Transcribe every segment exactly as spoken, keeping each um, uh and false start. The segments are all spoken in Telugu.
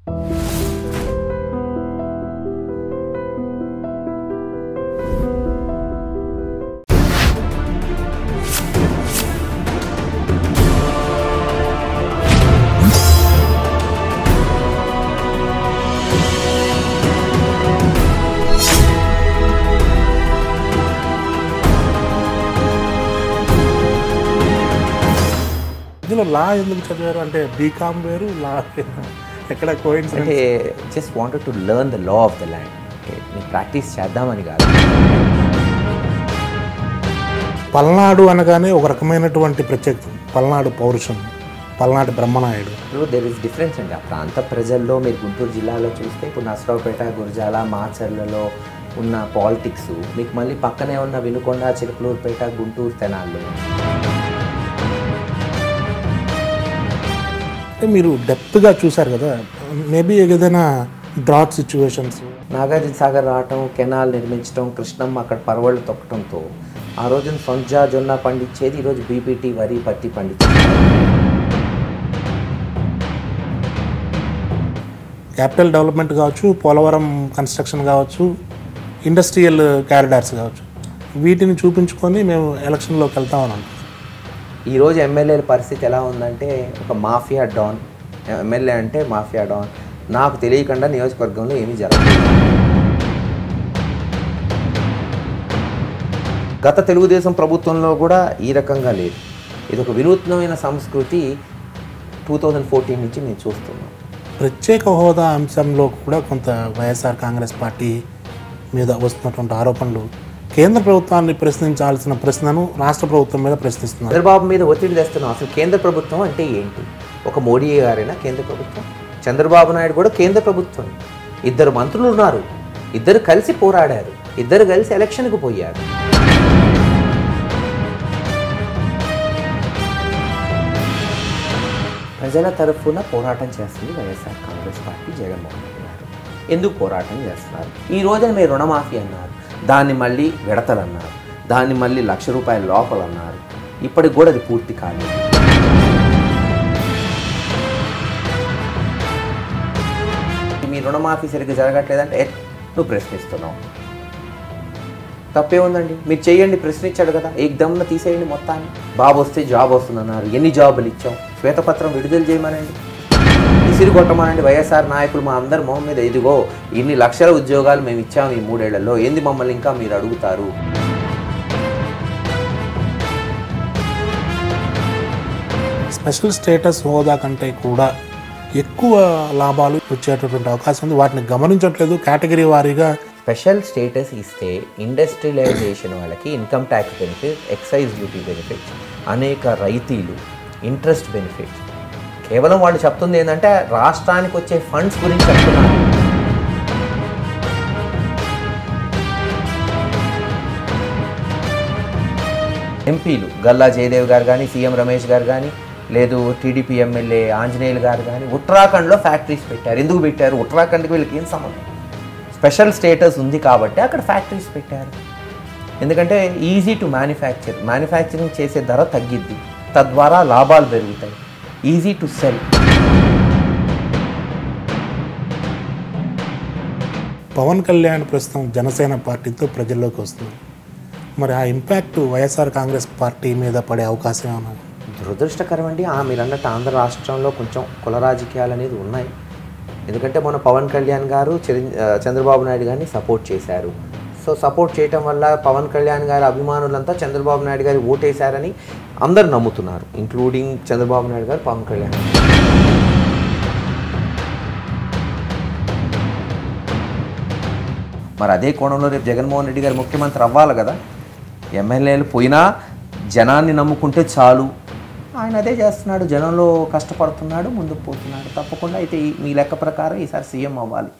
ఇందులో లా ఎందుకు చదివారు అంటే బీకామ్ వేరు లా ఎక్కడ కోయిన్సిడెన్స్ అంటే just wanted to learn the law of the land. Okay, నేను ప్రాక్టీస్ చేద్దామని కాదు. పల్నాడు అనగానే ఒక రకమైనటువంటి ప్రత్యేకత, పల్నాడు పౌరుషం, పల్నాడు బ్రహ్మనాయుడు. ఇప్పుడు దెర్ ఇస్ డిఫరెన్స్ అండి. ఆ ప్రాంత ప్రజల్లో మీరు గుంటూరు జిల్లాలో చూస్తే ఇప్పుడు నసరావుపేట, గురజాల, మాచర్లలో ఉన్న పాలిటిక్స్ మీకు మళ్ళీ పక్కనే ఉన్న వినుకొండ, చిలుకలూరుపేట, గుంటూరు, తెనాల్లో. అంటే మీరు డెప్త్గా చూసారు కదా, మేబీ ఏదైనా డ్రాట్ సిచ్యువేషన్స్, నాగార్జున సాగర్ రావటం, కెనాల్ నిర్మించడం, కృష్ణమ్మ అక్కడ పరవళ్ళు తొక్కడంతో ఆ రోజున సొంజ జొన్న పండించేది ఈరోజు బీపీటీ వరి పత్తి పండించేది. క్యాపిటల్ డెవలప్మెంట్ కావచ్చు, పోలవరం కన్స్ట్రక్షన్ కావచ్చు, ఇండస్ట్రియల్ క్యారిడార్స్ కావచ్చు, వీటిని చూపించుకొని మేము ఎలక్షన్లోకి వెళ్తామని అనుకుంటున్నాం. ఈరోజు ఎమ్మెల్యేల పరిస్థితి ఎలా ఉందంటే ఒక మాఫియా డాన్. ఎమ్మెల్యే అంటే మాఫియా డాన్. నాకు తెలియకుండా నియోజకవర్గంలో ఏమీ జరగలేదు. గత తెలుగుదేశం ప్రభుత్వంలో కూడా ఈ రకంగా లేదు. ఇది ఒక వినూత్నమైన సంస్కృతి టూ థౌజండ్ ఫోర్టీన్ నుంచి మేము చూస్తున్నాం. ప్రత్యేక హోదా అంశంలో కూడా కొంత వైఎస్ఆర్ కాంగ్రెస్ పార్టీ మీద వస్తున్నటువంటి ఆరోపణలు కేంద్ర ప్రభుత్వాన్ని ప్రశ్నించాల్సిన ప్రశ్నను రాష్ట్ర ప్రభుత్వం మీద ప్రశ్నిస్తున్నారు. చంద్రబాబు మీద ఒత్తిడి తెస్తున్నాం. అసలు కేంద్ర ప్రభుత్వం అంటే ఏంటి? ఒక మోడీ గారైనా కేంద్ర ప్రభుత్వం, చంద్రబాబు నాయుడు కూడా కేంద్ర ప్రభుత్వం. ఇద్దరు మంత్రులు ఉన్నారు, ఇద్దరు కలిసి పోరాడారు, ఇద్దరు కలిసి ఎలక్షన్కు పోయారు. ప్రజల తరఫున పోరాటం చేస్తుంది YSR Congress party, Jaganmohan Reddy గారు. ఎందుకు పోరాటం చేస్తున్నారు? ఈ రోజున మీరు రుణమాఫీ అన్నారు, దాన్ని మళ్ళీ విడతలు అన్నారు, దాన్ని మళ్ళీ లక్ష రూపాయల లోపల అన్నారు. ఇప్పటికి కూడా అది పూర్తి కాలేదు. మీ రుణమాఫీ సరిగ్గా జరగట్లేదంటే నువ్వు ప్రశ్నిస్తున్నావు. తప్పే ఉందండి, మీరు చేయండి, ప్రశ్నించాడు కదా, ఏకదమ్న తీసేయండి మొత్తాన్ని. బాబు వస్తే జాబ్ వస్తుందన్నారు, ఎన్ని జాబులు ఇచ్చాం? శ్వేతపత్రం విడుదల చేయమనండి, విసిరి కొట్టమనండి. వైఎస్ఆర్ నాయకులు మా అందరి మొహం మీద ఇదిగో ఇన్ని లక్షల ఉద్యోగాలు మేము ఇచ్చాము ఈ మూడేళ్లలో, ఏంది మమ్మల్ని ఇంకా మీరు అడుగుతారు? స్పెషల్ స్టేటస్ హోదా కంటే కూడా ఎక్కువ లాభాలు వచ్చేటటువంటి అవకాశం ఉంది. వాటిని గమనించట్లేదు. కేటగిరీ వారీగా స్పెషల్ స్టేటస్ ఇస్తే ఇండస్ట్రియలైజేషన్ వాళ్ళకి income tax benefit, excise duty benefits, అనేక రైతీలు, ఇంట్రెస్ట్ బెనిఫిట్స్. కేవలం వాళ్ళు చెప్తుంది ఏంటంటే రాష్ట్రానికి వచ్చే ఫండ్స్ గురించి చెప్తున్నారు. ఎంపీలు గల్లా జయదేవ్ గారు కానీ, సీఎం రమేష్ గారు కానీ, లేదు టీడీపీ ఎమ్మెల్యే ఆంజనేయులు గారు కానీ ఉత్తరాఖండ్లో ఫ్యాక్టరీస్ పెట్టారు. ఎందుకు పెట్టారు? ఉత్తరాఖండ్కి వీళ్ళకి ఏం సంబంధం? స్పెషల్ స్టేటస్ ఉంది కాబట్టి అక్కడ ఫ్యాక్టరీస్ పెట్టారు. ఎందుకంటే ఈజీ టు మ్యానుఫ్యాక్చర్, మ్యానుఫ్యాక్చరింగ్ చేసే ధర తగ్గిద్ది, తద్వారా లాభాలు పెరుగుతాయి, easy to sell. Pawan Kalyan ప్రస్తుతం జనసేన పార్టీతో ప్రజల్లోకి వస్తుంది. మరి ఆ ఇంపాక్ట్ వైఎస్ఆర్ కాంగ్రెస్ పార్టీ మీద పడే అవకాశం ఏమన్నా? దురదృష్టకరం అండి. ఆ మీరు అన్నట్టు ఆంధ్ర రాష్ట్రంలో కొంచెం కుల రాజకీయాలు అనేది ఉన్నాయి. ఎందుకంటే మొన్న పవన్ కళ్యాణ్ గారు చంద్రబాబు నాయుడు గారిని సపోర్ట్ చేశారు. సో సపోర్ట్ చేయటం వల్ల పవన్ కళ్యాణ్ గారి అభిమానులంతా చంద్రబాబు నాయుడు గారి ఓటేశారని అందరు నమ్ముతున్నారు, ఇంక్లూడింగ్ చంద్రబాబు నాయుడు గారు, పవన్ కళ్యాణ్. మరి అదే కోణంలో రేపు జగన్మోహన్ రెడ్డి గారు ముఖ్యమంత్రి అవ్వాలి కదా. ఎమ్మెల్యేలు పోయినా జనాన్ని నమ్ముకుంటే చాలు, ఆయన అదే చేస్తున్నాడు. జనంలో కష్టపడుతున్నాడు, ముందుకు పోతున్నాడు. తప్పకుండా అయితే మీ లెక్క ప్రకారం ఈసారి సీఎం అవ్వాలి.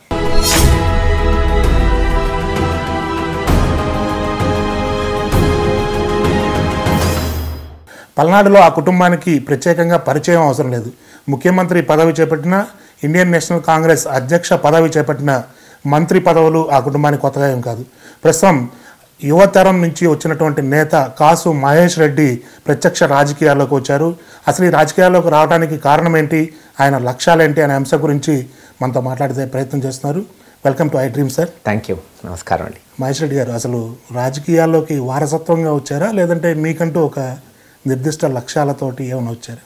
పల్నాడులో ఆ కుటుంబానికి ప్రత్యేకంగా పరిచయం అవసరం లేదు. ముఖ్యమంత్రి పదవి చేపట్టిన, ఇండియన్ నేషనల్ కాంగ్రెస్ అధ్యక్ష పదవి చేపట్టిన మంత్రి పదవులు ఆ కుటుంబానికి కొత్తగా ఏం కాదు. ప్రస్తుతం యువతరం నుంచి వచ్చినటువంటి నేత కాసు మహేష్ రెడ్డి ప్రత్యక్ష రాజకీయాల్లోకి వచ్చారు. అసలు ఈ రాజకీయాల్లోకి రావడానికి కారణం ఏంటి, ఆయన లక్ష్యాలేంటి అనే అంశం గురించి మనతో మాట్లాడితే ప్రయత్నం చేస్తున్నారు. Welcome to iDream sir. Thank you, నమస్కారం అండి. మహేష్ రెడ్డి గారు, అసలు రాజకీయాల్లోకి వారసత్వంగా వచ్చారా, లేదంటే మీకంటూ ఒక నిర్దిష్ట లక్ష్యాలతోటి ఏమైనా వచ్చారా?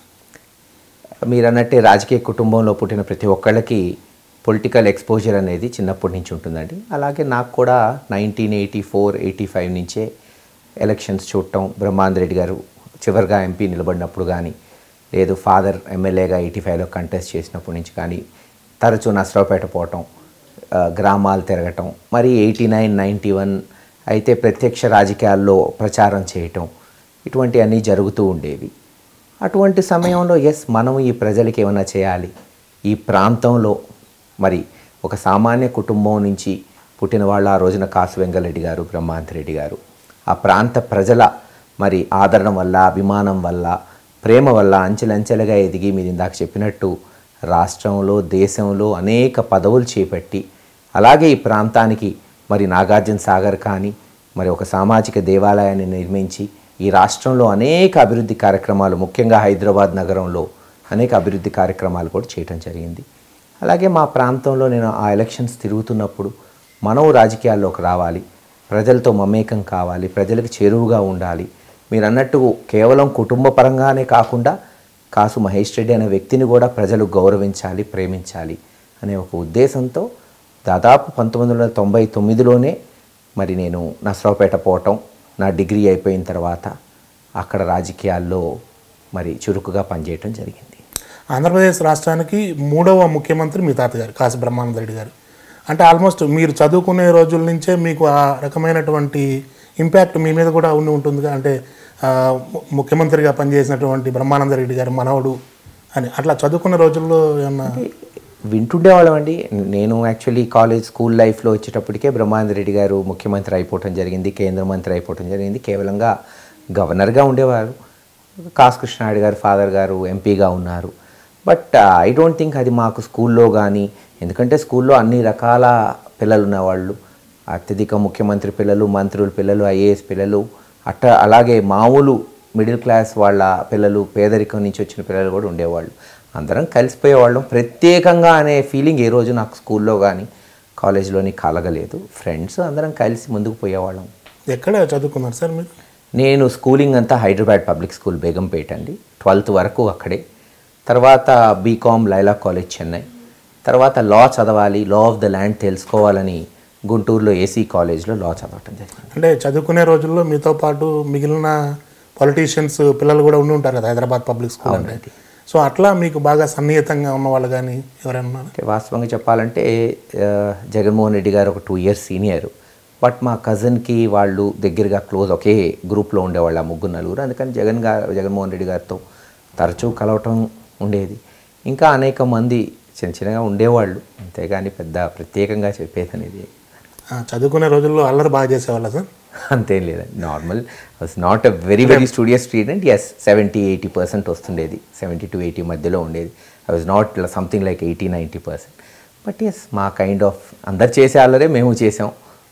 మీరు అన్నట్టే రాజకీయ కుటుంబంలో పుట్టిన ప్రతి ఒక్కళ్ళకి పొలిటికల్ ఎక్స్పోజర్ అనేది చిన్నప్పటి నుంచి ఉంటుందండి. అలాగే నాకు కూడా nineteen eighty four eighty five నుంచే ఎలక్షన్స్ చూడటం, బ్రహ్మానందరెడ్డి గారు చివరిగా ఎంపీ నిలబడినప్పుడు కానీ, లేదు ఫాదర్ ఎమ్మెల్యేగా ఎయిటీ ఫైవ్లో కంటెస్ట్ చేసినప్పటి నుంచి కానీ తరచూ నసరావుపేట పోవటం, గ్రామాలు తిరగటం, మరి ఎయిటీ నైన్ నైంటీ వన్ అయితే ప్రత్యక్ష రాజకీయాల్లో ప్రచారం చేయటం, ఇటువంటివన్నీ జరుగుతూ ఉండేవి. అటువంటి సమయంలో ఎస్ మనం ఈ ప్రజలకి ఏమైనా చేయాలి, ఈ ప్రాంతంలో మరి ఒక సామాన్య కుటుంబం నుంచి పుట్టిన వాళ్ళు ఆ రోజున కాసు వెంగళరెడ్డి గారు, బ్రహ్మానందరెడ్డి గారు, ఆ ప్రాంత ప్రజల మరి ఆదరణ వల్ల, అభిమానం వల్ల, ప్రేమ వల్ల అంచెలంచెలుగా ఎదిగి మీరు ఇందాక చెప్పినట్టు రాష్ట్రంలో దేశంలో అనేక పదవులు చేపట్టి, అలాగే ఈ ప్రాంతానికి మరి నాగార్జున సాగర్ కానీ మరి ఒక సామాజిక దేవాలయాన్ని నిర్మించి ఈ రాష్ట్రంలో అనేక అభివృద్ధి కార్యక్రమాలు, ముఖ్యంగా హైదరాబాద్ నగరంలో అనేక అభివృద్ధి కార్యక్రమాలు కూడా చేయటం జరిగింది. అలాగే మా ప్రాంతంలో నేను ఆ ఎలక్షన్స్ తిరుగుతున్నప్పుడు మనం రాజకీయాల్లోకి రావాలి, ప్రజలతో మమేకం కావాలి, ప్రజలకు చేరువుగా ఉండాలి, మీరు అన్నట్టు కేవలం కుటుంబ పరంగానే కాకుండా కాసు మహేష్ రెడ్డి అనే వ్యక్తిని కూడా ప్రజలు గౌరవించాలి, ప్రేమించాలి అనే ఒక ఉద్దేశంతో దాదాపు పంతొమ్మిది వందల తొంభై తొమ్మిదిలోనే మరి నేను నసరావుపేట పోవటం, నా డిగ్రీ అయిపోయిన తర్వాత అక్కడ రాజకీయాల్లో మరి చురుకుగా పనిచేయటం జరిగింది. ఆంధ్రప్రదేశ్ రాష్ట్రానికి మూడవ ముఖ్యమంత్రి మీ తాతగారు కాసు బ్రహ్మానందరెడ్డి గారు. అంటే ఆల్మోస్ట్ మీరు చదువుకునే రోజుల నుంచే మీకు ఆ రకమైనటువంటి ఇంపాక్ట్ మీ మీద కూడా ఉండి ఉంటుందిగా. అంటే ముఖ్యమంత్రిగా పనిచేసినటువంటి బ్రహ్మానందరెడ్డి గారు మనవడు అని అట్లా చదువుకున్న రోజుల్లో ఏమన్నా వింటుండేవాళ్ళం అండి. నేను యాక్చువల్లీ కాలేజ్ స్కూల్ లైఫ్లో వచ్చేటప్పటికే బ్రహ్మానందరెడ్డి గారు ముఖ్యమంత్రి అయిపోవటం జరిగింది, కేంద్ర మంత్రి అయిపోవటం జరిగింది. కేవలంగా గవర్నర్గా ఉండేవారు. కాసు కృష్ణారెడ్డి గారు ఫాదర్ గారు ఎంపీగా ఉన్నారు. బట్ ఐ డోంట్ థింక్ అది మాకు స్కూల్లో కానీ, ఎందుకంటే స్కూల్లో అన్ని రకాల పిల్లలు ఉన్నవాళ్ళు, అత్యధిక ముఖ్యమంత్రి పిల్లలు, మంత్రుల పిల్లలు, ఐఏఎస్ పిల్లలు, అట్ట అలాగే మామూలు మిడిల్ క్లాస్ వాళ్ళ పిల్లలు, పేదరికం నుంచి వచ్చిన పిల్లలు కూడా ఉండేవాళ్ళు. అందరం కలిసిపోయేవాళ్ళం. ప్రత్యేకంగా అనే ఫీలింగ్ ఏ రోజు నాకు స్కూల్లో కానీ కాలేజీలోని కలగలేదు. ఫ్రెండ్స్ అందరం కలిసి ముందుకు పోయేవాళ్ళం. ఎక్కడ చదువుకున్నారు సార్ మీరు? నేను స్కూలింగ్ అంతా హైదరాబాద్ పబ్లిక్ స్కూల్ బేగంపేట అండి. ట్వెల్త్ వరకు అక్కడే. తర్వాత బీకామ్ లైలా కాలేజ్ చెన్నై. తర్వాత లా చదవాలి, లా ఆఫ్ ద ల్యాండ్ తెలుసుకోవాలని గుంటూరులో ఏసీ కాలేజ్లో లా చదవటం జరిగింది. అంటే చదువుకునే రోజుల్లో మీతో పాటు మిగిలిన పొలిటీషియన్స్ పిల్లలు కూడా ఉండి ఉంటారు కదా హైదరాబాద్ పబ్లిక్ స్కూల్ అంటే. సో అట్లా మీకు బాగా సన్నిహితంగా ఉన్నవాళ్ళు కానీ ఎవరైనా? అంటే వాస్తవంగా చెప్పాలంటే జగన్మోహన్ రెడ్డి గారు ఒక టూ ఇయర్స్ సీనియర్. బట్ మా కజిన్కి వాళ్ళు దగ్గరగా క్లోజ్, ఒకే గ్రూప్లో ఉండేవాళ్ళు ఆ ముగ్గురు నలుగురు. అందుకని జగన్ గారు జగన్మోహన్ రెడ్డి గారితో తరచూ కలవటం ఉండేది. ఇంకా అనేక మంది చిన్న చిన్నగా ఉండేవాళ్ళు, అంతేగాని పెద్ద ప్రత్యేకంగా చెప్పేది అనేది. చదువుకునే రోజుల్లో అల్లరి బాగా చేసేవాళ్ళ సార్? అంతేం లేదండి, normal. Was not a very very studious student. Yes, seventy eighty percent వస్తుండేది, సెవెంటీ టు ఎయిటీ మధ్యలో ఉండేది. I was not something like eighty ninety percent. But yes, మా కైండ్ ఆఫ్ అందరు చేసే అల్లరే మేము చేసాం.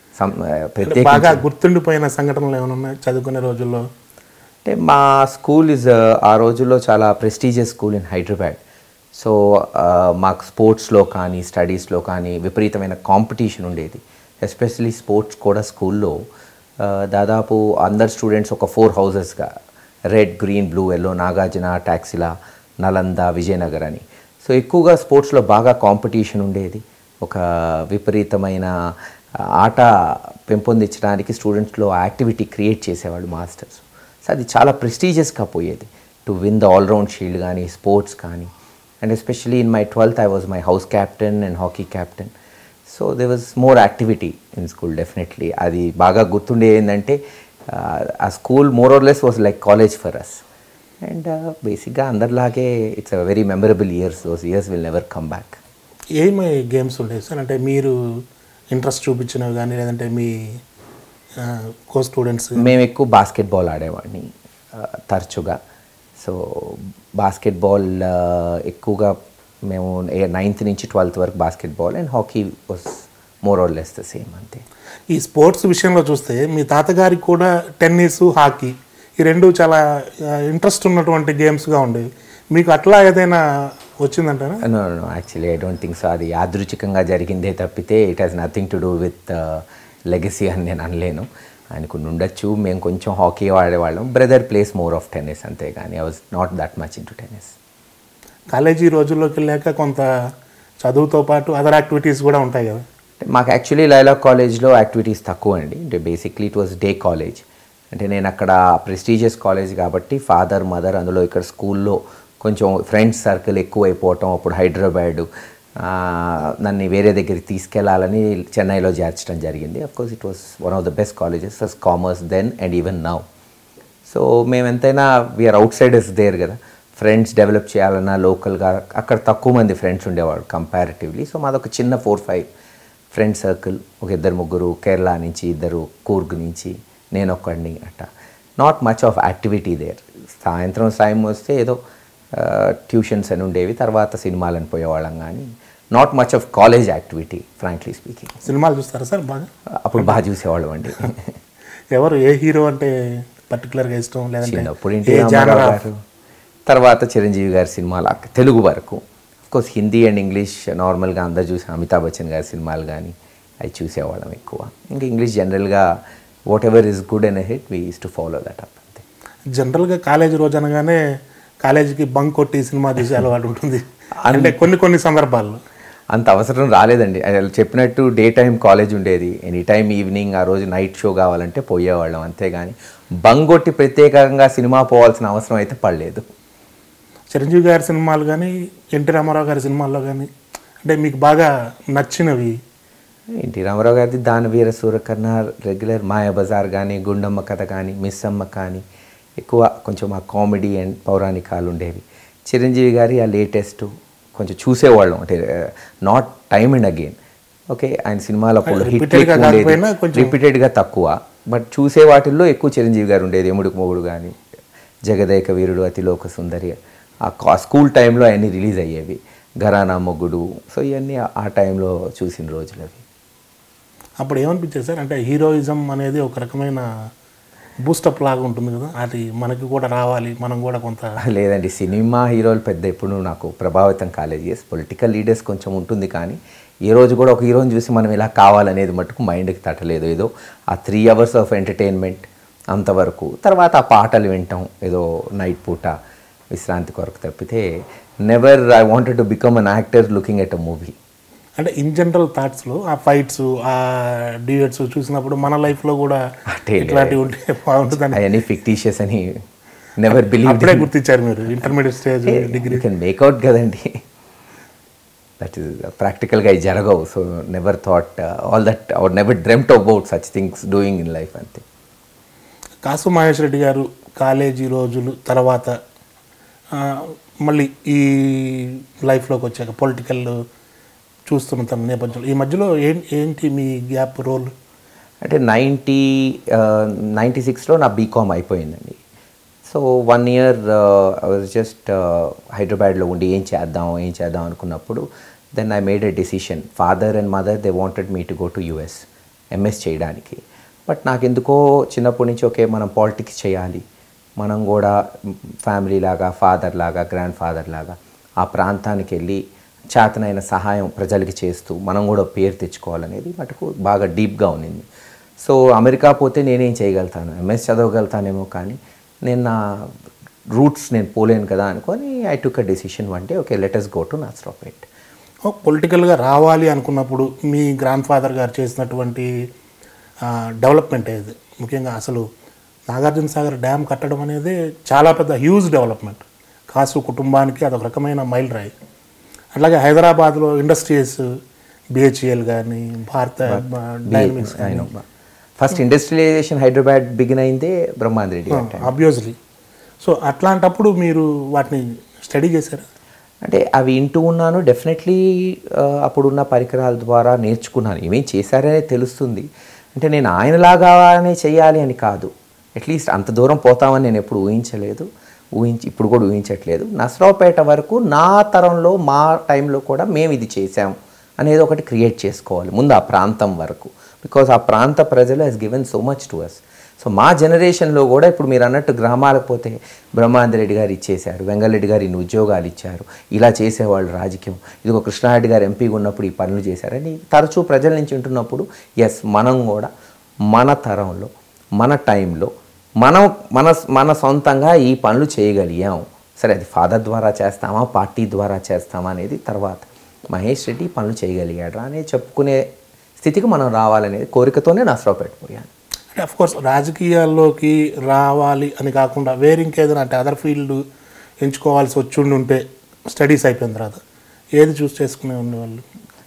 ప్రత్యేక బాగా గుర్తుండిపోయిన సంఘటనలు ఏమైనా ఉన్నాయి చదువుకునే రోజుల్లో? అంటే మా స్కూల్ ఇస్ ఆ రోజుల్లో చాలా prestigious school in Hyderabad. So మాకు స్పోర్ట్స్లో కానీ స్టడీస్లో కానీ విపరీతమైన కాంపిటీషన్ ఉండేది. ఎస్పెషలీ స్పోర్ట్స్ కూడా స్కూల్లో దాదాపు అందరు స్టూడెంట్స్ ఒక ఫోర్ హౌజెస్గా, red, green, blue, yellow, Nagarjuna, Taxila, Nalanda, Vijayanagar అని. సో ఎక్కువగా స్పోర్ట్స్లో బాగా కాంపిటీషన్ ఉండేది. ఒక విపరీతమైన ఆట పెంపొందించడానికి స్టూడెంట్స్లో యాక్టివిటీ క్రియేట్ చేసేవాళ్ళు మాస్టర్స్. సో అది చాలా ప్రెస్టీజియస్గా పోయేది to win the all round shield కానీ స్పోర్ట్స్ కానీ. And especially in my twelfth I was my house captain and hockey captain. So they was more activity in school definitely. అది బాగా గుర్తుండే ఏంటంటే ఆ school more or less was like college for us. And బేసిక్గా అందరిలాగే it's a very memorable years. Those years will never come back. ఏమి గేమ్స్ ఉండేవి సార్? అంటే మీరు ఇంట్రెస్ట్ చూపించినవి కానీ, లేదంటే మీ కో స్టూడెంట్స్? మేము ఎక్కువ బాస్కెట్బాల్ ఆడేవాడిని తరచుగా. సో బాస్కెట్బాల్ ఎక్కువగా మేము నైన్త్ నుంచి ట్వెల్త్ వరకు basketball, and hockey was more or less the same అంతే. ఈ స్పోర్ట్స్ విషయంలో చూస్తే మీ తాతగారికి కూడా టెన్నిస్, హాకీ ఈ రెండు చాలా ఇంట్రెస్ట్ ఉన్నటువంటి గేమ్స్గా ఉండేవి. మీకు అట్లా ఏదైనా వచ్చిందంటారా? No no actually I don't think so. అది యాదృచ్ఛికంగా జరిగిందే తప్పితే it has nothing to do with legacy అని నేను అనలేను. ఆయనకు ఉండొచ్చు, మేము కొంచెం హాకీ ఆడేవాళ్ళం. Brother plays more of tennis అంతే, కానీ I was not that much into tennis. College రోజుల్లోకి వెళ్ళాక కొంత చదువుతో పాటు అదర్ యాక్టివిటీస్ కూడా ఉంటాయి కదా? మాకు యాక్చువల్లీ లైలా కాలేజ్లో యాక్టివిటీస్ తక్కువ అండి. అంటే basically it was day college. అంటే నేను అక్కడ ప్రెస్టీజియస్ కాలేజ్ కాబట్టి ఫాదర్ మదర్ అందులో ఇక్కడ స్కూల్లో కొంచెం ఫ్రెండ్స్ సర్కిల్ ఎక్కువ అయిపోవటం, అప్పుడు హైదరాబాదు నన్ను వేరే దగ్గరికి తీసుకెళ్లాలని చెన్నైలో చేర్చడం జరిగింది. Of course it was one of the best colleges as commerce then and even now. So మేము ఎంతైనా వీఆర్ అవుట్ సైడర్స్ దేర్ కదా, ఫ్రెండ్స్ డెవలప్ చేయాలన్నా లోకల్గా అక్కడ తక్కువ మంది ఫ్రెండ్స్ ఉండేవాడు కంపారిటివ్లీ. సో మాదొక చిన్న ఫోర్ ఫైవ్ ఫ్రెండ్ సర్కిల్, ఒక ఇద్దరు ముగ్గురు కేరళ నుంచి, ఇద్దరు కూర్గ్ నుంచి, నేను ఒక్కడిని అట్ట. Not much of activity there. సాయంత్రం టైం వస్తే ఏదో ట్యూషన్స్ అని ఉండేవి, తర్వాత సినిమాలని పోయేవాళ్ళం, కానీ not much of college activity frankly speaking. సినిమాలు చూస్తారా సార్ బాగా? అప్పుడు బాగా చూసేవాళ్ళం అండి. ఎవరు ఏ హీరో అంటే పర్టికులర్గా ఇష్టం? చిన్నప్పుడు ఎన్టీ రామారావు గారు, తర్వాత చిరంజీవి గారి సినిమాలు తెలుగు వరకు. అఫ్కోర్స్ హిందీ అండ్ ఇంగ్లీష్ నార్మల్గా అందరు చూసి అమితాబ్ బచ్చన్ గారి సినిమాలు కానీ అవి చూసేవాళ్ళం ఎక్కువ. ఇంకా ఇంగ్లీష్ జనరల్గా whatever is good and hit we use to follow that up అంతే. జనరల్గా కాలేజీ రోజు అనగానే కాలేజీకి బంక్ కొట్టి సినిమా తీసే అలవాటు ఉంటుంది అంటే కొన్ని కొన్ని సందర్భాల్లో. అంత అవసరం రాలేదండి. చెప్పినట్టు డే టైం కాలేజ్ ఉండేది, ఎనీ టైం ఈవినింగ్ ఆ రోజు నైట్ షో కావాలంటే పోయేవాళ్ళం అంతేగాని బంక్ కొట్టి ప్రత్యేకంగా సినిమా పోవాల్సిన అవసరం అయితే పడలేదు. చిరంజీవి గారి సినిమాలు కానీ ఎన్టీ రామారావు గారి సినిమాల్లో కానీ అంటే మీకు బాగా నచ్చినవి? ఎన్టీ రామారావు గారిది దానవీర సూరకర్ణ, రెగ్యులర్ మాయాబజార్ కానీ, గుండమ్మ కథ కానీ, మిస్ అమ్మ కానీ ఎక్కువ కొంచెం ఆ కామెడీ అండ్ పౌరాణికాలు ఉండేవి. చిరంజీవి గారి ఆ లేటెస్ట్ కొంచెం చూసేవాళ్ళం, అంటే not time and again. Okay, ఆయన సినిమాలు అప్పుడు హిట్ రిపీటెడ్గా తక్కువ, బట్ చూసే వాటిల్లో ఎక్కువ చిరంజీవి గారు ఉండేది. ఎముడుకు మొగుడు కానీ, జగదేక వీరుడు, అతిలోక సుందరి, ఆ స్కూల్ టైంలో అవన్నీ రిలీజ్ అయ్యేవి. ఘరానా మొగుడు, సో ఇవన్నీ ఆ టైంలో చూసిన రోజులు అవి. అప్పుడు ఏమనిపించేది సార్, అంటే హీరోయిజం అనేది ఒక రకమైన బూస్టప్ లాగా ఉంటుంది కదా, అది మనకి కూడా రావాలి, మనం కూడా కొంత. లేదండి, సినిమా హీరోలు పెద్ద ఎప్పుడు నాకు ప్రభావితం కాలేదు. ఎస్, పొలిటికల్ లీడర్స్ కొంచెం ఉంటుంది, కానీ ఏ రోజు కూడా ఒక హీరోని చూసి మనం ఇలా కావాలనేది మటుకు మైండ్కి తట్టలేదు. ఏదో ఆ త్రీ అవర్స్ ఆఫ్ ఎంటర్టైన్మెంట్ అంతవరకు, తర్వాత ఆ పాటలు వింటాం ఏదో నైట్ పూట విశ్రాంతి కొరకు తప్పితే never I wanted to become an actor looking at a movie. అంటే ఇన్ జనరల్ థాట్స్లో ఆ ఫైట్స్, ఆ డ్యూయట్స్ చూసినప్పుడు మన లైఫ్లో కూడా ఇట్లాంటివి ఉంటే బాగుంటుందని. అవన్నీ ఫిక్టీషియస్ అని నెవర్ బిలీవ్. అప్పుడే గుర్తించారు మీరు intermediate stage, degree can make out కదండి. దట్ ఈస్ ప్రాక్టికల్గా అవి జరగవు. So never thought all that or never dreamt about such things doing in life అంతే. కాసు మహేష్ రెడ్డి గారు కాలేజీ రోజులు తర్వాత మళ్ళీ ఈ లైఫ్లోకి వచ్చాక పొలిటికల్ చూస్తున్న తన నేపథ్యంలో ఈ మధ్యలో ఏం ఏంటి మీ గ్యాప్ రోల్? అంటే నైంటీ నైంటీ సిక్స్లో నా బీకామ్ అయిపోయిందండి. So one year I was just హైదరాబాద్లో ఉండి ఏం చేద్దాం ఏం చేద్దాం అనుకున్నప్పుడు then I made a decision. Father and mother they wanted me to go to US MS చేయడానికి. బట్ నాకు ఎందుకో చిన్నప్పటి నుంచి ఓకే మనం పాలిటిక్స్ చేయాలి, మనం కూడా ఫ్యామిలీ లాగా, ఫాదర్ లాగా, గ్రాండ్ ఫాదర్ లాగా ఆ ప్రాంతానికి వెళ్ళి చేతనైన సహాయం ప్రజలకి చేస్తూ మనం కూడా పేరు తెచ్చుకోవాలనేది మటుకు బాగా డీప్గా ఉన్నింది. సో అమెరికా పోతే నేనేం చేయగలుగుతాను, ఎంఎస్ చదవగలుగుతానేమో, కానీ నేను నా రూట్స్ నేను పోలేను కదా అనుకొని I took a decision one day, okay let us go to Narasaraopet. పొలిటికల్గా రావాలి అనుకున్నప్పుడు మీ గ్రాండ్ ఫాదర్ గారు చేసినటువంటి డెవలప్మెంట్ ఏది? ముఖ్యంగా అసలు నాగార్జున సాగర్ డ్యామ్ కట్టడం అనేది చాలా పెద్ద హ్యూజ్ డెవలప్మెంట్, కాసు కుటుంబానికి అదొక రకమైన మైల్ రాయి. అట్లాగే హైదరాబాద్లో ఇండస్ట్రీస్, బిహెచ్ఈఎల్ కానీ, భారత డైనమిక్స్ కానీ, ఫస్ట్ ఇండస్ట్రియలైజేషన్ హైదరాబాద్ బిగిన్ అయిందే బ్రహ్మాంద్ రెడ్డి ఆబ్వియస్లీ. సో అట్లాంటప్పుడు మీరు వాటిని స్టడీ చేశారా? అంటే అవి వింటూ ఉన్నాను, డెఫినెట్లీ అప్పుడున్న పరికరాల ద్వారా నేర్చుకున్నాను. ఏమేం చేశారనే తెలుస్తుంది. అంటే నేను ఆయనలాగానే చేయాలి అని కాదు, అట్లీస్ట్ అంత దూరం పోతామని నేను ఎప్పుడు ఊహించలేదు, ఊహించి ఇప్పుడు కూడా ఊహించట్లేదు. నర్సరావుపేట వరకు నా తరంలో మా టైంలో కూడా మేము ఇది చేసాం అనేది ఒకటి క్రియేట్ చేసుకోవాలి ముందు ఆ ప్రాంతం వరకు. బికాజ్ ఆ ప్రాంత ప్రజలు has given so much to us. So మా జనరేషన్లో కూడా ఇప్పుడు మీరు అన్నట్టు గ్రామాలకు పోతే బ్రహ్మానందరెడ్డి గారు ఇచ్చేశారు, వెంగళరెడ్డి గారు ఇన్ని ఉద్యోగాలు ఇచ్చారు, ఇలా చేసేవాళ్ళు రాజకీయం, ఇదిగో కృష్ణారెడ్డి గారు ఎంపీగా ఉన్నప్పుడు ఈ పనులు చేశారని తరచూ ప్రజల నుంచి వింటున్నప్పుడు ఎస్ మనం కూడా మన తరంలో మన టైంలో మనం మన మన సొంతంగా ఈ పనులు చేయగలిగాం. సరే అది ఫాదర్ ద్వారా చేస్తామా పార్టీ ద్వారా చేస్తామా అనేది తర్వాత, మహేష్ రెడ్డి పనులు చేయగలిగాడా అనేది చెప్పుకునే స్థితికి మనం రావాలనేది కోరికతోనే నర్సరావుపేట పోయాను. అంటే అఫ్కోర్స్ రాజకీయాల్లోకి రావాలి అని కాకుండా వేరే ఇంకేదైనా అంటే అదర్ ఫీల్డ్ ఎంచుకోవాల్సి వచ్చి ఉంటే స్టడీస్ అయిపోయిన తర్వాత ఏది చూస్ చేసుకునే ఉండేవాళ్ళు?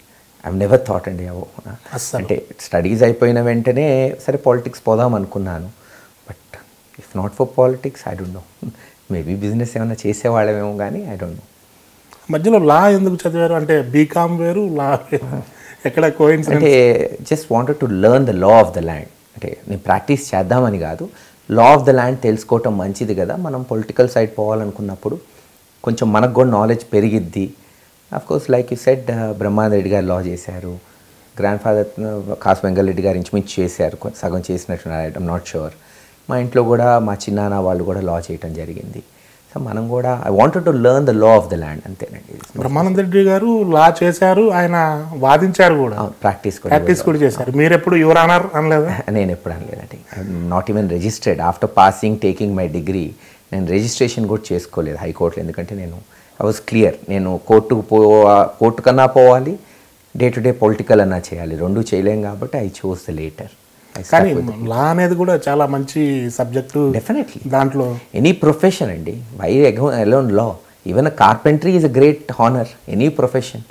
ఐ నెవర్ థాట్ అండి అవో. అంటే స్టడీస్ అయిపోయిన వెంటనే సరే పాలిటిక్స్ పోదాం అనుకున్నాను. But if not for politics I don't know, maybe business ఏమైనా చేసేవాళ్ళమేమో కానీ ఐ డోంట్ నో. మధ్యలో లా ఎందుకు చదివారు? అంటే బీకామ్ వేరు లా వేరు, ఎక్కడ కోయిన్సిడెన్స్? అంటే just wanted to learn the law of the land. అంటే నేను ప్రాక్టీస్ చేద్దామని కాదు, లా ఆఫ్ ద ల్యాండ్ తెలుసుకోవటం మంచిది కదా. మనం పొలిటికల్ సైడ్ పోవాలనుకున్నప్పుడు కొంచెం మనకు కూడా నాలెడ్జ్ పెరిగిద్ది. Of course like you said Brahmananda Reddy garu లా చేశారు, గ్రాండ్ ఫాదర్ కాసు వెంగళరెడ్డి గారు ఇంచుమించు చేశారు, సగం చేసినట్టు ఐఎమ్ నాట్ షూర్. మా ఇంట్లో కూడా మా చిన్నాన్న వాళ్ళు కూడా లా చేయటం జరిగింది. సో మనం కూడా I wanted to learn the law of the land అంతేనండి. బ్రహ్మానందరెడ్డి గారు లా చేశారు, ఆయన వాదించారు కూడా, ప్రాక్టీస్ కూడా ప్రాక్టీస్ కూడా చేశారు. మీరు ఎప్పుడు యువర్ ఆనర్ అనలేదా? నేను ఎప్పుడు అనలేదండి. I'm not even registered after passing taking my degree. నేను రిజిస్ట్రేషన్ కూడా చేసుకోలేదు హైకోర్టులో, ఎందుకంటే నేను ఐ వాజ్ క్లియర్, నేను కోర్టుకు పో కోర్టు కన్నా పోవాలి, డే టు డే పొలిటికల్ అన్నా చేయాలి, రెండు చేయలేం కాబట్టి ఐ చూస్ ద లేటర్. కానీ లా అనేది కూడా చాలా మంచి సబ్జెక్టు. డెఫినెట్లీ దాంట్లో ఎనీ ప్రొఫెషన్ అండి, why alone law, even carpentry is a great honour. Any profession,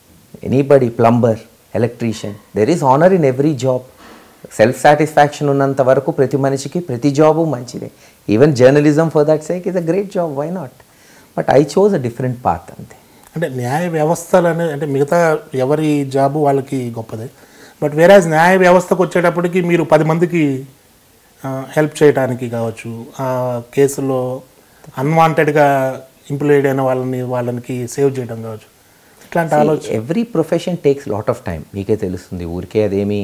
anybody, plumber, electrician, there is honour in every job. Self satisfaction ఉన్నంత వరకు ప్రతి మనిషికి ప్రతి జాబు మంచిదే. Even journalism for that sake is a great job, why not? But I chose a different path అంతే. అంటే న్యాయ వ్యవస్థలు అనేది అంటే మిగతా ఎవరి జాబు వాళ్ళకి గొప్పదే, బట్ వేరేజ్ న్యాయ వ్యవస్థకు వచ్చేటప్పటికి మీరు పది మందికి హెల్ప్ చేయడానికి కావచ్చు, ఆ కేసులో అన్వాంటెడ్గా ఇంప్లాయిడ్ అయిన వాళ్ళని వాళ్ళకి సేవ్ చేయడం కావచ్చు, ఇట్లాంటి ఆలోచన. Every profession takes lot of time, మీకే తెలుస్తుంది. ఊరికే అదేమి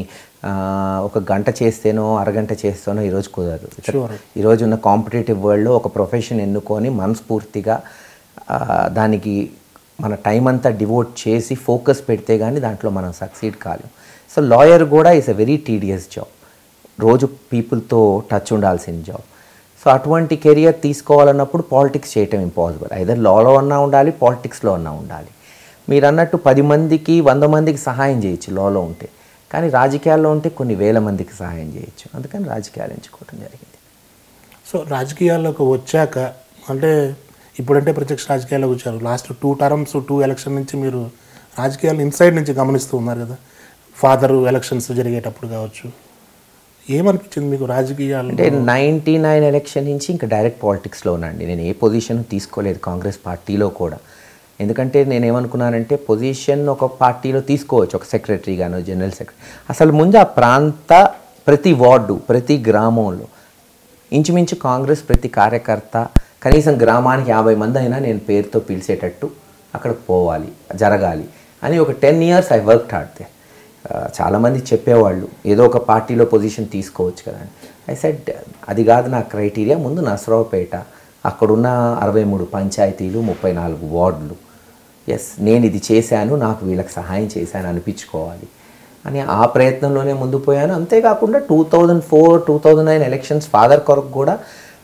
ఒక గంట చేస్తేనో అరగంట చేస్తేనో ఈరోజు కుదరదు. ఈరోజు ఉన్న కాంపిటేటివ్ వరల్డ్లో ఒక ప్రొఫెషన్ ఎన్నుకొని మనస్ఫూర్తిగా దానికి మన టైం అంతా డివోట్ చేసి ఫోకస్ పెడితే కానీ దాంట్లో మనం సక్సీడ్ కాలేం. సో లాయర్ కూడా is a very tedious job, రోజు పీపుల్తో టచ్ ఉండాల్సిన జాబ్. సో అటువంటి కెరియర్ తీసుకోవాలన్నప్పుడు పాలిటిక్స్ చేయటం ఇంపాసిబుల్. ఐదర్ లాలో అన్నా ఉండాలి, పాలిటిక్స్లో అన్నా ఉండాలి. మీరు అన్నట్టు పది మందికి వంద మందికి సహాయం చేయొచ్చు లాలో ఉంటే, కానీ రాజకీయాల్లో ఉంటే కొన్ని వేల మందికి సహాయం చేయొచ్చు. అందుకని రాజకీయాలు ఎంచుకోవడం జరిగింది. సో రాజకీయాల్లోకి వచ్చాక అంటే ఇప్పుడంటే ప్రత్యక్ష రాజకీయాల్లోకి వచ్చారు, last two terms two election నుంచి మీరు రాజకీయాలు ఇన్సైడ్ నుంచి గమనిస్తూ ఉన్నారు కదా, ఫాదర్ ఎలక్షన్స్ జరిగేటప్పుడు కావచ్చు, ఏమనిపించింది మీకు రాజకీయాలు? అంటే నైంటీ నైన్ ఎలక్షన్ నుంచి ఇంకా డైరెక్ట్ పాలిటిక్స్లో ఉన్నాండి. నేను ఏ పొజిషన్ తీసుకోలేదు కాంగ్రెస్ పార్టీలో కూడా. ఎందుకంటే నేను ఏమనుకున్నానంటే పొజిషన్ ఒక పార్టీలో తీసుకోవచ్చు, ఒక సెక్రటరీగాను, జనరల్ సెక్రటరీ. అసలు ముందు ఆ ప్రాంత ప్రతి వార్డు ప్రతి గ్రామంలో ఇంచుమించు కాంగ్రెస్ ప్రతి కార్యకర్త కనీసం గ్రామానికి యాభై మంది అయినా నేను పేరుతో పిలిచేటట్టు అక్కడికి పోవాలి, జరగాలి అని ఒక ten years I work hard they. చాలామంది చెప్పేవాళ్ళు ఏదో ఒక పార్టీలో పొజిషన్ తీసుకోవచ్చు కదా అని. ఐ సెడ్ అది కాదు నా క్రైటీరియా. ముందు నర్సరావుపేట, అక్కడున్న అరవై మూడు పంచాయతీలు, ముప్పై నాలుగు వార్డులు, ఎస్ నేను ఇది చేశాను, నాకు వీళ్ళకి సహాయం చేశాను అనిపించుకోవాలి అని ఆ ప్రయత్నంలోనే ముందు పోయాను. అంతేకాకుండా two thousand four two thousand nine elections father కొరకు కూడా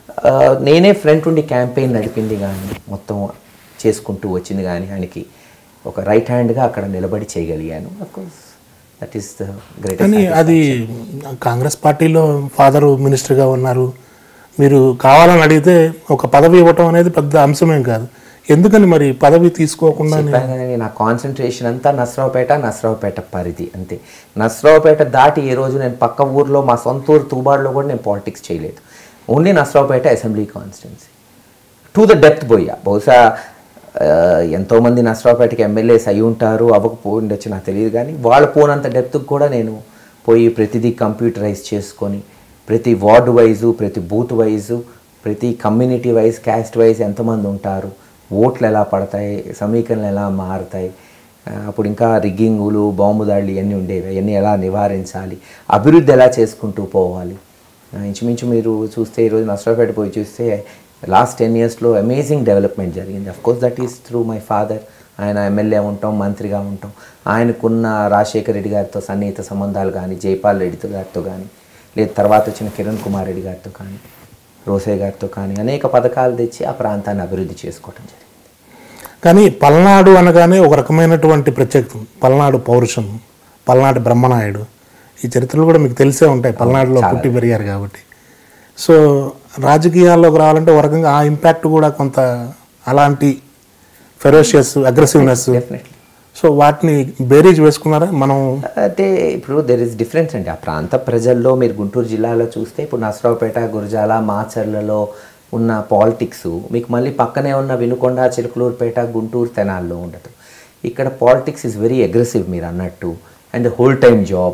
నేనే ఫ్రంట్ ఉండి క్యాంపెయిన్ నడిపింది కానీ మొత్తం చేసుకుంటూ వచ్చింది కానీ ఆయనకి ఒక రైట్ హ్యాండ్గా అక్కడ నిలబడి చేయగలిగాను. Of course that is the great. కానీ అది కాంగ్రెస్ పార్టీలో ఫాదర్ మినిస్టర్గా ఉన్నారు, మీరు కావాలని అడిగితే ఒక పదవి ఇవ్వటం అనేది పెద్ద అంశమేం కాదు, ఎందుకని మరి పదవి తీసుకోకుండా? నా కాన్సన్ట్రేషన్ అంతా నర్సరావుపేట, నర్సరావుపేట పరిధి అంతే. నర్సరావుపేట దాటి ఏ రోజు నేను పక్క ఊర్లో మా సొంత ఊరు తూబాడులో కూడా నేను పాలిటిక్స్ చేయలేదు. Only Narasaraopet assembly constituency to the depth పోయా. బహుశా ఎంతోమంది నర్సరావుపేటకి ఎమ్మెల్యేస్ అయి ఉంటారు, అవ్వకపోయిండొచ్చు నాకు తెలియదు, కానీ వాళ్ళు పోనంత డెప్త్కి కూడా నేను పోయి ప్రతిదీ కంప్యూటరైజ్ చేసుకొని ప్రతి వార్డు వైజు, ప్రతి బూత్ వైజు, ప్రతి కమ్యూనిటీ వైజ్, క్యాస్ట్ వైజ్ ఎంతమంది ఉంటారు, ఓట్లు ఎలా పడతాయి, సమీకరణలు ఎలా మారుతాయి, అప్పుడు ఇంకా రిగ్గింగులు బాంబు దాడులు ఇవన్నీ ఉండేవి. అవన్నీ ఎలా నివారించాలి, అభివృద్ధి ఎలా చేసుకుంటూ పోవాలి. ఇంచుమించు మీరు చూస్తే ఈరోజు నర్సరావుపేట పోయి చూస్తే లాస్ట్ టెన్ ఇయర్స్లో అమేజింగ్ డెవలప్మెంట్ జరిగింది. Of course that is through my father. ఆయన ఎమ్మెల్యే ఉంటాం, మంత్రిగా ఉంటాం. ఆయనకున్న రాజశేఖర రెడ్డి గారితో సన్నిహిత సంబంధాలు కానీ, జైపాల్ రెడ్డితో గారితో కానీ, లేదా తర్వాత వచ్చిన కిరణ్ కుమార్ రెడ్డి గారితో కానీ, రోసే గారితో కానీ అనేక పథకాలు తెచ్చి ఆ ప్రాంతాన్ని అభివృద్ధి చేసుకోవడం జరిగింది. కానీ పల్నాడు అనగానే ఒక రకమైనటువంటి ప్రత్యేకత, పల్నాడు పౌరుషం, పల్నాడు బ్రహ్మనాయుడు, ఈ చరిత్రలు కూడా మీకు తెలిసే ఉంటాయి, పల్నాడులో పుట్టి పెరిగారు కాబట్టి. సో రాజకీయాల్లోకి రావాలంటే ఒక రకంగా ఆ ఇంపాక్ట్ కూడా కొంత అలాంటి ఫెరోషియస్ అగ్రెసివ్నెస్, సో వాటిని బేరీజ్ వేసుకున్నారా మనం? అంటే ఇప్పుడు దెర్ ఇస్ డిఫరెన్స్ అండి. ఆ ప్రాంత ప్రజల్లో మీరు గుంటూరు జిల్లాలో చూస్తే ఇప్పుడు నర్సరావుపేట, గురజాల, మాచర్లలో ఉన్న పాలిటిక్స్ మీకు మళ్ళీ పక్కనే ఉన్న వినుకొండ, చిలుకలూరుపేట, గుంటూరు, తెనాల్లో ఉండదు. ఇక్కడ పాలిటిక్స్ ఈజ్ వెరీ అగ్రెసివ్ మీరు అన్నట్టు, and whole time job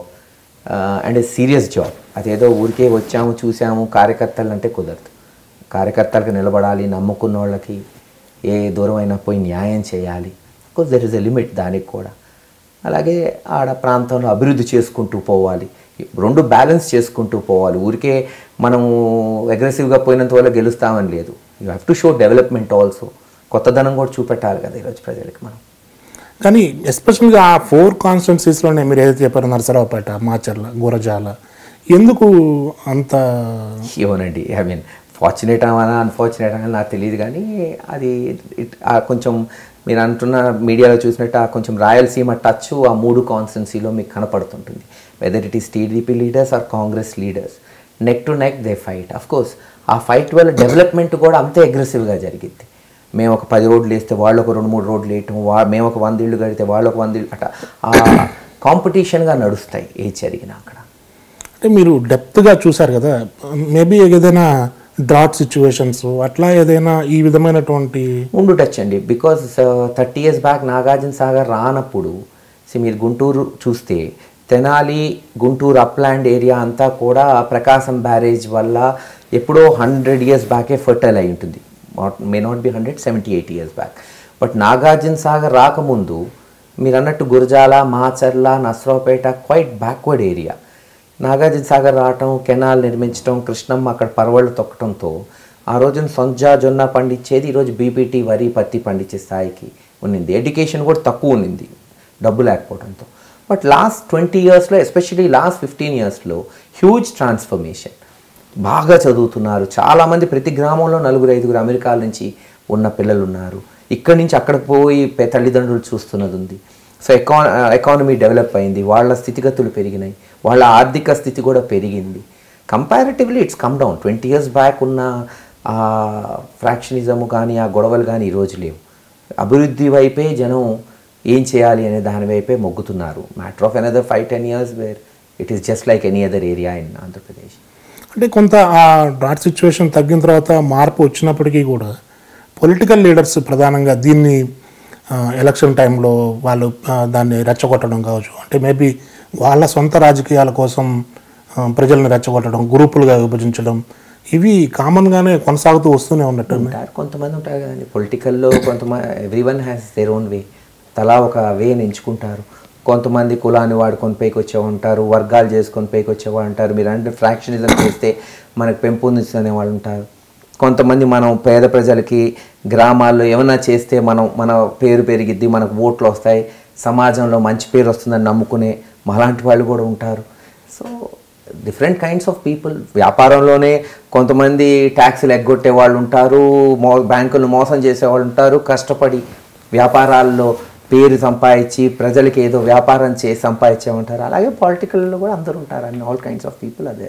and serious job. అదేదో ఊరికే వచ్చాము చూసాము కార్యకర్తలు అంటే కుదరదు. కార్యకర్తలకు నిలబడాలి, నమ్ముకున్న వాళ్ళకి ఏ దూరం అయినా పోయి న్యాయం చేయాలి. Of course there is a limit దానికి కూడా. అలాగే ఆడ ప్రాంతంలో అభివృద్ధి చేసుకుంటూ పోవాలి, రెండు బ్యాలెన్స్ చేసుకుంటూ పోవాలి. ఊరికే మనము అగ్రెసివ్గా పోయినంత వల్ల గెలుస్తామని లేదు. You have to show development also. కొత్తదనం కూడా చూపెట్టాలి కదా ఈరోజు ప్రజలకి మనం. కానీ ఎస్పెషల్గా ఆ ఫోర్ కాన్స్టిట్యున్సీస్లోనే మీరు ఏదైతే చెప్పారో నరసరావుపేట, మాచర్ల, గురజాల, ఎందుకు అంత? ఏమోనండి, ఐ మీన్ ఫార్చునేట్ అవ్వాలా అన్ఫార్చునేట్ అవ్వాలా నాకు తెలియదు. కానీ అది కొంచెం మీరు అంటున్న మీడియాలో చూసినట్టు ఆ కొంచెం రాయలసీమ టచ్ ఆ మూడు కాన్స్టిట్యున్సీలో మీకు కనపడుతుంటుంది. Whether it is TDP leaders or Congress leaders, neck to neck they fight. Of course ఆ ఫైట్ వల్ల డెవలప్మెంట్ కూడా అంతే అగ్రెసివ్గా జరిగింది. మేము ఒక పది రోడ్లు వేస్తే వాళ్ళు ఒక రెండు మూడు రోడ్లు వేయటం, వా మేము ఒక వంద ఇళ్ళు కడితే వాళ్ళు ఒక వంద ఇళ్ళు, అట్లా ఆ కాంపిటీషన్గా నడుస్తాయి ఏ జరిగినా అక్కడ. అంటే మీరు డెప్త్గా చూసారు కదా, మేబీ ఏదైనా డ్రాట్ సిచ్యువేషన్స్ అట్లా ఏదైనా ఈ విధమైనటువంటి ఉండుటచ్చు అండి. Because thirty years back Nagarjuna Sagar రానప్పుడు సో మీరు గుంటూరు చూస్తే తెనాలి, గుంటూరు అప్లాండ్ ఏరియా అంతా కూడా ప్రకాశం బ్యారేజ్ వల్ల ఎప్పుడో హండ్రెడ్ ఇయర్స్ బ్యాకే ఫర్టైల్ అయి ఉంటుంది. May not be hundred, seventy eighty years back. But Nagarjuna Sagar రాకముందు మీరు అన్నట్టు Gurazala, Macherla, Narasaraopet quite backward area. Nagarjuna Sagar రావటం, కెనాల్ నిర్మించడం, కృష్ణమ్మ అక్కడ పరవళ్ళు తొక్కడంతో ఆ రోజున సొంజ జొన్న పండించేది ఈరోజు బీపీటీ, వరి, పత్తి పండించే స్థాయికి ఉన్నింది. ఎడ్యుకేషన్ కూడా తక్కువ ఉన్నింది డబ్బు లేకపోవడంతో. బట్ లాస్ట్ ట్వంటీ ఇయర్స్లో, ఎస్పెషలీ లాస్ట్ ఫిఫ్టీన్ ఇయర్స్లో హ్యూజ్ ట్రాన్స్ఫర్మేషన్. బాగా చదువుతున్నారు చాలామంది. ప్రతి గ్రామంలో నలుగురు ఐదుగురు అమెరికాల నుంచి ఉన్న పిల్లలు ఉన్నారు. ఇక్కడి నుంచి అక్కడికి పోయి తల్లిదండ్రులు చూస్తున్నది ఉంది. సో ఎకా ఎకానమీ డెవలప్ అయింది, వాళ్ళ స్థితిగతులు పెరిగినాయి, వాళ్ళ ఆర్థిక స్థితి కూడా పెరిగింది. Comparatively it's come down. Twenty years back ఉన్న ఆ ఫ్రాక్షనిజము కానీ ఆ గొడవలు కానీ ఈరోజు లేవు. అభివృద్ధి వైపే జనం ఏం చేయాలి అనే దాని వైపే మొగ్గుతున్నారు. Matter of another five ten years where it is just like any other area in Andhra Pradesh. అంటే కొంత ఆ డ్రాట్ సిచ్యువేషన్ తగ్గిన తర్వాత మార్పు వచ్చినప్పటికీ కూడా పొలిటికల్ లీడర్స్ ప్రధానంగా దీన్ని ఎలక్షన్ టైంలో వాళ్ళు దాన్ని రెచ్చగొట్టడం కావచ్చు, అంటే మేబీ వాళ్ళ సొంత రాజకీయాల కోసం ప్రజల్ని రెచ్చగొట్టడం, గ్రూపులుగా విభజించడం, ఇవి కామన్గానే కొనసాగుతూ వస్తూనే ఉన్నట్టు ఉంటారు. కొంతమంది ఉంటారు కదండి పొలిటికల్లో, కొంతమంది every one has their own way, తలా ఒక వేని ఎంచుకుంటారు. కొంతమంది కులాన్ని వాడుకొని పైకి వచ్చేవాళ్ళు ఉంటారు, వర్గాలు చేసుకొని పైకి వచ్చేవాళ్ళు ఉంటారు. మీరు అంటే ఫ్రాక్షనిజం చేస్తే మనకు పెంపొందించుకునే వాళ్ళు ఉంటారు. కొంతమంది మనం పేద ప్రజలకి గ్రామాల్లో ఏమైనా చేస్తే మనం మన పేరు పెరిగిద్ది, మనకు ఓట్లు వస్తాయి, సమాజంలో మంచి పేరు వస్తుందని నమ్ముకునే అలాంటి వాళ్ళు కూడా ఉంటారు. So different kinds of people. వ్యాపారంలోనే కొంతమంది ట్యాక్సులు ఎగ్గొట్టే వాళ్ళు ఉంటారు, మో బ్యాంకులను మోసం చేసేవాళ్ళు ఉంటారు, కష్టపడి వ్యాపారాల్లో పేరు సంపాదించి ప్రజలకి ఏదో వ్యాపారం చేసి సంపాదించే ఉంటారు. అలాగే పొలిటికల్లో కూడా అందరూ ఉంటారు. అన్ని ఆల్ కైండ్స్ ఆఫ్ పీపుల్ అదే.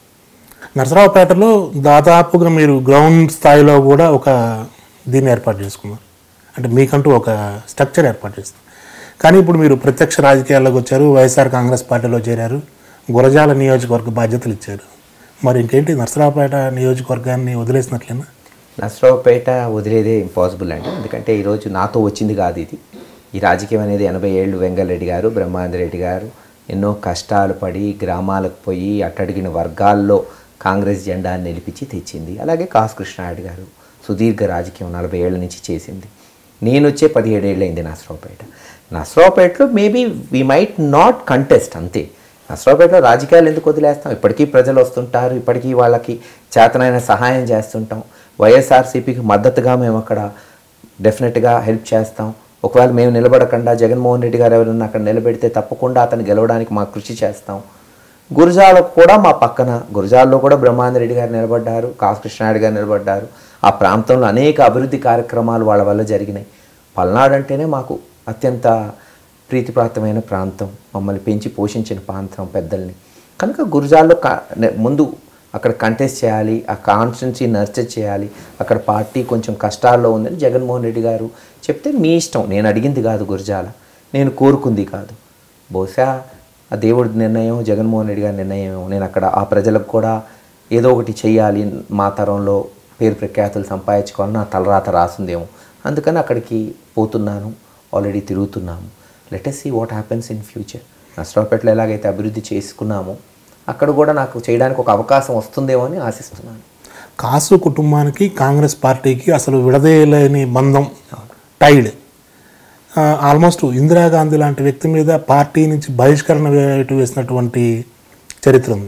నరసరావుపేటలో దాదాపుగా మీరు గ్రౌండ్ స్థాయిలో కూడా ఒక దీన్ని ఏర్పాటు చేసుకున్నారు, అంటే మీకంటూ ఒక స్ట్రక్చర్ ఏర్పాటు చేస్తారు. కానీ ఇప్పుడు మీరు ప్రత్యక్ష రాజకీయాల్లోకి వచ్చారు, వైఎస్ఆర్ కాంగ్రెస్ పార్టీలో చేరారు, గురజాల నియోజకవర్గ బాధ్యతలు ఇచ్చారు. మరి ఇంకేంటి నరసరావుపేట నియోజకవర్గాన్ని వదిలేసినట్లేనా? నరసరావుపేట వదిలేదే ఇంపాసిబుల్ అండి. ఎందుకంటే ఈరోజు నాతో వచ్చింది కాదు ఇది. ఈ రాజకీయం అనేది ఎనభై ఏళ్ళు వెంగళరెడ్డి గారు, బ్రహ్మానందరెడ్డి గారు ఎన్నో కష్టాలు పడి గ్రామాలకు పోయి అట్టడిగిన వర్గాల్లో కాంగ్రెస్ జెండాన్ని నిలిపించి తెచ్చింది. అలాగే కాసు కృష్ణారెడ్డి గారు సుదీర్ఘ రాజకీయం నలభై ఏళ్ళ నుంచి చేసింది. నేను వచ్చే పదిహేడు ఏళ్ళు అయింది నరసరావుపేట. నర్సరావుపేటలో maybe we might not contest అంతే. నర్సరావుపేటలో రాజకీయాలు ఎందుకు వదిలేస్తాం? ఇప్పటికీ ప్రజలు వస్తుంటారు, ఇప్పటికీ వాళ్ళకి చేతనైన సహాయం చేస్తుంటాం. వైఎస్ఆర్సీపీకి మద్దతుగా మేము అక్కడ డెఫినెట్గా హెల్ప్ చేస్తాం. ఒకవేళ మేము నిలబడకుండా జగన్మోహన్ రెడ్డి గారు ఎవరైనా అక్కడ నిలబెడితే తప్పకుండా అతను గెలవడానికి మా కృషి చేస్తాం. గురజాలకు కూడా మా పక్కన, గురజాల్లో కూడా బ్రహ్మానంద రెడ్డి గారు నిలబడ్డారు, కాసు కృష్ణారెడ్డి గారు నిలబడ్డారు. ఆ ప్రాంతంలో అనేక అభివృద్ధి కార్యక్రమాలు వాళ్ళ వల్ల జరిగినాయి. పల్నాడు అంటేనే మాకు అత్యంత ప్రీతిప్రాప్తమైన ప్రాంతం, మమ్మల్ని పెంచి పోషించిన ప్రాంతం పెద్దల్ని. కనుక గురజాల్లో ముందు అక్కడ కంటెస్ట్ చేయాలి, ఆ కాన్స్టిట్యున్సీ నర్చర్ చేయాలి, అక్కడ పార్టీ కొంచెం కష్టాల్లో ఉందని జగన్మోహన్ రెడ్డి గారు చెప్తే మీ ఇష్టం, నేను అడిగింది కాదు, గురజాల నేను కోరుకుంది కాదు. బహుశా ఆ దేవుడి నిర్ణయం, జగన్మోహన్ రెడ్డి గారి నిర్ణయం. నేను అక్కడ ఆ ప్రజలకు కూడా ఏదో ఒకటి చెయ్యాలి, మా తరంలో పేరు ప్రఖ్యాతులు సంపాదించుకోవాలని నా తలరాత రాసిందేమో, అందుకని అక్కడికి పోతున్నాను, ఆల్రెడీ తిరుగుతున్నాము. Let us see what happens in future. నర్సరావుపేటలో ఎలాగైతే అభివృద్ధి చేసుకున్నామో అక్కడ కూడా నాకు చేయడానికి ఒక అవకాశం వస్తుందేమో అని ఆశిస్తున్నాను. కాసు కుటుంబానికి కాంగ్రెస్ పార్టీకి అసలు విడదీయలేని బంధం, టైడ్. ఆల్మోస్ట్ ఇందిరాగాంధీ లాంటి వ్యక్తి మీద పార్టీ నుంచి బహిష్కరణ వేటు వేసినటువంటి చరిత్ర ఉంది.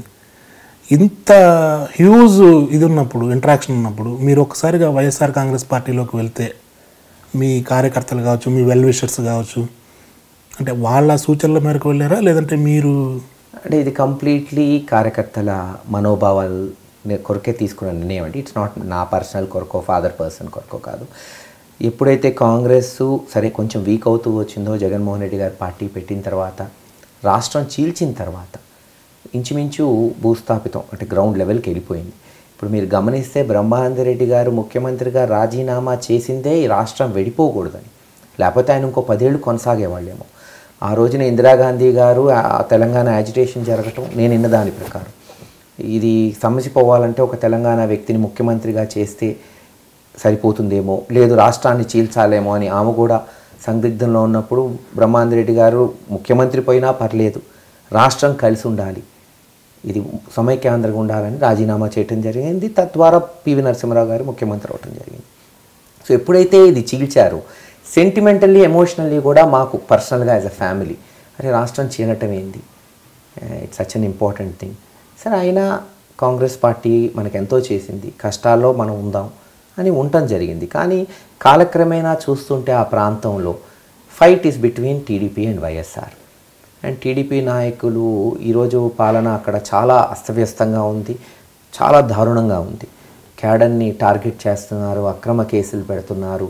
ఇంత హ్యూజ్ ఇది ఉన్నప్పుడు, ఇంటరాక్షన్ ఉన్నప్పుడు, మీరు ఒక్కసారిగా వైఎస్ఆర్ కాంగ్రెస్ పార్టీలోకి వెళ్తే మీ కార్యకర్తలు కావచ్చు, మీ వెల్ విషర్స్ కావచ్చు, అంటే వాళ్ళ సూచనల మేరకు వెళ్ళారా, లేదంటే మీరు? అంటే ఇది కంప్లీట్లీ కార్యకర్తల మనోభావాలు కొరకే తీసుకున్న నిర్ణయం అండి. ఇట్స్ నాట్ నా పర్సనల్ కొరకో, ఫాదర్ పర్సన్ కొరకో కాదు. ఎప్పుడైతే కాంగ్రెస్ సరే కొంచెం వీక్ అవుతూ వచ్చిందో, జగన్మోహన్ రెడ్డి గారు పార్టీ పెట్టిన తర్వాత, రాష్ట్రం చీల్చిన తర్వాత ఇంచుమించు భూస్థాపితం అంటే గ్రౌండ్ లెవెల్కి వెళ్ళిపోయింది. ఇప్పుడు మీరు గమనిస్తే బ్రహ్మానంద రెడ్డి గారు ముఖ్యమంత్రిగా రాజీనామా చేసిందే ఈ రాష్ట్రం వెడిపోకూడదని, లేకపోతే ఆయన ఇంకో పదేళ్ళు కొనసాగేవాళ్ళేమో. ఆ రోజున ఇందిరాగాంధీ గారు తెలంగాణ యాజిటేషన్ జరగటం నేను విన్న దాని ప్రకారం ఇది సమసిపోవాలంటే ఒక తెలంగాణ వ్యక్తిని ముఖ్యమంత్రిగా చేస్తే సరిపోతుందేమో, లేదు రాష్ట్రాన్ని చీల్చాలేమో అని ఆమె కూడా సందిగ్ధంలో ఉన్నప్పుడు బ్రహ్మానంద రెడ్డి గారు ముఖ్యమంత్రి పోయినా పర్లేదు, రాష్ట్రం కలిసి ఉండాలి, ఇది సమైక్యాంధ్రంగా ఉండాలని రాజీనామా చేయడం జరిగింది. తద్వారా పివి నరసింహారావు గారు ముఖ్యమంత్రి అవడం జరిగింది. సో ఎప్పుడైతే ఇది చీల్చారో సెంటిమెంటల్లీ, ఎమోషనల్లీ కూడా మాకు పర్సనల్గా యాజ్ అ ఫ్యామిలీ అరే రాష్ట్రం చీలటం ఏంది, it's such an important thing. సరే అయినా కాంగ్రెస్ పార్టీ మనకు ఎంతో చేసింది, కష్టాల్లో మనం ఉందాం అని ఉండటం జరిగింది. కానీ కాలక్రమేణా చూస్తుంటే ఆ ప్రాంతంలో fight is between TDP and YSR. And TDP నాయకులు ఈరోజు పాలన అక్కడ చాలా అస్తవ్యస్తంగా ఉంది, చాలా దారుణంగా ఉంది. క్యాడర్ని టార్గెట్ చేస్తున్నారు, అక్రమ కేసులు పెడుతున్నారు.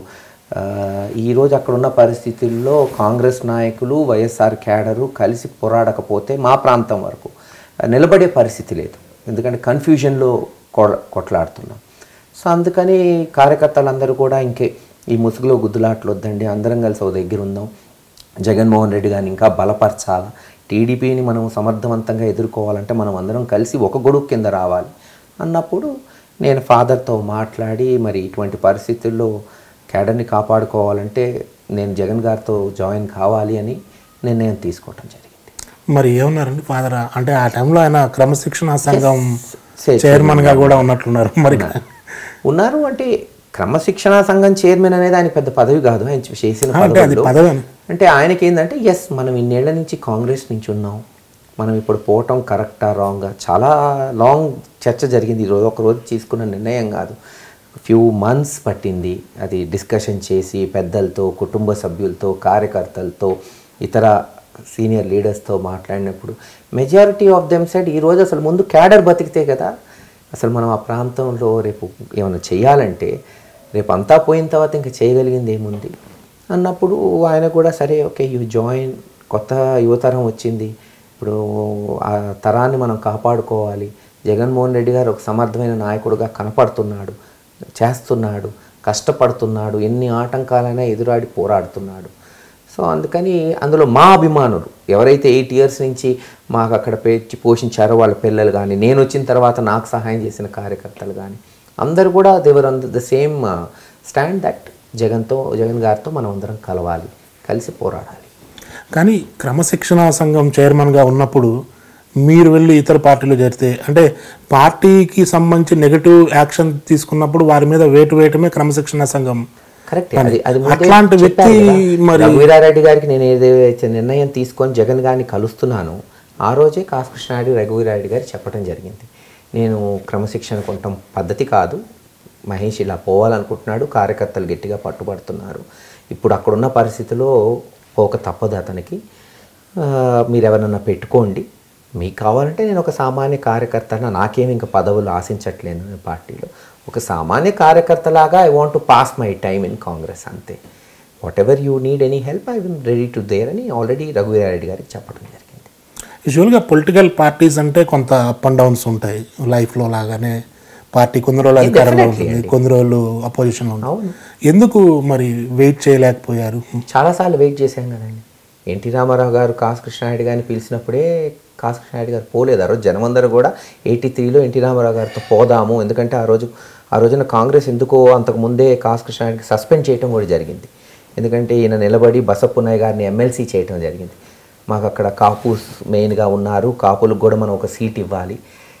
ఈరోజు అక్కడున్న పరిస్థితుల్లో కాంగ్రెస్ నాయకులు, వైఎస్ఆర్ క్యాడరు కలిసి పోరాడకపోతే మా ప్రాంతం వరకు నిలబడే పరిస్థితి లేదు, ఎందుకంటే కన్ఫ్యూజన్లో కొట్లాడుతున్నాం. సో అందుకని కార్యకర్తలందరూ కూడా ఇంకే ఈ ముసుగులో గుద్దులాట్లు వద్దండి, అందరం కలిసి ఒక దగ్గర ఉందాం, జగన్మోహన్ రెడ్డి గారిని ఇంకా బలపరచాలా, టీడీపీని మనం సమర్థవంతంగా ఎదుర్కోవాలంటే మనం అందరం కలిసి ఒక గొడుగు కింద రావాలి అన్నప్పుడు నేను ఫాదర్తో మాట్లాడి మరి ఇటువంటి పరిస్థితుల్లో క్యాడర్ని కాపాడుకోవాలంటే నేను జగన్ గారితో జాయిన్ కావాలి అని నిర్ణయం తీసుకోవటం జరిగింది. మరి ఏమన్నారండి ఫాదర్? అంటే ఆ టైంలో ఆయన క్రమశిక్షణ సంఘం చైర్మన్గా కూడా ఉన్నట్లున్నారు. మరి ఉన్నారు అంటే క్రమశిక్షణ సంఘం చైర్మన్ అనేది ఆయన పెద్ద పదవి కాదు, ఆయన చేసిన పదవి. అంటే ఆయనకి ఏంటంటే ఎస్ మనం ఇన్నేళ్ల నుంచి కాంగ్రెస్ నుంచి ఉన్నాం, మనం ఇప్పుడు పోవటం కరెక్టా రాంగా చాలా లాంగ్ చర్చ జరిగింది. ఈరోజు ఒక రోజు తీసుకున్న నిర్ణయం కాదు, ఫ్యూ మంత్స్ పట్టింది. అది డిస్కషన్ చేసి పెద్దలతో, కుటుంబ సభ్యులతో, కార్యకర్తలతో, ఇతర సీనియర్ లీడర్స్తో మాట్లాడినప్పుడు మెజారిటీ ఆఫ్ దెమ్ సైడ్ ఈరోజు అసలు ముందు క్యాడర్ బతికితే కదా అసలు మనం ఆ ప్రాంతంలో రేపు ఏమైనా చేయాలంటే, రేపు అంతా పోయిన తర్వాత ఇంకా చేయగలిగింది ఏముంది అన్నప్పుడు ఆయన కూడా సరే ఓకే యూ జాయిన్, కొత్త యువతరం వచ్చింది, ఇప్పుడు ఆ తరాన్ని మనం కాపాడుకోవాలి, జగన్మోహన్ రెడ్డి గారు ఒక సమర్థమైన నాయకుడుగా కనపడుతున్నాడు, చేస్తున్నాడు, కష్టపడుతున్నాడు, ఎన్ని ఆటంకాలైనా ఎదురాడి పోరాడుతున్నాడు. సో అందుకని అందులో మా అభిమానులు ఎవరైతే ఎయిట్ ఇయర్స్ నుంచి మాకు అక్కడ పెంచి పోషించారో వాళ్ళ పిల్లలు కానీ, నేను వచ్చిన తర్వాత నాకు సహాయం చేసిన కార్యకర్తలు కానీ అందరూ కూడా they were on the same stand that జగన్తో జగన్ గారితో మనం అందరం కలవాలి, కలిసి పోరాడాలి. కానీ క్రమశిక్షణ సంఘం చైర్మన్గా ఉన్నప్పుడు మీరు వెళ్ళి ఇతర పార్టీలో చేరితే, అంటే పార్టీకి సంబంధించి నెగటివ్ యాక్షన్ తీసుకున్నప్పుడు వారి మీద వేటు వేయటమే క్రమశిక్షణ సంఘం కరెక్ట్. అది అది ముందే అట్లాంటి వ్యక్తి చెప్పారు కదా. మరి రఘువీరారెడ్డి గారికి నేను ఏదైతే నిర్ణయం తీసుకొని జగన్ గారిని కలుస్తున్నాను ఆ రోజే కాసు కృష్ణారెడ్డి రఘువీరారెడ్డి గారు చెప్పడం జరిగింది. నేను క్రమశిక్షణ కొంటాం పద్ధతి కాదు, మహేష్ ఇలా పోవాలనుకుంటున్నాడు, కార్యకర్తలు గట్టిగా పట్టుబడుతున్నారు, ఇప్పుడు అక్కడున్న పరిస్థితిలో పోక తప్పదు అతనికి, మీరు ఎవరన్నా పెట్టుకోండి, మీకు కావాలంటే నేను ఒక సామాన్య కార్యకర్తన, నాకేమి ఇంకా పదవులు ఆశించట్లేను పార్టీలో, ఒక సామాన్య కార్యకర్తలాగా I want to pass my time in Congress అంతే, what ever you need any help I will ready to their అని ఆల్రెడీ రఘువీరారెడ్డి గారికి చెప్పడం జరిగింది. యూజువల్గా పొలిటికల్ పార్టీస్ అంటే కొంత అప్ అండ్ డౌన్స్ ఉంటాయి లైఫ్లో లాగానే, పార్టీ కొన్ని రోజులు అధికారంలో ఉంటుంది, కొన్ని రోజులు అపోజిషన్లో ఉంటుంది. ఎందుకు మరి వెయిట్ చేయలేకపోయారు? చాలాసార్లు వెయిట్ చేశాం కదండి. ఎన్టీ రామారావు గారు కాసు కృష్ణారెడ్డి గారిని పిలిచినప్పుడే కాసు కృష్ణారెడ్డి గారు పోలేదు. ఆ రోజు జనమందరూ కూడా ఎయిటీ త్రీలో ఎన్టీ రామారావు గారితో పోదాము, ఎందుకంటే ఆ రోజు ఆ రోజున కాంగ్రెస్ ఎందుకో అంతకుముందే కాసు కృష్ణారెడ్డికి సస్పెండ్ చేయడం కూడా జరిగింది. ఎందుకంటే ఈయన నిలబడి బసప్పున్నయ్య గారిని ఎమ్మెల్సీ చేయడం జరిగింది. మాకు అక్కడ కాపు మెయిన్గా ఉన్నారు, కాపులకు కూడా మనం ఒక సీట్ ఇవ్వాలి,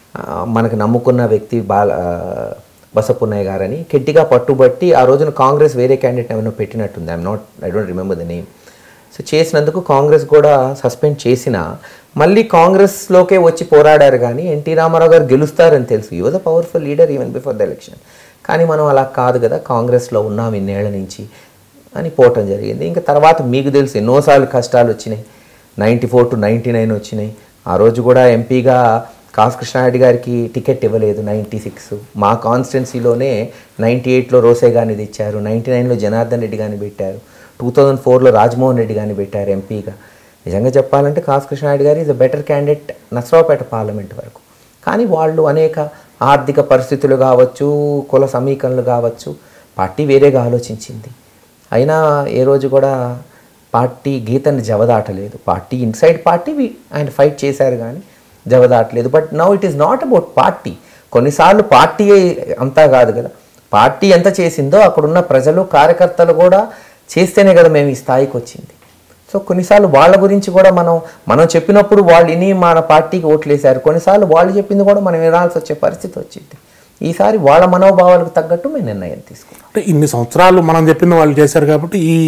మనకు నమ్ముకున్న వ్యక్తి బాల బసప్పున్నయ్య గారని గట్టిగా పట్టుబట్టి ఆ రోజున కాంగ్రెస్ వేరే క్యాండిడేట్ ఏమైనా పెట్టినట్టుంది, I'm not I don't remember the name. So చేసినందుకు కాంగ్రెస్ కూడా సస్పెండ్ చేసినా మళ్ళీ కాంగ్రెస్లోకే వచ్చి పోరాడారు. కానీ ఎన్టీ రామారావు గారు గెలుస్తారని తెలుసు, you was a powerful leader even before the election. కానీ మనం అలా కాదు కదా, కాంగ్రెస్లో ఉన్నాం ఇన్నేళ్ల నుంచి అని పోవటం జరిగింది. ఇంకా తర్వాత మీకు తెలుసు ఎన్నోసార్లు కష్టాలు వచ్చినాయి, ninety four to ninety nine వచ్చినాయి. ఆ రోజు కూడా ఎంపీగా కాసు కృష్ణారెడ్డి గారికి టికెట్ ఇవ్వలేదు నైంటీ సిక్స్, మా కాన్స్టిట్యున్సీలోనే నైంటీ ఎయిట్లో రోసే గారిని తెచ్చారు, నైంటీ నైన్లో జనార్దన్ రెడ్డి గారిని పెట్టారు, టూ థౌజండ్ ఫోర్లో రాజమోహన్ రెడ్డి గారిని పెట్టారు ఎంపీగా. నిజంగా చెప్పాలంటే Kasu Krishna Reddy garu is a better candidate Narasaraopet parliament వరకు. కానీ వాళ్ళు అనేక ఆర్థిక పరిస్థితులు కావచ్చు, కుల సమీకరణలు కావచ్చు, పార్టీ వేరేగా ఆలోచించింది. అయినా ఏ రోజు కూడా పార్టీ గీతని జవదాటలేదు. పార్టీ ఇన్సైడ్ పార్టీ ఆయన ఫైట్ చేశారు కానీ జవదాటలేదు. But now it is not about party. కొన్నిసార్లు పార్టీ అంతా కాదు కదా, పార్టీ ఎంత చేసిందో అక్కడున్న ప్రజలు కార్యకర్తలు కూడా చేస్తేనే కదా మేము ఈ స్థాయికి వచ్చింది. సో కొన్నిసార్లు వాళ్ళ గురించి కూడా మనం మనం చెప్పినప్పుడు వాళ్ళు ఇని మన పార్టీకి ఓట్లేశారు, కొన్నిసార్లు వాళ్ళు చెప్పింది కూడా మనం వినాల్సి వచ్చే పరిస్థితి వచ్చింది. ఈసారి వాళ్ళ మనోభావాలకు తగ్గట్టు మేము నిర్ణయం తీసుకున్నాం. అంటే ఇన్ని సంవత్సరాలు మనం చెప్పింది వాళ్ళు చేశారు కాబట్టి ఈ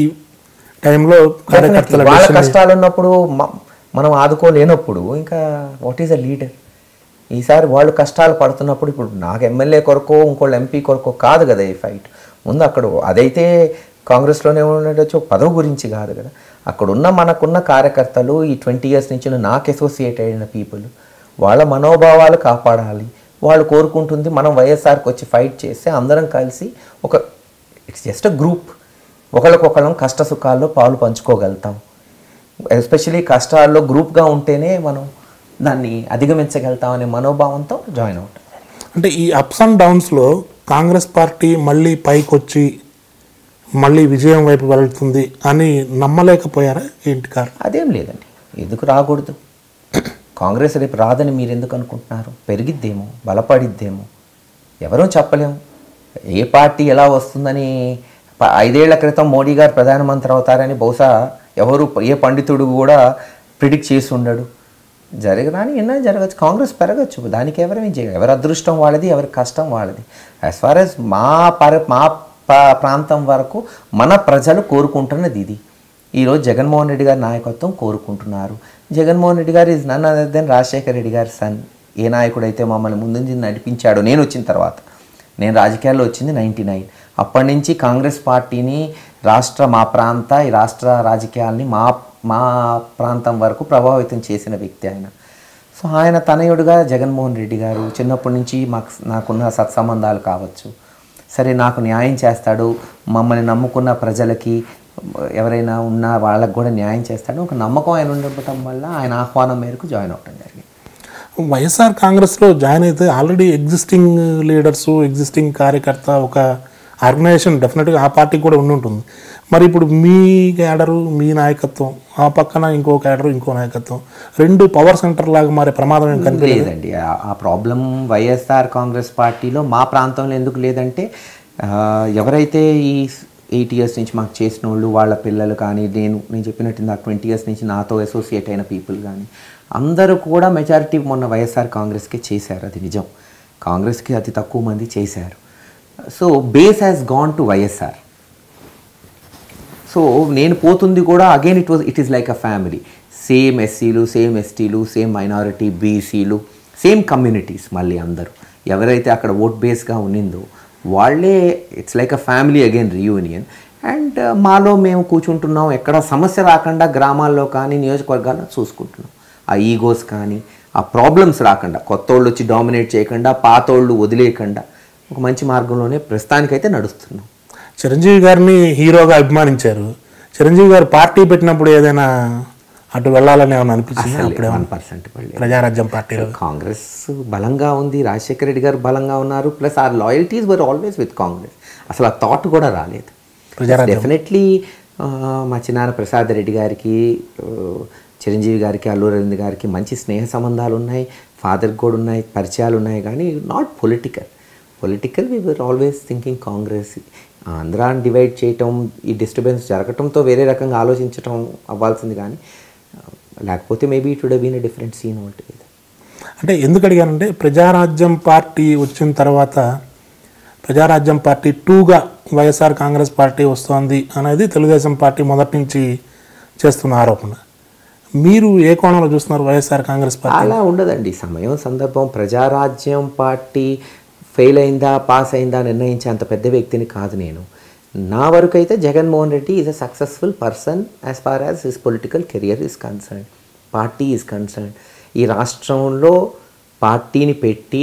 టైంలో వాళ్ళ కష్టాలు ఉన్నప్పుడు మనం ఆదుకోలేనప్పుడు ఇంకా వాట్ ఈజ్ అ లీడర్. ఈసారి వాళ్ళు కష్టాలు పడుతున్నప్పుడు ఇప్పుడు నాకు ఎమ్మెల్యే కొరకో ఇంకోళ్ళు ఎంపీ కొరకో కాదు కదా ఈ ఫైట్. ముందు అక్కడ అదైతే కాంగ్రెస్లోనే ఉండొచ్చు, పదవి గురించి కాదు కదా. అక్కడున్న మనకున్న కార్యకర్తలు ఈ ట్వంటీ ఇయర్స్ నుంచి నాకు అసోసియేట్ అయిన పీపుల్, వాళ్ళ మనోభావాలు కాపాడాలి. వాళ్ళు కోరుకుంటుంది మనం వైఎస్ఆర్కి వచ్చి ఫైట్ చేస్తే అందరం కలిసి ఒక ఇట్స్ జస్ట్ అ గ్రూప్, ఒకరికొకళ్ళం కష్ట సుఖాల్లో పాలు పంచుకోగలుగుతాం. ఎస్పెషలీ కష్టాల్లో గ్రూప్గా ఉంటేనే మనం దాన్ని అధిగమించగలుగుతాం అనే మనోభావంతో జాయిన్ అవుతాం. అంటే ఈ అప్స్ అండ్ డౌన్స్లో కాంగ్రెస్ పార్టీ మళ్ళీ పైకి వచ్చి మళ్ళీ విజయం వైపు వెళ్తుంది అని నమ్మలేకపోయారా ఏంటి కారణం? అదేం లేదండి, ఎందుకు రాకూడదు. కాంగ్రెస్ రేపు రాదని మీరు ఎందుకు అనుకుంటున్నారు? పెరిగిద్దేమో, బలపడిద్దేమో, ఎవరూ చెప్పలేము. ఏ పార్టీ ఎలా వస్తుందని ఐదేళ్ల క్రితం మోడీ గారు ప్రధానమంత్రి అవుతారని బహుశా ఎవరు ఏ పండితుడు కూడా ప్రిడిక్ట్ చేసి ఉండడు. జరగదని ఎన్నో జరగచ్చు, కాంగ్రెస్ పెరగచ్చు, దానికి ఎవరేమీ చేయాలి. ఎవరి అదృష్టం వాళ్ళది, ఎవరి కష్టం వాళ్ళది. యాజ్ ఫార్ యాజ్ మా పర మా ప్రాంతం వరకు మన ప్రజలు కోరుకుంటున్నది ఇది. ఈరోజు జగన్మోహన్ రెడ్డి గారి నాయకత్వం కోరుకుంటున్నారు. Jaganmohan Reddy garu is none other than Rajasekhara Reddy గారి సన్. ఏ నాయకుడైతే మమ్మల్ని ముందు నడిపించాడో, నేను వచ్చిన తర్వాత, నేను రాజకీయాల్లో వచ్చింది నైంటీ నైన్ అప్పటి నుంచి కాంగ్రెస్ పార్టీని రాష్ట్ర మా ప్రాంత ఈ రాష్ట్ర రాజకీయాల్ని మా మా ప్రాంతం వరకు ప్రభావితం చేసిన వ్యక్తి ఆయన. సో ఆయన తనయుడుగా జగన్మోహన్ రెడ్డి గారు చిన్నప్పటి నుంచి మాకు నాకున్న సత్సంబంధాలు కావచ్చు, సరే నాకు న్యాయం చేస్తాడు, మమ్మల్ని నమ్ముకున్న ప్రజలకి ఎవరైనా ఉన్నా వాళ్ళకు కూడా న్యాయం చేస్తాడు, ఒక నమ్మకం ఆయన ఉండటం వల్ల ఆయన ఆహ్వానం మేరకు జాయిన్ అవ్వడం జరిగింది. వైఎస్ఆర్ కాంగ్రెస్లో జాయిన్ అయితే ఆల్రెడీ ఎగ్జిస్టింగ్ లీడర్స్, ఎగ్జిస్టింగ్ కార్యకర్త, ఒక ఆర్గనైజేషన్ డెఫినెట్గా ఆ పార్టీకి కూడా ఉండి ఉంటుంది. మరి ఇప్పుడు మీ క్యాడరు, మీ నాయకత్వం, ఆ పక్కన ఇంకో క్యాడరు, ఇంకో నాయకత్వం, రెండు పవర్ సెంటర్ లాగా మారే ప్రమాదం ఏం కనిపించలేదండి. ఆ ప్రాబ్లం వైఎస్ఆర్ కాంగ్రెస్ పార్టీలో మా ప్రాంతంలో ఎందుకు లేదంటే, ఎవరైతే ఈ ఎయిట్ ఇయర్స్ నుంచి మాకు చేసిన వాళ్ళు, వాళ్ళ పిల్లలు కానీ, నేను నేను చెప్పినట్టు నాకు ట్వంటీ ఇయర్స్ నుంచి నాతో అసోసియేట్ అయిన పీపుల్ కానీ అందరూ కూడా మెజారిటీ మొన్న వైఎస్ఆర్ కాంగ్రెస్కే చేశారు. అది నిజం, కాంగ్రెస్కి అతి తక్కువ మంది చేశారు. So base has gone to YSR. So నేను పోతుంది కూడా again it was it is like a family. Same ఎస్సీలు, సేమ్ ఎస్టీలు, సేమ్ మైనారిటీ, బీసీలు, సేమ్ కమ్యూనిటీస్. మళ్ళీ అందరూ ఎవరైతే అక్కడ ఓట్ బేస్గా ఉన్నిందో వాళ్ళే it's like a family again reunion. And మాలో మేము కూర్చుంటున్నాం, ఎక్కడ సమస్య రాకుండా గ్రామాల్లో కానీ నియోజకవర్గాల్లో చూసుకుంటున్నాం. ఆ ఈగోస్ కానీ ఆ ప్రాబ్లమ్స్ రాకుండా, కొత్త వాళ్ళు వచ్చి డామినేట్ చేయకుండా, పాత వాళ్ళు వదిలేయకుండా ఒక మంచి మార్గంలోనే ప్రస్తుతానికైతే నడుస్తున్నాం. చిరంజీవి గారిని హీరోగా అభిమానించారు. చిరంజీవి గారు పార్టీ పెట్టినప్పుడు ఏదైనా అటు వెళ్ళాలని ఏమైనా అనిపించింది? అప్పుడే వన్ పర్సెంట్ ప్రజారాజ్యం పార్టీలో కాంగ్రెస్ బలంగా ఉంది, రాజశేఖర రెడ్డి గారు బలంగా ఉన్నారు, plus our loyalties were always with Congress. అసలు ఆ థాట్ కూడా రాలేదు. డెఫినెట్లీ మా చిన్నాన్న ప్రసాద్ రెడ్డి గారికి, చిరంజీవి గారికి, అల్లు అరవింద్ గారికి మంచి స్నేహ సంబంధాలు ఉన్నాయి, ఫాదర్కి కూడా ఉన్నాయి, పరిచయాలు ఉన్నాయి, కానీ not political. Political we were always thinking Congress. ఆంధ్రాని డివైడ్ చేయటం, ఈ డిస్టర్బెన్స్ జరగటంతో వేరే రకంగా ఆలోచించటం అవ్వాల్సింది, కానీ లేకపోతే maybe it would have been a different scene ఉంటుంది. అంటే ఎందుకు అడిగానంటే ప్రజారాజ్యం పార్టీ వచ్చిన తర్వాత ప్రజారాజ్యం పార్టీ టూగా వైఎస్ఆర్ కాంగ్రెస్ పార్టీ వస్తోంది అనేది తెలుగుదేశం పార్టీ మొదటి నుంచి చేస్తున్న ఆరోపణ. మీరు ఏ కోణంలో చూస్తున్నారు వైఎస్ఆర్ కాంగ్రెస్ పార్టీ? అలా ఉండదండి. సమయం, సందర్భం. ప్రజారాజ్యం పార్టీ ఫెయిల్ అయిందా, పాస్ అయిందా నిర్ణయించే అంత పెద్ద వ్యక్తిని కాదు నేను. నా వరకు అయితే Jaganmohan Reddy is a successful person as far as his political career is concern, party is concern. ఈ రాష్ట్రంలో పార్టీని పెట్టి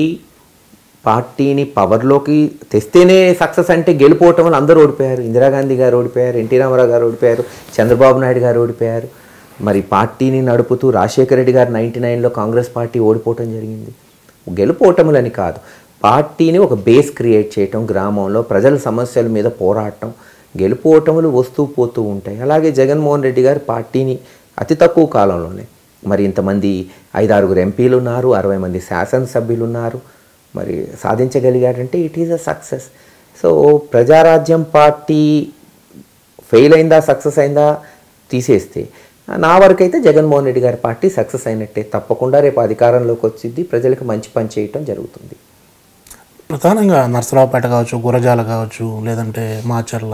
పార్టీని పవర్లోకి తెస్తేనే సక్సెస్ అంటే గెలిపోవటం వల్ల అందరూ ఓడిపోయారు. ఇందిరాగాంధీ గారు ఓడిపోయారు, ఎన్టీ రామారావు గారు ఓడిపోయారు, చంద్రబాబు నాయుడు గారు ఓడిపోయారు. మరి పార్టీని నడుపుతూ రాజశేఖర రెడ్డి గారు నైంటీ నైన్లో కాంగ్రెస్ పార్టీ ఓడిపోవటం జరిగింది. గెలుపోవటములని కాదు, పార్టీని ఒక బేస్ క్రియేట్ చేయటం, గ్రామంలో ప్రజల సమస్యల మీద పోరాటం, గెలుపోవటములు వస్తూ పోతూ ఉంటాయి. అలాగే జగన్మోహన్ రెడ్డి గారు పార్టీని అతి తక్కువ కాలంలోనే మరి ఇంతమంది ఐదారుగురు ఎంపీలు ఉన్నారు, అరవై మంది శాసనసభ్యులు ఉన్నారు, మరి సాధించగలిగాడంటే it is a success. So Praja Rajyam party fail అయిందా, సక్సెస్ అయిందా తీసేస్తే నా వరకు అయితే జగన్మోహన్ రెడ్డి గారి పార్టీ సక్సెస్ అయినట్టే. తప్పకుండా రేపు అధికారంలోకి వచ్చింది, ప్రజలకు మంచి పని చేయటం జరుగుతుంది. ప్రధానంగా నర్సరావుపేట కావచ్చు, గురజాల కావచ్చు, లేదంటే మాచర్ల,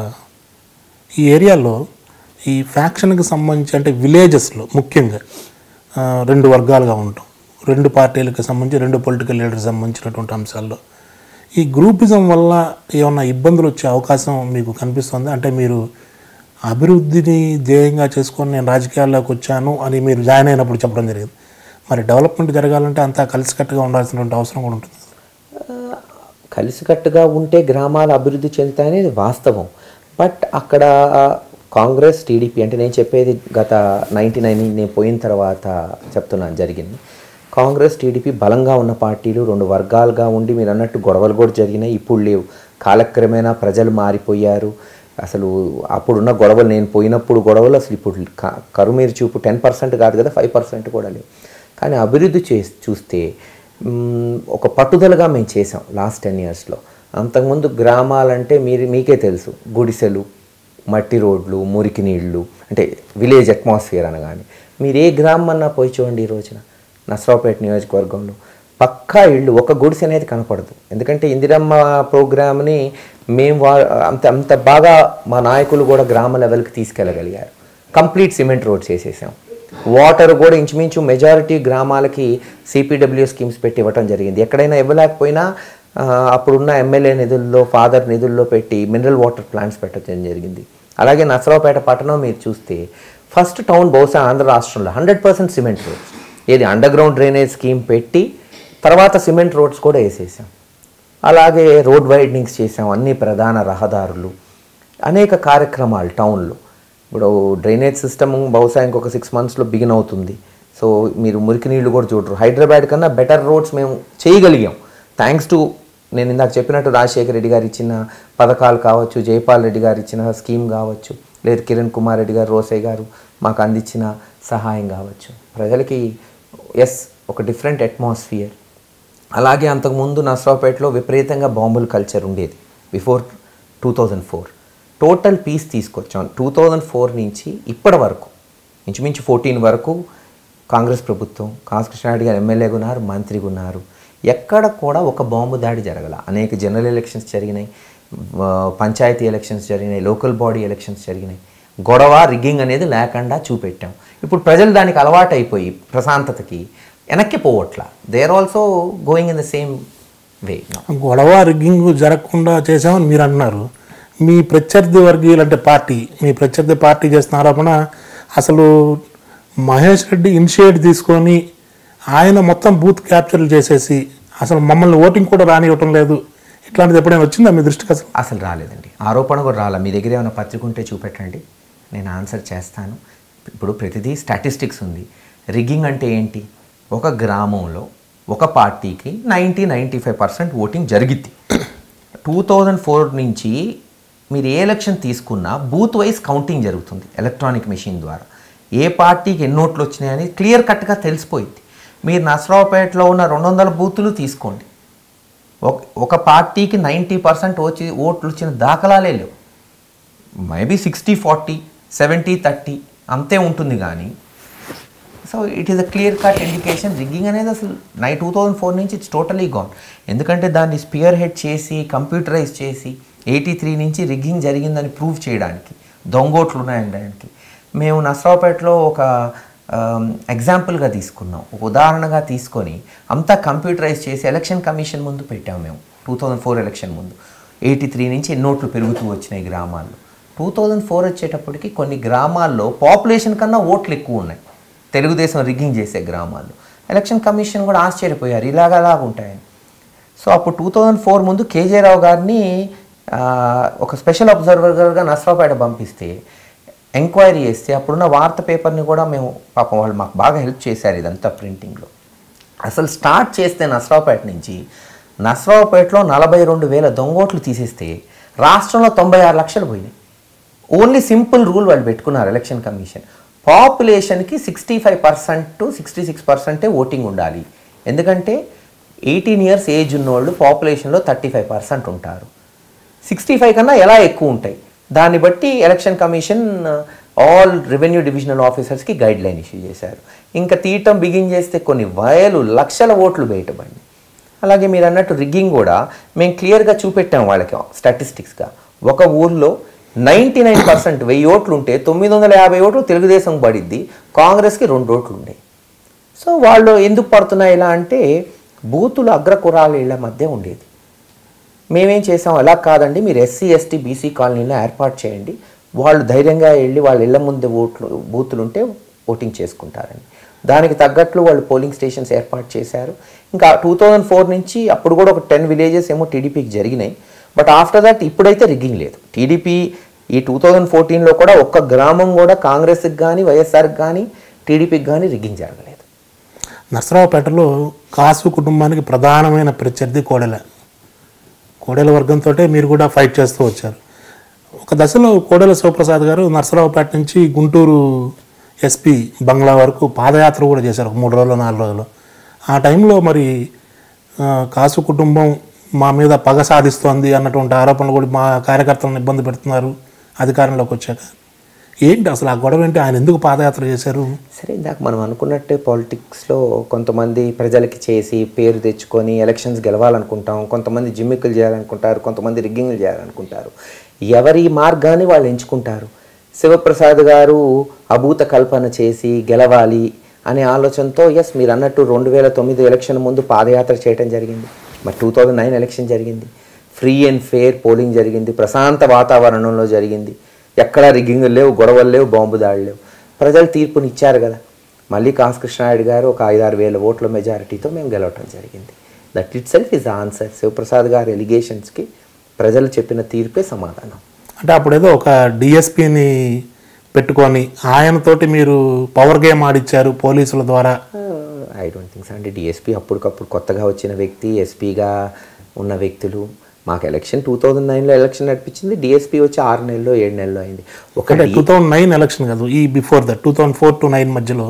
ఈ ఏరియాలో ఈ ఫ్యాక్షన్కి సంబంధించి అంటే విలేజెస్లో ముఖ్యంగా రెండు వర్గాలుగా ఉంటాం. రెండు పార్టీలకు సంబంధించి, రెండు పొలిటికల్ లీడర్స్ సంబంధించినటువంటి అంశాల్లో ఈ గ్రూపిజం వల్ల ఏమన్నా ఇబ్బందులు వచ్చే అవకాశం మీకు కనిపిస్తుంది? అంటే మీరు అభివృద్ధిని ధ్యేయంగా చేసుకొని నేను రాజకీయాల్లోకి వచ్చాను అని మీరు జాయిన్ అయినప్పుడు చెప్పడం జరిగింది. మరి డెవలప్మెంట్ జరగాలంటే అంతా కలిసికట్టుగా ఉండాల్సినటువంటి అవసరం కూడా ఉంటుంది. కలిసికట్టుగా ఉంటే గ్రామాలు అభివృద్ధి చెందుతాయనేది వాస్తవం. బట్ అక్కడ కాంగ్రెస్, టీడీపీ అంటే నేను చెప్పేది గత నైంటీ నైన్ నేను పోయిన తర్వాత చెప్తున్నాను జరిగింది. కాంగ్రెస్, టీడీపీ బలంగా ఉన్న పార్టీలు, రెండు వర్గాలుగా ఉండి మీరు అన్నట్టు గొడవలు కూడా జరిగినాయి, ఇప్పుడు లేవు. కాలక్రమేణా ప్రజలు మారిపోయారు. అసలు అప్పుడున్న గొడవలు, నేను పోయినప్పుడు గొడవలు అసలు ఇప్పుడు కరుమీరు చూపు టెన్ పర్సెంట్ కాదు కదా, ఫైవ్ పర్సెంట్ కూడా లేవు. కానీ అభివృద్ధి చే చూస్తే ఒక పట్టుదలగా మేము చేసాం లాస్ట్ టెన్ ఇయర్స్లో. అంతకుముందు గ్రామాలంటే మీరు మీకే తెలుసు, గుడిసెలు, మట్టి రోడ్లు, మురికి నీళ్ళు, అంటే విలేజ్ అట్మాస్ఫియర్ అనగానే మీరు ఏ గ్రామం అన్నా పోయి చూడండి. ఈ రోజున నర్సరావుపేట నియోజకవర్గంలో పక్కా ఇళ్ళు, ఒక గుడిసె అనేది కనపడదు. ఎందుకంటే ఇందిరమ్మ ప్రోగ్రామ్ని మేము వా అంత అంత బాగా మా నాయకులు కూడా గ్రామ లెవెల్కి తీసుకెళ్ళగలిగారు. కంప్లీట్ సిమెంట్ రోడ్స్ వేసేసాం. వాటర్ కూడా ఇంచుమించు మెజారిటీ గ్రామాలకి సిపిడబ్ల్యూ స్కీమ్స్ పెట్టి ఇవ్వటం జరిగింది. ఎక్కడైనా ఇవ్వలేకపోయినా అప్పుడున్న ఎమ్మెల్యే నిధుల్లో, ఫాదర్ నిధుల్లో పెట్టి మినరల్ వాటర్ ప్లాంట్స్ పెట్టడం జరిగింది. అలాగే నర్సరావుపేట పట్టణం మీరు చూస్తే ఫస్ట్ టౌన్ బహుశా ఆంధ్ర రాష్ట్రంలో హండ్రెడ్ పర్సెంట్ సిమెంట్ రోడ్స్, ఏది అండర్ గ్రౌండ్ డ్రైనేజ్ స్కీమ్ పెట్టి తర్వాత సిమెంట్ రోడ్స్ కూడా వేసేసాం. అలాగే రోడ్ వైడనింగ్స్ చేసాం, అన్ని ప్రధాన రహదారులు, అనేక కార్యక్రమాలు టౌన్లో. ఇప్పుడు డ్రైనేజ్ సిస్టమ్ బహుశా ఇంకొక సిక్స్ మంత్స్లో బిగిన్ అవుతుంది. సో మీరు మురికి నీళ్ళు కూడా చూడరు. హైదరాబాద్ కన్నా బెటర్ రోడ్స్ మేము చేయగలిగాం థ్యాంక్స్ టు నేను ఇందాక చెప్పినట్టు రాజశేఖర రెడ్డి గారు ఇచ్చిన పథకాలు కావచ్చు, జైపాల్ రెడ్డి గారు ఇచ్చిన స్కీమ్ కావచ్చు, లేదు కిరణ్ కుమార్ రెడ్డి గారు, రోసయ్య గారు మాకు అందించిన సహాయం కావచ్చు. ప్రజలకి ఎస్ ఒక డిఫరెంట్ అట్మాస్ఫియర్. అలాగే అంతకుముందు నర్సరావుపేటలో విపరీతంగా బాంబుల కల్చర్ ఉండేది before two thousand four. Total peace తీసుకొచ్చాం. టూ థౌజండ్ ఫోర్ నుంచి ఇప్పటి వరకు ఇంచుమించు ఫోర్టీన్ వరకు కాంగ్రెస్ ప్రభుత్వం, కాసు కృష్ణారెడ్డి గారు ఎమ్మెల్యేగా ఉన్నారు, మంత్రిగా ఉన్నారు. ఎక్కడ కూడా ఒక బాంబు దాడి జరగల. అనేక జనరల్ ఎలక్షన్స్ జరిగినాయి, పంచాయతీ ఎలక్షన్స్ జరిగినాయి, లోకల్ బాడీ ఎలక్షన్స్ జరిగినాయి. గొడవ రిగ్గింగ్ అనేది లేకుండా చూపెట్టాం. ఇప్పుడు ప్రజలు దానికి అలవాటు అయిపోయి ప్రశాంతతకి వెనక్కి పోవట్లా. They are also going in the same way. గొడవ రిగ్గింగ్ జరగకుండా చేసామని మీరు అన్నారు. మీ ప్రత్యర్థి వర్గీయులు అంటే పార్టీ మీ ప్రత్యర్థి పార్టీ చేస్తున్న ఆరోపణ అసలు మహేష్ రెడ్డి ఇనిషియేట్ తీసుకొని ఆయన మొత్తం బూత్ క్యాప్చర్లు చేసేసి అసలు మమ్మల్ని ఓటింగ్ కూడా రానివ్వటం లేదు, ఇట్లాంటిది ఎప్పుడైనా వచ్చిందా మీ దృష్టికి? అసలు అసలు రాలేదండి, ఆరోపణ కూడా రాలే. మీ దగ్గర ఏమైనా పత్రిక ఉంటే చూపెట్టండి, నేను ఆన్సర్ చేస్తాను. ఇప్పుడు ప్రతిదీ స్టాటిస్టిక్స్ ఉంది. రిగ్గింగ్ అంటే ఏంటి? ఒక గ్రామంలో ఒక పార్టీకి ninety ninety five percent voting జరిగిద్ది. టూ థౌజండ్ ఫోర్ నుంచి మీరు ఏ ఎలక్షన్ తీసుకున్నా బూత్ వైజ్ కౌంటింగ్ జరుగుతుంది ఎలక్ట్రానిక్ మెషిన్ ద్వారా. ఏ పార్టీకి ఎన్ని ఓట్లు వచ్చినాయని క్లియర్ కట్గా తెలిసిపోయింది. మీరు నసరావుపేటలో ఉన్న రెండు వందల బూతులు తీసుకోండి, ఒక ఒక పార్టీకి నైంటీ పర్సెంట్ వచ్చి ఓట్లు వచ్చిన దాఖలాలే లేవు. Maybe sixty forty seventy thirty అంతే ఉంటుంది కానీ. So it is a clear cut indication rigging అనేది అసలు నై టూ థౌజండ్ ఫోర్ నుంచి ఇట్స్ టోటలీ గాన్. ఎందుకంటే దాన్ని స్పియర్ హెడ్ చేసి కంప్యూటరైజ్ చేసి ఎయిటీ త్రీ నుంచి రిగ్గింగ్ జరిగిందని ప్రూవ్ చేయడానికి, దొంగోట్లు ఉన్నాయనడానికి మేము నసరావుపేటలో ఒక ఎగ్జాంపుల్గా తీసుకున్నాం, ఒక ఉదాహరణగా తీసుకొని అంతా కంప్యూటరైజ్ చేసి ఎలక్షన్ కమిషన్ ముందు పెట్టాము మేము. టూ థౌజండ్ ఫోర్ ఎలక్షన్ ముందు ఎయిటీ త్రీ నుంచి ఎన్నోట్లు పెరుగుతూ వచ్చినాయి గ్రామాల్లో. టూ థౌజండ్ ఫోర్ వచ్చేటప్పటికి కొన్ని గ్రామాల్లో పాపులేషన్ కన్నా ఓట్లు ఎక్కువ ఉన్నాయి తెలుగుదేశం రిగ్గింగ్ చేసే గ్రామాల్లో. ఎలక్షన్ కమిషన్ కూడా ఆశ్చర్యపోయారు ఇలాగా అలాగ ఉంటాయని. సో అప్పుడు టూ థౌజండ్ ఫోర్ ముందు కేజే రావు గారిని ఒక స్పెషల్ అబ్జర్వర్గా నసరావుపేట పంపిస్తే ఎంక్వైరీ చేస్తే అప్పుడున్న వార్త పేపర్ని కూడా మేము పాపం వాళ్ళు మాకు బాగా హెల్ప్ చేశారు ఇదంతా ప్రింటింగ్లో. అసలు స్టార్ట్ చేస్తే నసరావుపేట నుంచి నసరావుపేటలో నలభై రెండు వేల దొంగోట్లు తీసేస్తే రాష్ట్రంలో తొంభై ఆరు లక్షలు పోయినాయి. ఓన్లీ సింపుల్ రూల్ వాళ్ళు పెట్టుకున్నారు ఎలక్షన్ కమిషన్, పాపులేషన్కి sixty five percent to sixty six పర్సెంటే ఓటింగ్ ఉండాలి. ఎందుకంటే ఎయిటీన్ ఇయర్స్ ఏజ్ ఉన్నోళ్ళు పాపులేషన్లో థర్టీ ఫైవ్ పర్సెంట్ ఉంటారు, సిక్స్టీ ఫైవ్ కన్నా ఎలా ఎక్కువ ఉంటాయి. దాన్ని బట్టి election commission all revenue divisional ఆఫీసర్స్కి గైడ్ లైన్ ఇష్యూ చేశారు. ఇంకా తీయటం బిగిన్ చేస్తే కొన్ని వేలు లక్షల ఓట్లు బయటపడి. అలాగే మీరు అన్నట్టు రిగ్గింగ్ కూడా మేము క్లియర్గా చూపెట్టాం వాళ్ళకి స్టాటిస్టిక్స్గా. ఒక ఊర్లో నైంటీ నైన్ పర్సెంట్ వెయ్యి ఓట్లు ఉంటే తొమ్మిది వందల యాభై ఓట్లు తెలుగుదేశం పడిద్ది, కాంగ్రెస్కి రెండు ఓట్లు ఉండేవి. సో వాళ్ళు ఎందుకు పడుతున్నాయి ఇలా అంటే బూతులు అగ్రకురాల ఇళ్ల మధ్య ఉండేది. మేమేం చేసాం, అలా కాదండి మీరు ఎస్సీ ఎస్టీ బీసీ కాలనీలో ఏర్పాటు చేయండి, వాళ్ళు ధైర్యంగా వెళ్ళి వాళ్ళ ఇళ్ల ముందు ఓట్లు బూతులు ఉంటే ఓటింగ్ చేసుకుంటారని. దానికి తగ్గట్లు వాళ్ళు పోలింగ్ స్టేషన్స్ ఏర్పాటు చేశారు. ఇంకా టూ థౌజండ్ ఫోర్ నుంచి అప్పుడు కూడా ఒక టెన్ విలేజెస్ ఏమో టీడీపీకి జరిగినాయి. బట్ ఆఫ్టర్ దట్ ఇప్పుడైతే రిగ్గింగ్ లేదు. టీడీపీ ఈ టూ థౌజండ్ ఫోర్టీన్లో కూడా ఒక్క గ్రామం కూడా కాంగ్రెస్కి కానీ వైఎస్ఆర్కి కానీ టీడీపీకి కానీ రిగ్గింగ్ జరగలేదు. నర్సరావుపేటలో కాసు కుటుంబానికి ప్రధానమైన ప్రత్యర్థి కోడెల కోడెల వర్గంతో మీరు కూడా ఫైట్ చేస్తూ వచ్చారు. ఒక దశలో కోడెల శివప్రసాద్ గారు నర్సరావుపేట నుంచి గుంటూరు ఎస్పీ బంగ్లా వరకు పాదయాత్ర కూడా చేశారు ఒక మూడు రోజులు నాలుగు రోజులు. ఆ టైంలో మరి కాసు కుటుంబం మా మీద పగ సాధిస్తోంది అన్నటువంటి ఆరోపణలు కూడా మా కార్యకర్తలను ఇబ్బంది పెడుతున్నారు అధికారంలోకి వచ్చాక. ఏంటి అసలు ఆ గొడవ ఏంటి, ఆయన ఎందుకు పాదయాత్ర చేశారు? సరే, ఇందాక మనం అనుకున్నట్టే పాలిటిక్స్లో కొంతమంది ప్రజలకి చేసి పేరు తెచ్చుకొని ఎలక్షన్స్ గెలవాలనుకుంటాం, కొంతమంది జిమ్మిక్కులు చేయాలనుకుంటారు, కొంతమంది రిగ్గింగ్లు చేయాలనుకుంటారు. ఎవరి మార్గాన్ని వాళ్ళు ఎంచుకుంటారు. శివప్రసాద్ గారు అభూత కల్పన చేసి గెలవాలి అనే ఆలోచనతో ఎస్ మీరు అన్నట్టు రెండు వేల తొమ్మిది ఎలక్షన్ ముందు పాదయాత్ర చేయడం జరిగింది. మరి టూ థౌజండ్ నైన్ ఎలక్షన్ జరిగింది, ఫ్రీ అండ్ ఫెయిర్ పోలింగ్ జరిగింది, ప్రశాంత వాతావరణంలో జరిగింది, ఎక్కడా రిగ్గింగులు లేవు, గొడవలు లేవు, బాంబు దాడులు లేవు. ప్రజలు తీర్పుని ఇచ్చారు కదా. మళ్ళీ కాసు కృష్ణారెడ్డి గారు ఒక ఐదారు వేల ఓట్ల మెజారిటీతో మేము గెలవటం జరిగింది. That itself is the answer. Shivaprasad గారి ఎలిగేషన్స్కి ప్రజలు చెప్పిన తీర్పే సమాధానం. అంటే అప్పుడేదో ఒక డిఎస్పీని పెట్టుకొని ఆయనతోటి మీరు పవర్ గేమ్ ఆడిచ్చారు పోలీసుల ద్వారా. ఐ డోంట్ థింక్స్ అండి. డిఎస్పీ అప్పటికప్పుడు కొత్తగా వచ్చిన వ్యక్తి, ఎస్పీగా ఉన్న వ్యక్తులు. మాకు ఎలక్షన్ టూ థౌజండ్ నైన్లో ఎలక్షన్ నడిపించింది, డిఎస్పీ వచ్చి ఆరు నెలల్లో ఏడు నెలల్లో అయింది. ఒకటే టూ థౌజండ్ నైన్ ఎలక్షన్ కాదు, ఈ before that two thousand four to nine మధ్యలో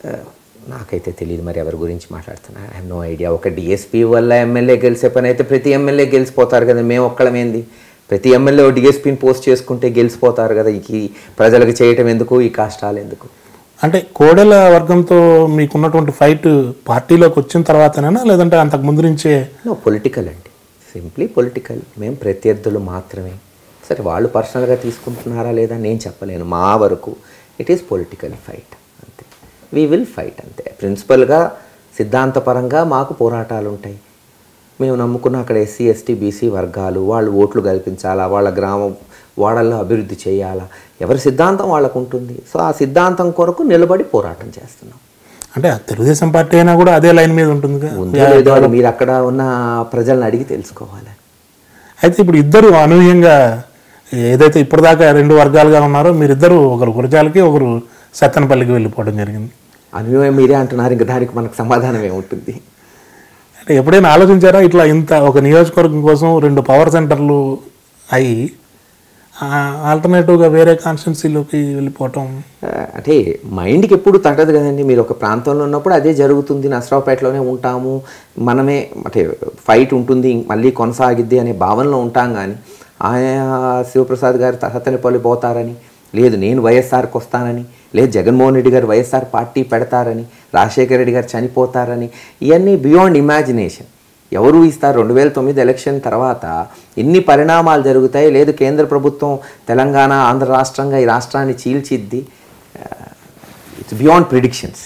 నాకైతే తెలియదు మరి ఎవరి గురించి మాట్లాడుతున్నా. I have no idea. ఒక డిఎస్పీ వల్ల ఎమ్మెల్యే గెలిచే పని అయితే ప్రతి ఎమ్మెల్యే గెలిచిపోతారు కదా, మేము ఒక్కళ్ళమేంది? ప్రతి ఎమ్మెల్యే డిఎస్పీని పోస్ట్ చేసుకుంటే గెలిచిపోతారు కదా. ఈ ప్రజలకు చేయటం ఎందుకు, ఈ కష్టాలు ఎందుకు? అంటే కోడెల వర్గంతో మీకున్నటువంటి ఫైట్ పార్టీలోకి వచ్చిన తర్వాతనేనా లేదంటే అంతకు ముందు నుంచే? నో, పొలిటికల్ అండి, సింప్లీ పొలిటికల్. మేము ప్రత్యర్థులు మాత్రమే. సరే వాళ్ళు పర్సనల్గా తీసుకుంటున్నారా లేదా నేను చెప్పలేను. మా వరకు ఇట్ ఈస్ పొలిటికల్ ఫైట్ అంతే. వీ విల్ ఫైట్ అంతే. ప్రిన్సిపల్గా సిద్ధాంతపరంగా మాకు పోరాటాలు ఉంటాయి. మేము నమ్ముకున్న అక్కడ ఎస్సీ ఎస్టీ బీసీ వర్గాలు వాళ్ళు ఓట్లు కల్పించాలా, వాళ్ళ గ్రామం వాడల్లో అభివృద్ధి చేయాలా, ఎవరి సిద్ధాంతం వాళ్ళకు ఉంటుంది. సో ఆ సిద్ధాంతం కొరకు నిలబడి పోరాటం చేస్తున్నాం. అంటే తెలుగుదేశం పార్టీ అయినా కూడా అదే లైన్ మీద ఉంటుంది. ఉందో లేదో అది మీరు అక్కడ ఉన్న ప్రజలను అడిగి తెలుసుకోవాలి. అయితే ఇప్పుడు ఇద్దరు అనూహ్యంగా ఏదైతే ఇప్పటిదాకా రెండు వర్గాలుగా ఉన్నారో మీరిద్దరు ఒకరు గురజాలకి ఒకరు సత్తెనపల్లికి వెళ్ళిపోవడం జరిగింది. అనూహ్యం మీరే అంటున్నారు, ఇంకా దానికి మనకు సమాధానం ఏముంటుంది? అంటే ఎప్పుడైనా ఆలోచించారా ఇట్లా ఇంత ఒక నియోజకవర్గం కోసం రెండు పవర్ సెంటర్లు అయ్యి ఆల్టర్నేటివ్గా వేరే కాన్స్టిట్యున్సీలోకి వెళ్ళిపోవటం అంటే మైండ్కి ఎప్పుడు తట్టదు కదండి. మీరు ఒక ప్రాంతంలో ఉన్నప్పుడు అదే జరుగుతుంది, నసరావుపేటలోనే ఉంటాము, మనమే అంటే ఫైట్ ఉంటుంది మళ్ళీ కొనసాగిద్ది అనే భావనలో ఉంటాం. కానీ ఆయన శివప్రసాద్ గారు సత్తెనపల్లి పోతారని లేదు, నేను వైఎస్ఆర్కి వస్తానని లేదు, జగన్మోహన్ రెడ్డి గారు వైఎస్ఆర్ పార్టీ పెడతారని, రాజశేఖర రెడ్డి గారు చనిపోతారని, ఇవన్నీ బియాండ్ ఇమాజినేషన్. ఎవరు ఇస్తారు? రెండు వేల తొమ్మిది ఎలక్షన్ తర్వాత ఎన్ని పరిణామాలు జరుగుతాయి, లేదు కేంద్ర ప్రభుత్వం తెలంగాణ ఆంధ్ర రాష్ట్రంగా ఈ రాష్ట్రాన్ని చీల్చిద్ది. It's beyond predictions.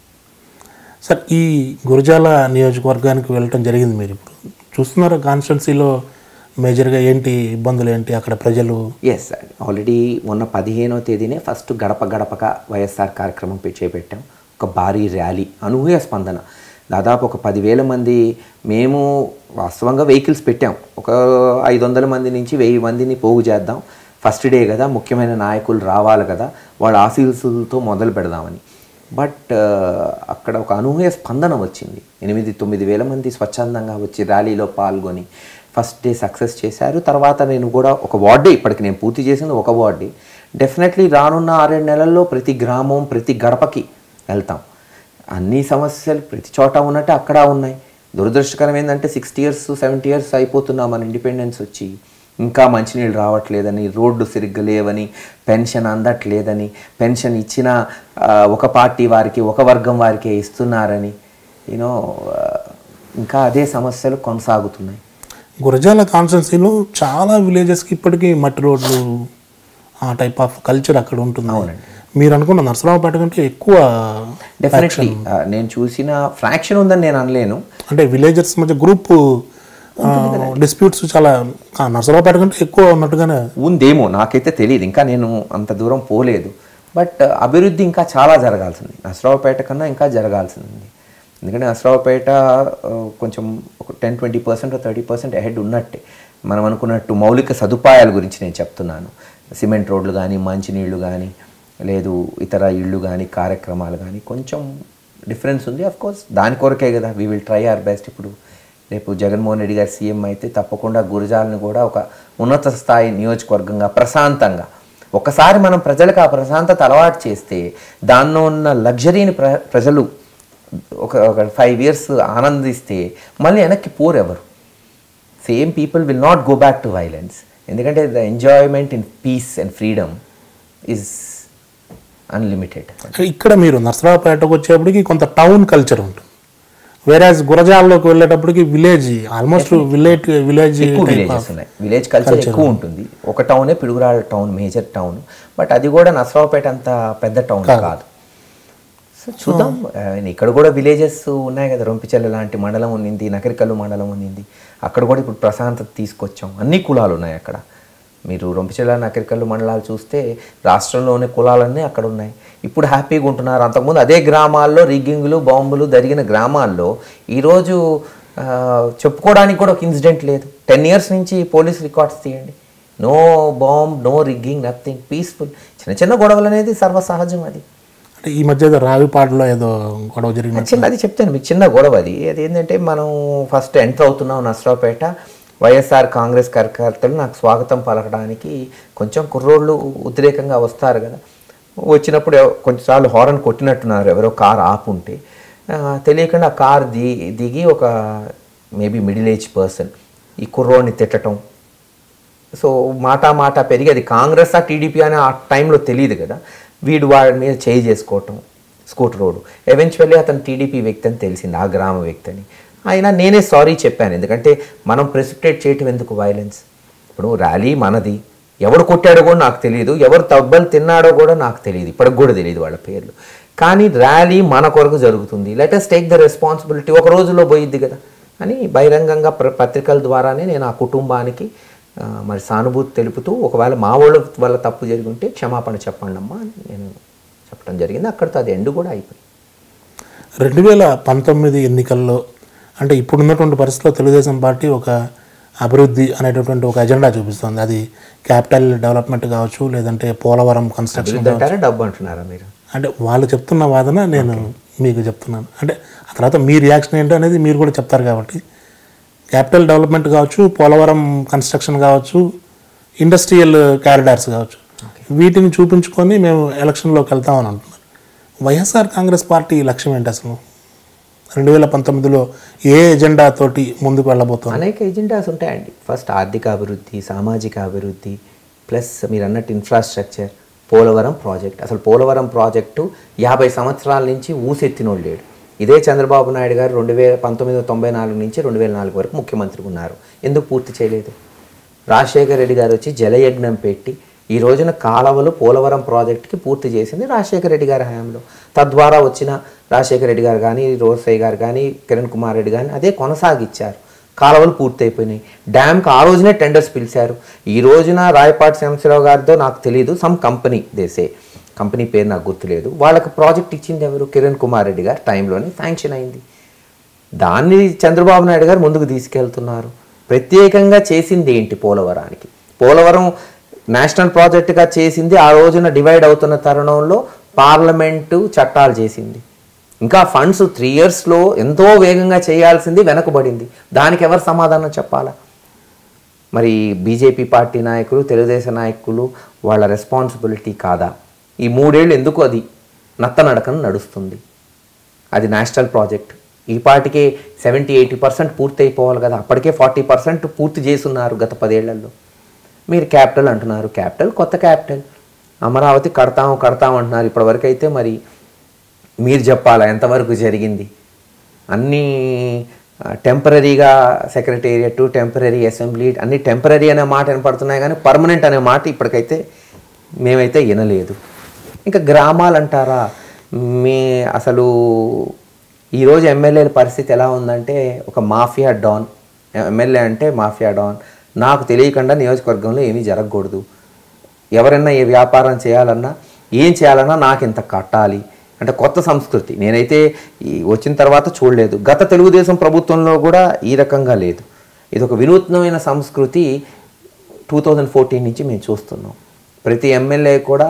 సార్, ఈ గురజాల నియోజకవర్గానికి వెళ్ళటం జరిగింది. మీరు ఇప్పుడు చూస్తున్నారా కాన్స్టిట్యున్సీలో మేజర్గా ఏంటి ఇబ్బందులు ఏంటి అక్కడ ప్రజలు? ఎస్ సార్, ఆల్రెడీ మొన్న పదిహేనో తేదీనే ఫస్ట్ గడప గడపక వైఎస్ఆర్ కార్యక్రమం చేపట్టాం. ఒక భారీ ర్యాలీ, అనూహ్య స్పందన. దాదాపు ఒక పదివేల మంది. మేము వాస్తవంగా వెహికల్స్ పెట్టాం, ఒక ఐదు వందల మంది నుంచి వెయ్యి మందిని పోగు చేద్దాం, ఫస్ట్ డే కదా, ముఖ్యమైన నాయకులు రావాలి కదా, వాళ్ళ ఆశీస్సులతో మొదలు పెడదామని. బట్ అక్కడ ఒక అనూహ్య స్పందన వచ్చింది. ఎనిమిది తొమ్మిది వేల మంది స్వచ్ఛందంగా వచ్చి ర్యాలీలో పాల్గొని ఫస్ట్ డే సక్సెస్ చేశారు. తర్వాత నేను కూడా ఒక వార్డే, ఇప్పటికి నేను పూర్తి చేసింది ఒక వార్డే. డెఫినెట్లీ రానున్న ఆరేడు నెలల్లో ప్రతి గ్రామం ప్రతి గడపకి వెళ్తాం. అన్ని సమస్యలు ప్రతి చోట ఉన్నట్టే అక్కడ ఉన్నాయి. దురదృష్టకరం ఏంటంటే సిక్స్టీ ఇయర్స్ సెవెంటీ ఇయర్స్ అయిపోతున్నాం మన ఇండిపెండెన్స్ వచ్చి, ఇంకా మంచినీళ్ళు రావట్లేదని, రోడ్డు సరిగ్గా లేవని, పెన్షన్ అందట్లేదని, పెన్షన్ ఇచ్చిన ఒక పార్టీ వారికి ఒక వర్గం వారికే ఇస్తున్నారని, యూనో ఇంకా అదే సమస్యలు కొనసాగుతున్నాయి. గురజాల కాన్స్టిట్యున్సీలో చాలా విలేజెస్కి ఇప్పటికీ మట్టి రోడ్లు ఆ టైప్ ఆఫ్ కల్చర్ అక్కడ ఉంటుంది. అవునండి. మీరు అనుకున్న నరసరావుపేట కంటే ఎక్కువ డెఫినెట్లీ నేను చూసిన ఫ్రాక్షన్ ఉందని నేను అనలేను. అంటే విలేజెస్ మధ్య గ్రూప్ డిస్ప్యూట్స్ చాలా నరసరావుపేట కంటే ఎక్కువ ఉన్నట్టుగానే ఉందేమో, నాకైతే తెలియదు, ఇంకా నేను అంత దూరం పోలేదు. బట్ అభివృద్ధి ఇంకా చాలా జరగాల్సింది, నరసరావుపేట కన్నా ఇంకా జరగాల్సింది. ఎందుకంటే నరసరావుపేట కొంచెం ఒక ten twenty percent thirty percent ahead ఉన్నట్టే. మనం అనుకున్నట్టు మౌలిక సదుపాయాల గురించి నేను చెప్తున్నాను. సిమెంట్ రోడ్లు కానీ, మంచినీళ్ళు కానీ, లేదు ఇతర ఇళ్ళు కానీ, కార్యక్రమాలు కానీ కొంచెం డిఫరెన్స్ ఉంది. అఫ్ కోర్స్ దాని కొరకే కదా we will try our best. ఇప్పుడు రేపు జగన్మోహన్ రెడ్డి గారు సీఎం అయితే తప్పకుండా గురజాలను కూడా ఒక ఉన్నత స్థాయి నియోజకవర్గంగా ప్రశాంతంగా, ఒకసారి మనం ప్రజలకు ఆ ప్రశాంతత అలవాటు చేస్తే దానిలో ఉన్న లగ్జరీని ప్ర ప్రజలు ఒక ఒక ఫైవ్ ఇయర్స్ ఆనందిస్తే మళ్ళీ వెనక్కి పోరు ఎవరు. Same people will not go back to violence. ఎందుకంటే the enjoyment in peace and freedom is unlimited. ఇక్కడ మీరు నరసరావుపేటకు వచ్చేప్పటికి కొంత టౌన్ కల్చర్ ఉంటుంది, వేరేజ్ గురజాల్లోకి వెళ్ళేటప్పటికి village almost village village villages ఉన్నాయి. విలేజ్ కల్చర్ ఎక్కువ ఉంటుంది. ఒక టౌనే Piduguralla town, major town. But అది కూడా నరసరావుపేట అంత పెద్ద టౌన్ కాదు. సో చూద్దాం, ఇక్కడ కూడా విలేజెస్ ఉన్నాయి కదా, రొంపిచెల్ల లాంటి మండలం ఉన్నింది, నకరికల్లు మండలం ఉన్నింది, అక్కడ కూడా ఇప్పుడు ప్రశాంతత తీసుకొచ్చాం. అన్ని కులాలు ఉన్నాయి అక్కడ. మీరు రొంపిచెల్ల నకరికల్లు మండలాలు చూస్తే రాష్ట్రంలోని కులాలన్నీ అక్కడ ఉన్నాయి. ఇప్పుడు హ్యాపీగా ఉంటున్నారు. అంతకుముందు అదే గ్రామాల్లో రిగ్గింగ్లు బాంబులు జరిగిన గ్రామాల్లో ఈరోజు చెప్పుకోవడానికి కూడా ఒక ఇన్సిడెంట్ లేదు. టెన్ ఇయర్స్ నుంచి పోలీస్ రికార్డ్స్ తీయండి, no bomb, no rigging, nothing, peaceful. చిన్న చిన్న గొడవలు అనేది సర్వసహజం. అది అంటే ఈ మధ్య రావిపాడులో ఏదో గొడవ జరిగింది, చిన్న అది చెప్తాను మీకు, చిన్న గొడవ అది. అదేంటంటే మనం ఫస్ట్ ఎంటర్ అవుతున్నాం నరసరావుపేట, వైఎస్ఆర్ కాంగ్రెస్ కార్యకర్తలు నాకు స్వాగతం పలకడానికి కొంచెం కుర్రోళ్ళు ఉద్రేకంగా వస్తారు కదా, వచ్చినప్పుడు కొంచెంసార్లు హారన్ కొట్టినట్టున్నారు, ఎవరో కార్ ఆపుంటే తెలియకుండా ఆ కార్ ది దిగి ఒక మేబీ మిడిల్ ఏజ్ పర్సన్ ఈ కుర్రోడిని తిట్టడం. సో మాట మాట పెరిగి, అది కాంగ్రెస్ ఆ టీడీపీ అని ఆ టైంలో తెలియదు కదా, వీడు వాడి మీద చేయి చేసుకోవటం స్కూటర్ రోడ్డు. ఎవెన్చువల్లీ అతను టీడీపీ వ్యక్తి అని తెలిసింది, ఆ గ్రామ వ్యక్తి అని. అయినా నేనే సారీ చెప్పాను, ఎందుకంటే మనం ప్రెసిపిటేట్ చేయటం ఎందుకు వైలెన్స్. ఇప్పుడు ర్యాలీ మనది, ఎవరు కొట్టాడో కూడా నాకు తెలియదు, ఎవరు తబ్బలు తిన్నాడో కూడా నాకు తెలియదు, ఇప్పటికి కూడా తెలియదు వాళ్ళ పేర్లు. కానీ ర్యాలీ మన కొరకు జరుగుతుంది, let us take the responsibility, ఒక రోజులో పోయిద్ది కదా అని బహిరంగంగా ప్ర పత్రికల ద్వారానే నేను ఆ కుటుంబానికి మరి సానుభూతి తెలుపుతూ, ఒకవేళ మా వాళ్ళ వల్ల తప్పు జరిగి ఉంటే క్షమాపణ చెప్పండి అమ్మా అని నేను చెప్పడం జరిగింది. అక్కడితో అది ఎండు కూడా అయిపోయింది. రెండు వేల పంతొమ్మిది ఎన్నికల్లో అంటే ఇప్పుడున్నటువంటి పరిస్థితుల్లో తెలుగుదేశం పార్టీ ఒక అభివృద్ధి అనేటటువంటి ఒక ఎజెండా చూపిస్తుంది. అది క్యాపిటల్ డెవలప్మెంట్ కావచ్చు, లేదంటే పోలవరం కన్స్ట్రక్షన్ అంటారా, డబ్బు అంటున్నారా మీరు? అంటే వాళ్ళు చెప్తున్న వాదన నేను మీకు చెప్తున్నాను. అంటే ఆ తర్వాత మీ రియాక్షన్ ఏంటో అనేది మీరు కూడా చెప్తారు కాబట్టి, క్యాపిటల్ డెవలప్మెంట్ కావచ్చు, పోలవరం కన్స్ట్రక్షన్ కావచ్చు, ఇండస్ట్రియల్ కారిడార్స్ కావచ్చు, వీటిని చూపించుకొని మేము ఎలక్షన్లోకి వెళ్తామని అంటున్నారు. వైఎస్ఆర్ కాంగ్రెస్ పార్టీ లక్ష్యం ఏంటి అసలు? రెండు వేల పంతొమ్మిదిలో ఏ ఎజెండా తోటి ముందుకు వెళ్ళబోతుంది? అనేక ఎజెండాస్ ఉంటాయండి. ఫస్ట్ ఆర్థిక అభివృద్ధి, సామాజిక అభివృద్ధి, ప్లస్ మీరు అన్నట్టు ఇన్ఫ్రాస్ట్రక్చర్, పోలవరం ప్రాజెక్ట్. అసలు పోలవరం ప్రాజెక్టు యాభై సంవత్సరాల నుంచి ఊసెత్తినోడు లేడు. ఇదే చంద్రబాబు నాయుడు గారు రెండు వేల పంతొమ్మిది వందల తొంభై నాలుగు నుంచి రెండు వేల నాలుగు వరకు ముఖ్యమంత్రి ఉన్నారు. ఎందుకు పూర్తి చేయలేదు? రాజశేఖర రెడ్డి గారు వచ్చి జలయజ్ఞం పెట్టి ఈ రోజున కాలవలు పోలవరం ప్రాజెక్టుకి పూర్తి చేసింది రాజశేఖర రెడ్డి గారి హయాంలో. తద్వారా వచ్చిన రాజశేఖర రెడ్డి గారు కానీ, రోసయ్య గారు కానీ, కిరణ్ కుమార్ రెడ్డి కానీ అదే కొనసాగించారు. కాలువలు పూర్తయిపోయినాయి. డ్యామ్కి ఆ రోజునే టెండర్స్ పిలిచారు. ఈ రోజున రాయపాటి శ్రీనివాసరావు గారితో నాకు తెలియదు, సమ్ కంపెనీ దేశే, కంపెనీ పేరు నాకు గుర్తులేదు, వాళ్ళకి ప్రాజెక్ట్ ఇచ్చింది ఎవరు? కిరణ్ కుమార్ రెడ్డి గారు టైంలోనే శాంక్షన్ అయింది. దాన్ని చంద్రబాబు నాయుడు గారు ముందుకు తీసుకెళ్తున్నారు. ప్రత్యేకంగా చేసింది ఏంటి పోలవరానికి? పోలవరం నేషనల్ ప్రాజెక్టుగా చేసింది ఆ రోజున డివైడ్ అవుతున్న తరుణంలో పార్లమెంటు చట్టాలు చేసింది. ఇంకా ఫండ్స్ త్రీ ఇయర్స్లో ఎంతో వేగంగా చేయాల్సింది వెనకబడింది. దానికి ఎవరు సమాధానం చెప్పాలా? మరి బీజేపీ పార్టీ నాయకులు, తెలుగుదేశం నాయకులు వాళ్ళ రెస్పాన్సిబిలిటీ కాదా? ఈ మూడేళ్ళు ఎందుకు అది నత్తనడకను నడుస్తుంది? అది నేషనల్ ప్రాజెక్ట్. ఈ పార్టీకే సెవెంటీ ఎయిటీ పర్సెంట్ పూర్తి అయిపోవాలి కదా, అప్పటికే ఫార్టీ పర్సెంట్ పూర్తి చేస్తున్నారు గత పదేళ్లలో. మీరు క్యాపిటల్ అంటున్నారు, క్యాపిటల్ కొత్త క్యాపిటల్ అమరావతి కడతాము కడతాము అంటున్నారు. ఇప్పటివరకు అయితే మరి మీరు చెప్పాలా ఎంతవరకు జరిగింది? అన్నీ టెంపరీగా సెక్రటేరియట్, టెంపరీ అసెంబ్లీ, అన్నీ టెంపరీ అనే మాట వినపడుతున్నాయి కానీ పర్మనెంట్ అనే మాట ఇప్పటికైతే మేమైతే వినలేదు. ఇంకా గ్రామాలు అంటారా, మీ అసలు ఈరోజు ఎమ్మెల్యేల పరిస్థితి ఎలా ఉందంటే ఒక మాఫియా డాన్. ఎమ్మెల్యే అంటే మాఫియా డాన్. నాకు తెలియకుండా నియోజకవర్గంలో ఏమీ జరగకూడదు, ఎవరైనా ఏ వ్యాపారం చేయాలన్నా ఏం చేయాలన్నా నాకు ఇంత కట్టాలి అంటే కొత్త సంస్కృతి. నేనైతే ఈ వచ్చిన తర్వాత చూడలేదు, గత తెలుగుదేశం ప్రభుత్వంలో కూడా ఈ రకంగా లేదు. ఇది ఒక వినూత్నమైన సంస్కృతి టూ థౌజండ్ ఫోర్టీన్ నుంచి మేము చూస్తున్నాం. ప్రతి ఎమ్మెల్యే కూడా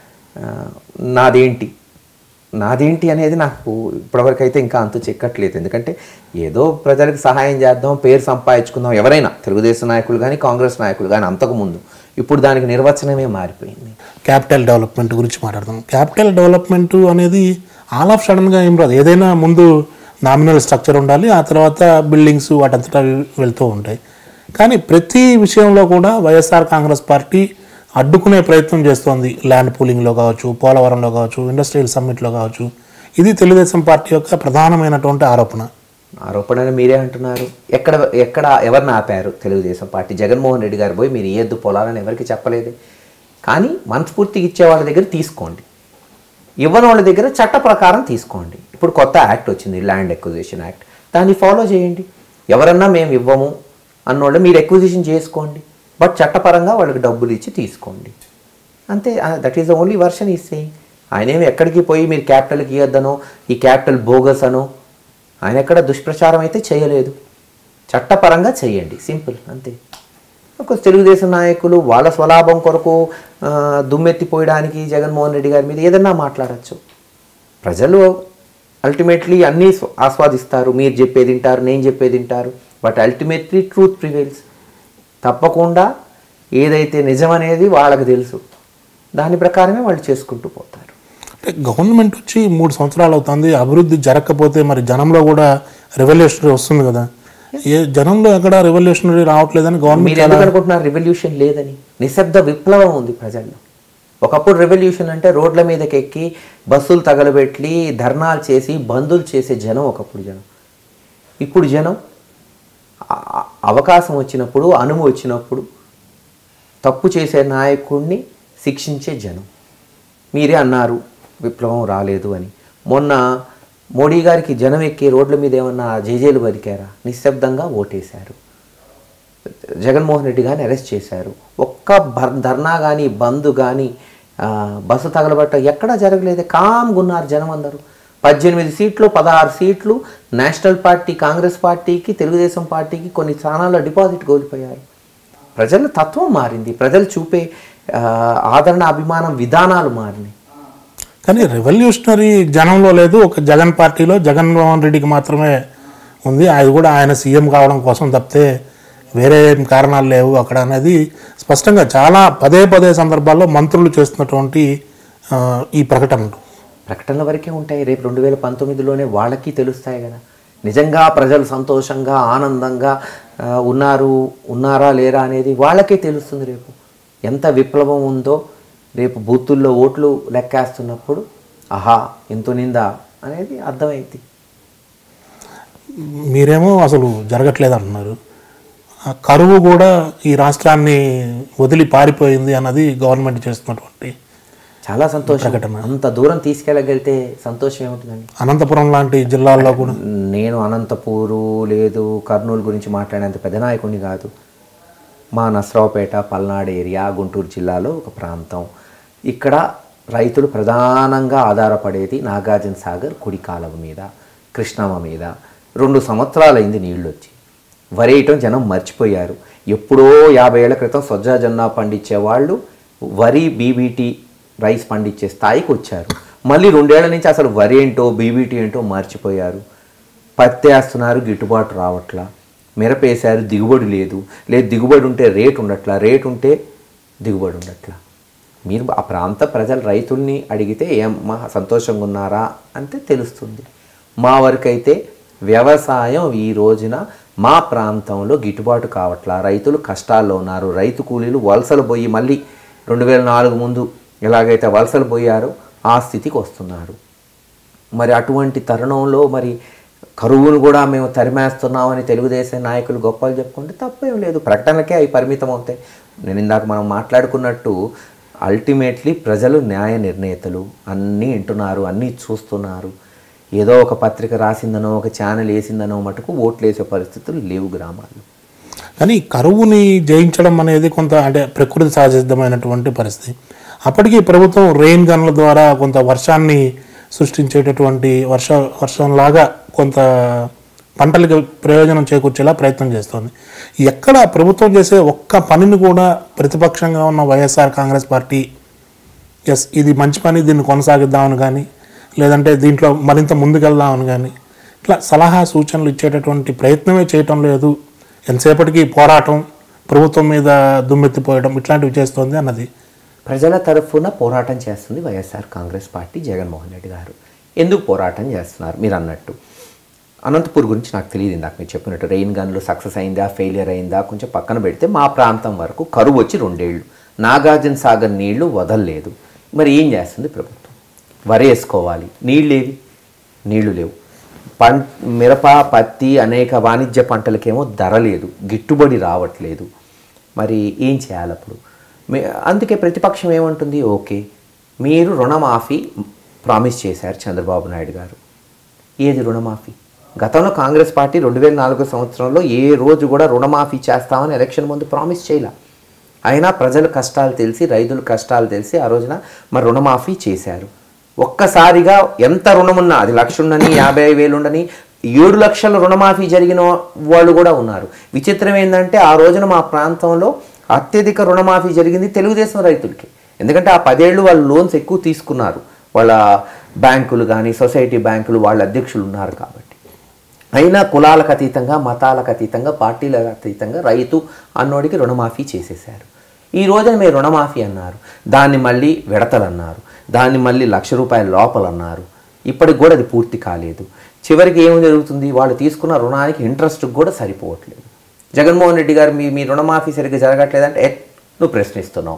నాదేంటి నాదేంటి అనేది నాకు ఇప్పటివరకు అయితే ఇంకా అంతు చెక్కట్లేదు. ఎందుకంటే ఏదో ప్రజలకు సహాయం చేద్దాం, పేరు సంపాదించుకుందాం, ఎవరైనా తెలుగుదేశం నాయకులు కానీ కాంగ్రెస్ నాయకులు కానీ అంతకుముందు. ఇప్పుడు దానికి నిర్వచనమే మారిపోయింది. క్యాపిటల్ డెవలప్మెంట్ గురించి మాట్లాడదాం. క్యాపిటల్ డెవలప్మెంట్ అనేది ఆల్ ఆఫ్ సడన్గా ఏం రాదు. ఏదైనా ముందు నామినల్ స్ట్రక్చర్ ఉండాలి, ఆ తర్వాత బిల్డింగ్స్ వాటంతటా వెళ్తూ ఉంటాయి. కానీ ప్రతి విషయంలో కూడా వైఎస్ఆర్ కాంగ్రెస్ పార్టీ అడ్డుకునే ప్రయత్నం చేస్తోంది. ల్యాండ్ పూలింగ్లో కావచ్చు, పోలవరంలో కావచ్చు, ఇండస్ట్రియల్ సమ్మిట్లో కావచ్చు. ఇది తెలుగుదేశం పార్టీ యొక్క ప్రధానమైనటువంటి ఆరోపణ. ఆరోపణని మీరే అంటున్నారు. ఎక్కడ ఎక్కడ ఎవరిని ఆపారు? తెలుగుదేశం పార్టీ జగన్మోహన్ రెడ్డి గారు పోయి మీరు ఇయ్యద్దు పొలాలని ఎవరికి చెప్పలేదు. కానీ మనస్ఫూర్తిగా ఇచ్చే వాళ్ళ దగ్గర తీసుకోండి, ఇవ్వని వాళ్ళ దగ్గర చట్ట ప్రకారం తీసుకోండి. ఇప్పుడు కొత్త యాక్ట్ వచ్చింది, ల్యాండ్ ఎక్విజిషన్ యాక్ట్, దాన్ని ఫాలో చేయండి. ఎవరన్నా మేము ఇవ్వము అన్నోళ్ళు మీరు ఎక్విజిషన్ చేసుకోండి, బట్ చట్టపరంగా వాళ్ళకి డబ్బులు ఇచ్చి తీసుకోండి అంతే. That is the only version is saying. ఆయన ఏమి ఎక్కడికి పోయి మీరు క్యాపిటల్కి ఇవ్వద్దనో, ఈ క్యాపిటల్ బోగస్ అనో ఆయన ఎక్కడ దుష్ప్రచారం అయితే చేయలేదు. చట్టపరంగా చేయండి, సింపుల్ అంతే. ఒక తెలుగుదేశం నాయకులు వాళ్ళ స్వలాభం కొరకు దుమ్మెత్తిపోయడానికి జగన్మోహన్ రెడ్డి గారి మీద ఏదన్నా మాట్లాడచ్చు. ప్రజలు అల్టిమేట్లీ అన్నీ ఆస్వాదిస్తారు. మీరు చెప్పేది వింటారు, నేను చెప్పేది వింటారు, బట్ అల్టిమేట్లీ ట్రూత్ ప్రివేల్స్. తప్పకుండా ఏదైతే నిజమనేది వాళ్ళకి తెలుసు, దాని ప్రకారమే వాళ్ళు చేసుకుంటూ పోతారు. అంటే గవర్నమెంట్ వచ్చి మూడు సంవత్సరాలు అవుతుంది, అభివృద్ధి జరగకపోతే మరి జనంలో కూడా రెవల్యూషనరీ వస్తుంది కదా. ఏ జనంలో ఎక్కడ రెవల్యూషనరీ రావట్లేదని గవర్నమెంట్ ఎందుకు అనుకుంటున్నారు? రెవల్యూషన్ లేదని. నిశ్శబ్ద విప్లవం ఉంది ప్రజల్లో. ఒకప్పుడు రెవల్యూషన్ అంటే రోడ్ల మీదకి ఎక్కి బస్సులు తగలబెట్టి ధర్నాలు చేసి బందులు చేసే జనం ఒకప్పుడు జనం. ఇప్పుడు జనం అవకాశం వచ్చినప్పుడు, అనుము వచ్చినప్పుడు తప్పు చేసే నాయకుడిని శిక్షించే జనం. మీరే అన్నారు విప్లవం రాలేదు అని. మొన్న మోడీ గారికి జనం ఎక్కి రోడ్ల మీద ఏమన్నా జేజేలు బతికారా? నిశ్శబ్దంగా ఓటేశారు. జగన్మోహన్ రెడ్డి గారిని అరెస్ట్ చేశారు. ఒక్క ధర్నా కానీ బంద్ కానీ బస్సు తగలబట్ట ఎక్కడా జరగలేదు. కామ్గా ఉన్నారు జనం అందరూ. పద్దెనిమిది సీట్లు పదహారు సీట్లు నేషనల్ పార్టీ కాంగ్రెస్ పార్టీకి తెలుగుదేశం పార్టీకి కొన్ని స్థానాల్లో డిపాజిట్ కోల్పోయారు. ప్రజల తత్వం మారింది. ప్రజలు చూపే ఆదరణ అభిమానం విధానాలు మారినాయి. కానీ రెవల్యూషనరీ జనంలో లేదు, ఒక జగన్ పార్టీలో జగన్మోహన్ రెడ్డికి మాత్రమే ఉంది. అది కూడా ఆయన సీఎం కావడం కోసం తప్పితే వేరే కారణాలు లేవు అక్కడ అనేది స్పష్టంగా చాలా పదే పదే సందర్భాల్లో మంత్రులు చేస్తున్నటువంటి ఈ ప్రకటనలు ప్రకటనల వరకే ఉంటాయి. రేపు రెండు వేల పంతొమ్మిదిలోనే వాళ్ళకి తెలుస్తాయి కదా నిజంగా ప్రజలు సంతోషంగా ఆనందంగా ఉన్నారు ఉన్నారా లేరా అనేది వాళ్ళకే తెలుస్తుంది. రేపు ఎంత విప్లవం ఉందో రేపు బూతుల్లో ఓట్లు లెక్కేస్తున్నప్పుడు ఆహా ఎంతో నిందా అనేది అర్థమైంది. మీరేమో అసలు జరగట్లేదు అంటున్నారు. కరువు కూడా ఈ రాష్ట్రాన్ని వదిలి పారిపోయింది అన్నది గవర్నమెంట్ చేస్తున్నటువంటి చాలా సంతోషం. అంత దూరం తీసుకెళ్ళగలిగితే సంతోషం ఏముంటుందండి. అనంతపురం లాంటి జిల్లాల్లో కూడా నేను అనంతపూరు లేదు కర్నూలు గురించి మాట్లాడేంత పెద్ద నాయకుడిని కాదు. మా నసరావుపేట పల్నాడు ఏరియా గుంటూరు జిల్లాలో ఒక ప్రాంతం. ఇక్కడ రైతులు ప్రధానంగా ఆధారపడేది నాగార్జున సాగర్ కుడి కాలువ మీద కృష్ణమ్మ మీద. రెండు సంవత్సరాలైంది నీళ్ళు వచ్చి. వరేయటం జనం మర్చిపోయారు. ఎప్పుడో యాభై ఏళ్ల క్రితం సజ్జా జొన్న పండించే వాళ్ళు వరి బీబీటీ రైస్ పండించే స్థాయికి వచ్చారు. మళ్ళీ రెండేళ్ల నుంచి అసలు వరి ఏంటో బీబీటీ ఏంటో మర్చిపోయారు. పత్తి వేస్తున్నారు, గిట్టుబాటు రావట్లా. మిరపేశారు, దిగుబడి లేదు. లేదు దిగుబడి ఉంటే రేటు ఉండట్లా, రేటు ఉంటే దిగుబడి ఉండట్లా. మీరు ఆ ప్రాంత ప్రజలు రైతుల్ని అడిగితే ఏమ్మా సంతోషంగా ఉన్నారా అంటే తెలుస్తుంది. మా వరకైతే వ్యవసాయం ఈ రోజున మా ప్రాంతంలో గిట్టుబాటు కావట్లా. రైతులు కష్టాల్లో ఉన్నారు. రైతు కూలీలు వలసలు పోయి మళ్ళీ రెండు వేల నాలుగు ముందు ఎలాగైతే వలసలు పోయారో ఆ స్థితికి వస్తున్నారు. మరి అటువంటి తరుణంలో మరి కరువును కూడా మేము తరిమేస్తున్నామని తెలుగుదేశం నాయకులు గొప్పలు చెప్పుకుంటే తప్పేం లేదు. ప్రకటనలకే అవి పరిమితం అవుతాయి. నేను ఇందాక మనం మాట్లాడుకున్నట్టు అల్టిమేట్లీ ప్రజలు న్యాయ నిర్ణేతలు. అన్నీ వింటున్నారు, అన్నీ చూస్తున్నారు. ఏదో ఒక పత్రిక రాసిందనో ఒక ఛానల్ వేసిందనో మటుకు ఓట్లు వేసే పరిస్థితులు లేవు గ్రామాల్లో. కానీ కరువుని జయించడం అనేది కొంత అంటే ప్రకృతి సహజమైనటువంటి పరిస్థితి. అప్పటికీ ప్రభుత్వం రెయిన్ గన్ల ద్వారా కొంత వర్షాన్ని సృష్టించేటటువంటి వర్ష వర్షంలాగా కొంత పంటలకు ప్రయోజనం చేకూర్చేలా ప్రయత్నం చేస్తుంది. ఎక్కడ ప్రభుత్వం చేసే ఒక్క పనిని కూడా ప్రతిపక్షంగా ఉన్న వైఎస్ఆర్ కాంగ్రెస్ పార్టీ ఎస్ ఇది మంచి పని దీన్ని కొనసాగిద్దామని కానీ లేదంటే దీంట్లో మరింత ముందుకెళ్దామని కానీ ఇట్లా సలహా సూచనలు ఇచ్చేటటువంటి ప్రయత్నమే చేయటం లేదు. ఎంతసేపటికి పోరాటం, ప్రభుత్వం మీద దుమ్మెత్తిపోయడం ఇట్లాంటివి చేస్తుంది అన్నది. ప్రజల తరఫున పోరాటం చేస్తుంది YSR Congress party, Jaganmohan Reddy గారు. ఎందుకు పోరాటం చేస్తున్నారు మీరు అన్నట్టు? అనంతపూర్ గురించి నాకు తెలియదు. ఇందాక మీరు చెప్పినట్టు రెయిన్ గన్లు సక్సెస్ అయిందా ఫెయిలియర్ అయిందా కొంచెం పక్కన పెడితే మా ప్రాంతం వరకు కరువు వచ్చి రెండేళ్ళు నాగార్జున సాగర్ నీళ్లు వదలలేదు. మరి ఏం చేస్తుంది ప్రభుత్వం? వరేసుకోవాలి, నీళ్ళేవి? నీళ్లు లేవు. పం మిరప పత్తి అనేక వాణిజ్య పంటలకేమో ధర లేదు, గిట్టుబడి రావట్లేదు. మరి ఏం చేయాలి అప్పుడు? అందుకే ప్రతిపక్షం ఏమంటుంది, ఓకే మీరు రుణమాఫీ ప్రామిస్ చేశారు చంద్రబాబు నాయుడు గారు. ఏది రుణమాఫీ? గతంలో కాంగ్రెస్ పార్టీ రెండు వేల నాలుగో సంవత్సరంలో ఏ రోజు కూడా రుణమాఫీ చేస్తామని ఎలక్షన్ ముందు ప్రామిస్ చేయలే. అయినా ప్రజల కష్టాలు తెలిసి రైతుల కష్టాలు తెలిసి ఆ రోజున మరి రుణమాఫీ చేశారు. ఒక్కసారిగా ఎంత రుణం ఉన్నా అది లక్ష ఉండని యాభై వేలు ఉండని ఏడు లక్షల రుణమాఫీ జరిగిన వాళ్ళు కూడా ఉన్నారు. విచిత్రం ఏంటంటే ఆ రోజున మా ప్రాంతంలో అత్యధిక రుణమాఫీ జరిగింది తెలుగుదేశం రైతులకి. ఎందుకంటే ఆ పదేళ్ళు వాళ్ళు లోన్స్ ఎక్కువ తీసుకున్నారు. వాళ్ళ బ్యాంకులు కానీ సొసైటీ బ్యాంకులు వాళ్ళ అధ్యక్షులు ఉన్నారు కాబట్టి. అయినా కులాలకు అతీతంగా మతాలకు అతీతంగా పార్టీలకు అతీతంగా రైతు అన్నోడికి రుణమాఫీ చేసేశారు. ఈ రోజున మీరు రుణమాఫీ అన్నారు, దాన్ని మళ్ళీ విడతలు అన్నారు, దాన్ని మళ్ళీ లక్ష రూపాయల లోపల అన్నారు. ఇప్పటికి కూడా అది పూర్తి కాలేదు. చివరికి ఏం జరుగుతుంది? వాళ్ళు తీసుకున్న రుణానికి ఇంట్రెస్ట్కి కూడా సరిపోవట్లేదు. జగన్మోహన్ రెడ్డి గారు మీ మీ రుణమాఫీ సరిగ్గా జరగట్లేదంటే ఏ నువ్వు ప్రశ్నిస్తున్నావు,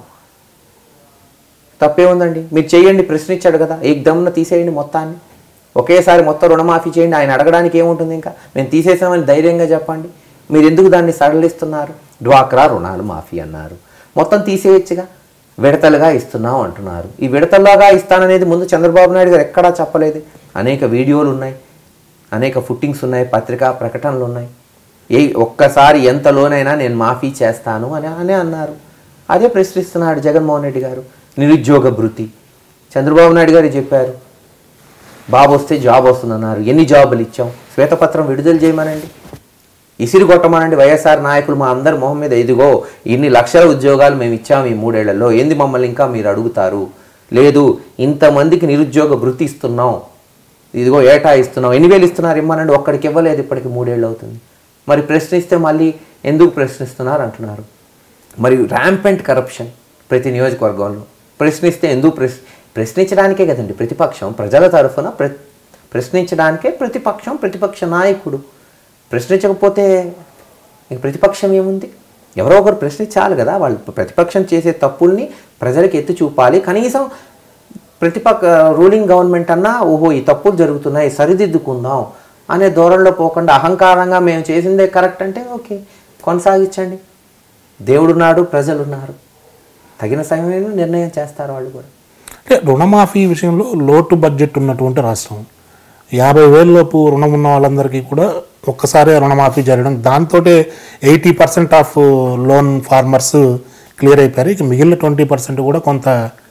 తప్పేముందండి? మీరు చేయండి, ప్రశ్నించాడు కదా, ఏకదమ్మున తీసేయండి మొత్తాన్ని, ఒకేసారి మొత్తం రుణమాఫీ చేయండి. ఆయన అడగడానికి ఏముంటుంది? ఇంకా మేము తీసేసామని ధైర్యంగా చెప్పండి. మీరు ఎందుకు దాన్ని సడలిస్తున్నారు? డ్వాక్రా రుణాలు మాఫీ అన్నారు, మొత్తం తీసేయచ్చుగా. విడతలుగా ఇస్తున్నాం అంటున్నారు. ఈ విడతలుగా ఇస్తాననేది ముందు చంద్రబాబు నాయుడు గారు ఎక్కడా చెప్పలేదు. అనేక వీడియోలు ఉన్నాయి, అనేక ఫుట్టింగ్స్ ఉన్నాయి, పత్రికా ప్రకటనలు ఉన్నాయి. ఏ ఒక్కసారి ఎంత లోనైనా నేను మాఫీ చేస్తాను అని అనే అన్నారు. అదే ప్రశ్నిస్తున్నాడు జగన్మోహన్ రెడ్డి గారు. నిరుద్యోగ భృతి చంద్రబాబు నాయుడు గారు చెప్పారు, బాబు వస్తే జాబ్ వస్తుందన్నారు. ఎన్ని జాబులు ఇచ్చాం? శ్వేతపత్రం విడుదల చేయమనండి, ఇసిరి కొట్టమనండి. వైఎస్ఆర్ నాయకులు మా అందరి మొహం మీద ఇదిగో ఇన్ని లక్షల ఉద్యోగాలు మేము ఇచ్చాము ఈ మూడేళ్లలో, ఏంది మమ్మల్ని ఇంకా మీరు అడుగుతారు? లేదు, ఇంతమందికి నిరుద్యోగ భృతి ఇస్తున్నాం, ఇదిగో ఏటా ఇస్తున్నాం, ఎన్ని వేలు ఇస్తున్నారు ఇమ్మనండి. ఒక్కడికి ఇవ్వలేదు, ఇప్పటికి మూడేళ్ళు అవుతుంది. మరి ప్రశ్నిస్తే మళ్ళీ ఎందుకు ప్రశ్నిస్తున్నారు అంటున్నారు. మరి ర్యాంపెంట్ కరప్షన్ ప్రతి నియోజకవర్గంలో ప్రశ్నిస్తే ఎందుకు ప్రశ్న ప్రశ్నించడానికే కదండి ప్రతిపక్షం, ప్రజల తరఫున ప్ర ప్రశ్నించడానికే ప్రతిపక్షం, ప్రతిపక్ష నాయకుడు. ప్రశ్నించకపోతే ఇంక ప్రతిపక్షం ఏముంది? ఎవరో ఒకరు ప్రశ్నించాలి కదా. వాళ్ళు ప్రతిపక్షం చేసే తప్పుల్ని ప్రజలకు ఎత్తి చూపాలి. కనీసం ప్రతిపక్ష రూలింగ్ గవర్నమెంట్ అన్నా ఓహో ఈ తప్పులు జరుగుతున్నాయి సరిదిద్దుకుందాం అనే ధోరణిలో పోకుండా అహంకారంగా మేము చేసిందే కరెక్ట్ అంటే ఓకే కొనసాగించండి. దేవుడున్నాడు, ప్రజలున్నారు, తగిన సమయంలో నిర్ణయం చేస్తారు వాళ్ళు కూడా. అంటే రుణమాఫీ విషయంలో లోటు బడ్జెట్ ఉన్నటువంటి రాష్ట్రం, యాభై వేలలోపు రుణం ఉన్న వాళ్ళందరికీ కూడా ఒక్కసారి రుణమాఫీ జరగడం, దాంతో eighty percent of loan farmers clear అయిపోయారు. ఇక మిగిలిన ట్వంటీ పర్సెంట్ కూడా కొంత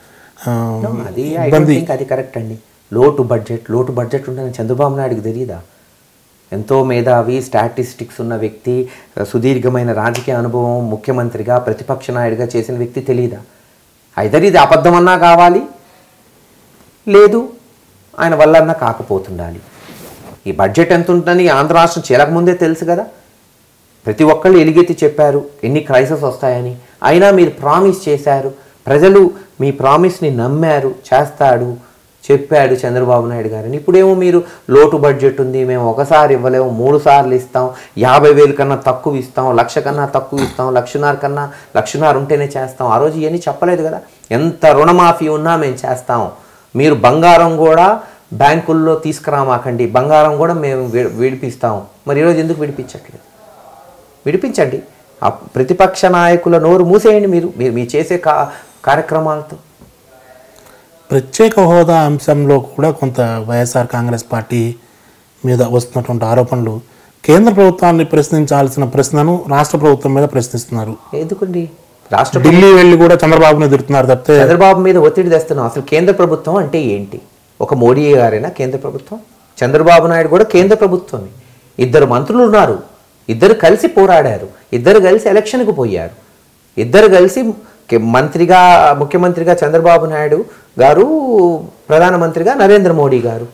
అది ఇబ్బంది. అది కరెక్ట్ అండి. లోటు బడ్జెట్ లోటు బడ్జెట్ ఉందని చంద్రబాబు నాయుడుకి తెలియదా? ఎంతో మేధావి, స్టాటిస్టిక్స్ ఉన్న వ్యక్తి, సుదీర్ఘమైన రాజకీయ అనుభవం, ముఖ్యమంత్రిగా ప్రతిపక్ష నాయుడుగా చేసిన వ్యక్తి తెలియదా? ఐదర్ ఇది అబద్ధమన్నా కావాలి, లేదు ఆయన వల్లన్నా కాకపోతుండాలి. ఈ బడ్జెట్ ఎంత ఉంటుందని ఆంధ్ర రాష్ట్రం చేయకముందే తెలుసు కదా. ప్రతి ఒక్కళ్ళు ఎలుగెత్తి చెప్పారు ఎన్ని క్రైసిస్ వస్తాయని. అయినా మీరు ప్రామిస్ చేశారు, ప్రజలు మీ ప్రామిస్ని నమ్మారు, చేస్తాడు చెప్పాడు చంద్రబాబు నాయుడు గారిని. ఇప్పుడేమో మీరు లోటు బడ్జెట్ ఉంది, మేము ఒకసారి ఇవ్వలేము, మూడు సార్లు ఇస్తాం, యాభై వేలు కన్నా తక్కువ ఇస్తాం, లక్ష కన్నా తక్కువ ఇస్తాం, లక్షన్నర కన్నా లక్షన్నర ఉంటేనే చేస్తాం. ఆ రోజు ఇవన్నీ చెప్పలేదు కదా. ఎంత రుణమాఫీ ఉన్నా మేము చేస్తాం, మీరు బంగారం కూడా బ్యాంకుల్లో తీసుకురామాకండి, బంగారం కూడా మేము విడిపిస్తాం. మరి ఈరోజు ఎందుకు విడిపించట్లేదు? విడిపించండి. ఆ ప్రతిపక్ష నాయకుల నోరు మూసేయండి మీరు మీరు మీ చేసే కా కార్యక్రమాలతో. ప్రత్యేక హోదా అంశంలో కూడా కొంత వైఎస్ఆర్ కాంగ్రెస్ పార్టీ మీద వస్తున్నటువంటి ఆరోపణలు కేంద్ర ప్రభుత్వాన్ని ప్రశ్నించాల్సిన ప్రశ్నను రాష్ట్ర ప్రభుత్వం మీద ప్రశ్నిస్తున్నారు. ఎందుకండి? రాష్ట్ర ఢిల్లీ వెళ్ళి కూడా చంద్రబాబుని ఎదురుతున్నారు తప్పితే చంద్రబాబు మీద ఒత్తిడి తెస్తున్నాం. అసలు కేంద్ర ప్రభుత్వం అంటే ఏంటి? ఒక మోడీ గారైనా కేంద్ర ప్రభుత్వం, చంద్రబాబు నాయుడు కూడా కేంద్ర ప్రభుత్వమే. ఇద్దరు మంత్రులు ఉన్నారు, ఇద్దరు కలిసి పోరాడారు, ఇద్దరు కలిసి ఎలక్షన్కు పోయారు, ఇద్దరు కలిసి మంత్రిగా ముఖ్యమంత్రిగా చంద్రబాబు నాయుడు గారు, ప్రధానమంత్రిగా నరేంద్ర మోడీ గారు.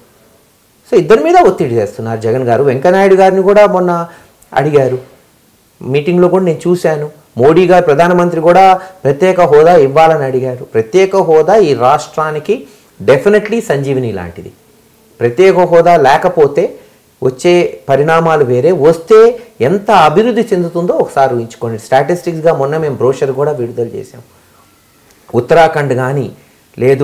సో ఇద్దరి మీద ఒత్తిడి చేస్తున్నారు జగన్ గారు. వెంకయ్యనాయుడు గారిని కూడా మొన్న అడిగారు, మీటింగ్లో కూడా నేను చూశాను. మోడీ గారు ప్రధానమంత్రి కూడా ప్రత్యేక హోదా ఇవ్వాలని అడిగారు. ప్రత్యేక హోదా ఈ రాష్ట్రానికి డెఫినెట్లీ సంజీవిని లాంటిది. ప్రత్యేక హోదా లేకపోతే వచ్చే పరిణామాలు వేరే, వస్తే ఎంత అభివృద్ధి చెందుతుందో ఒకసారి ఊహించుకోండి. స్టాటిస్టిక్స్గా మొన్న మేము బ్రోషర్ కూడా విడుదల చేసాం. ఉత్తరాఖండ్ కానీ లేదు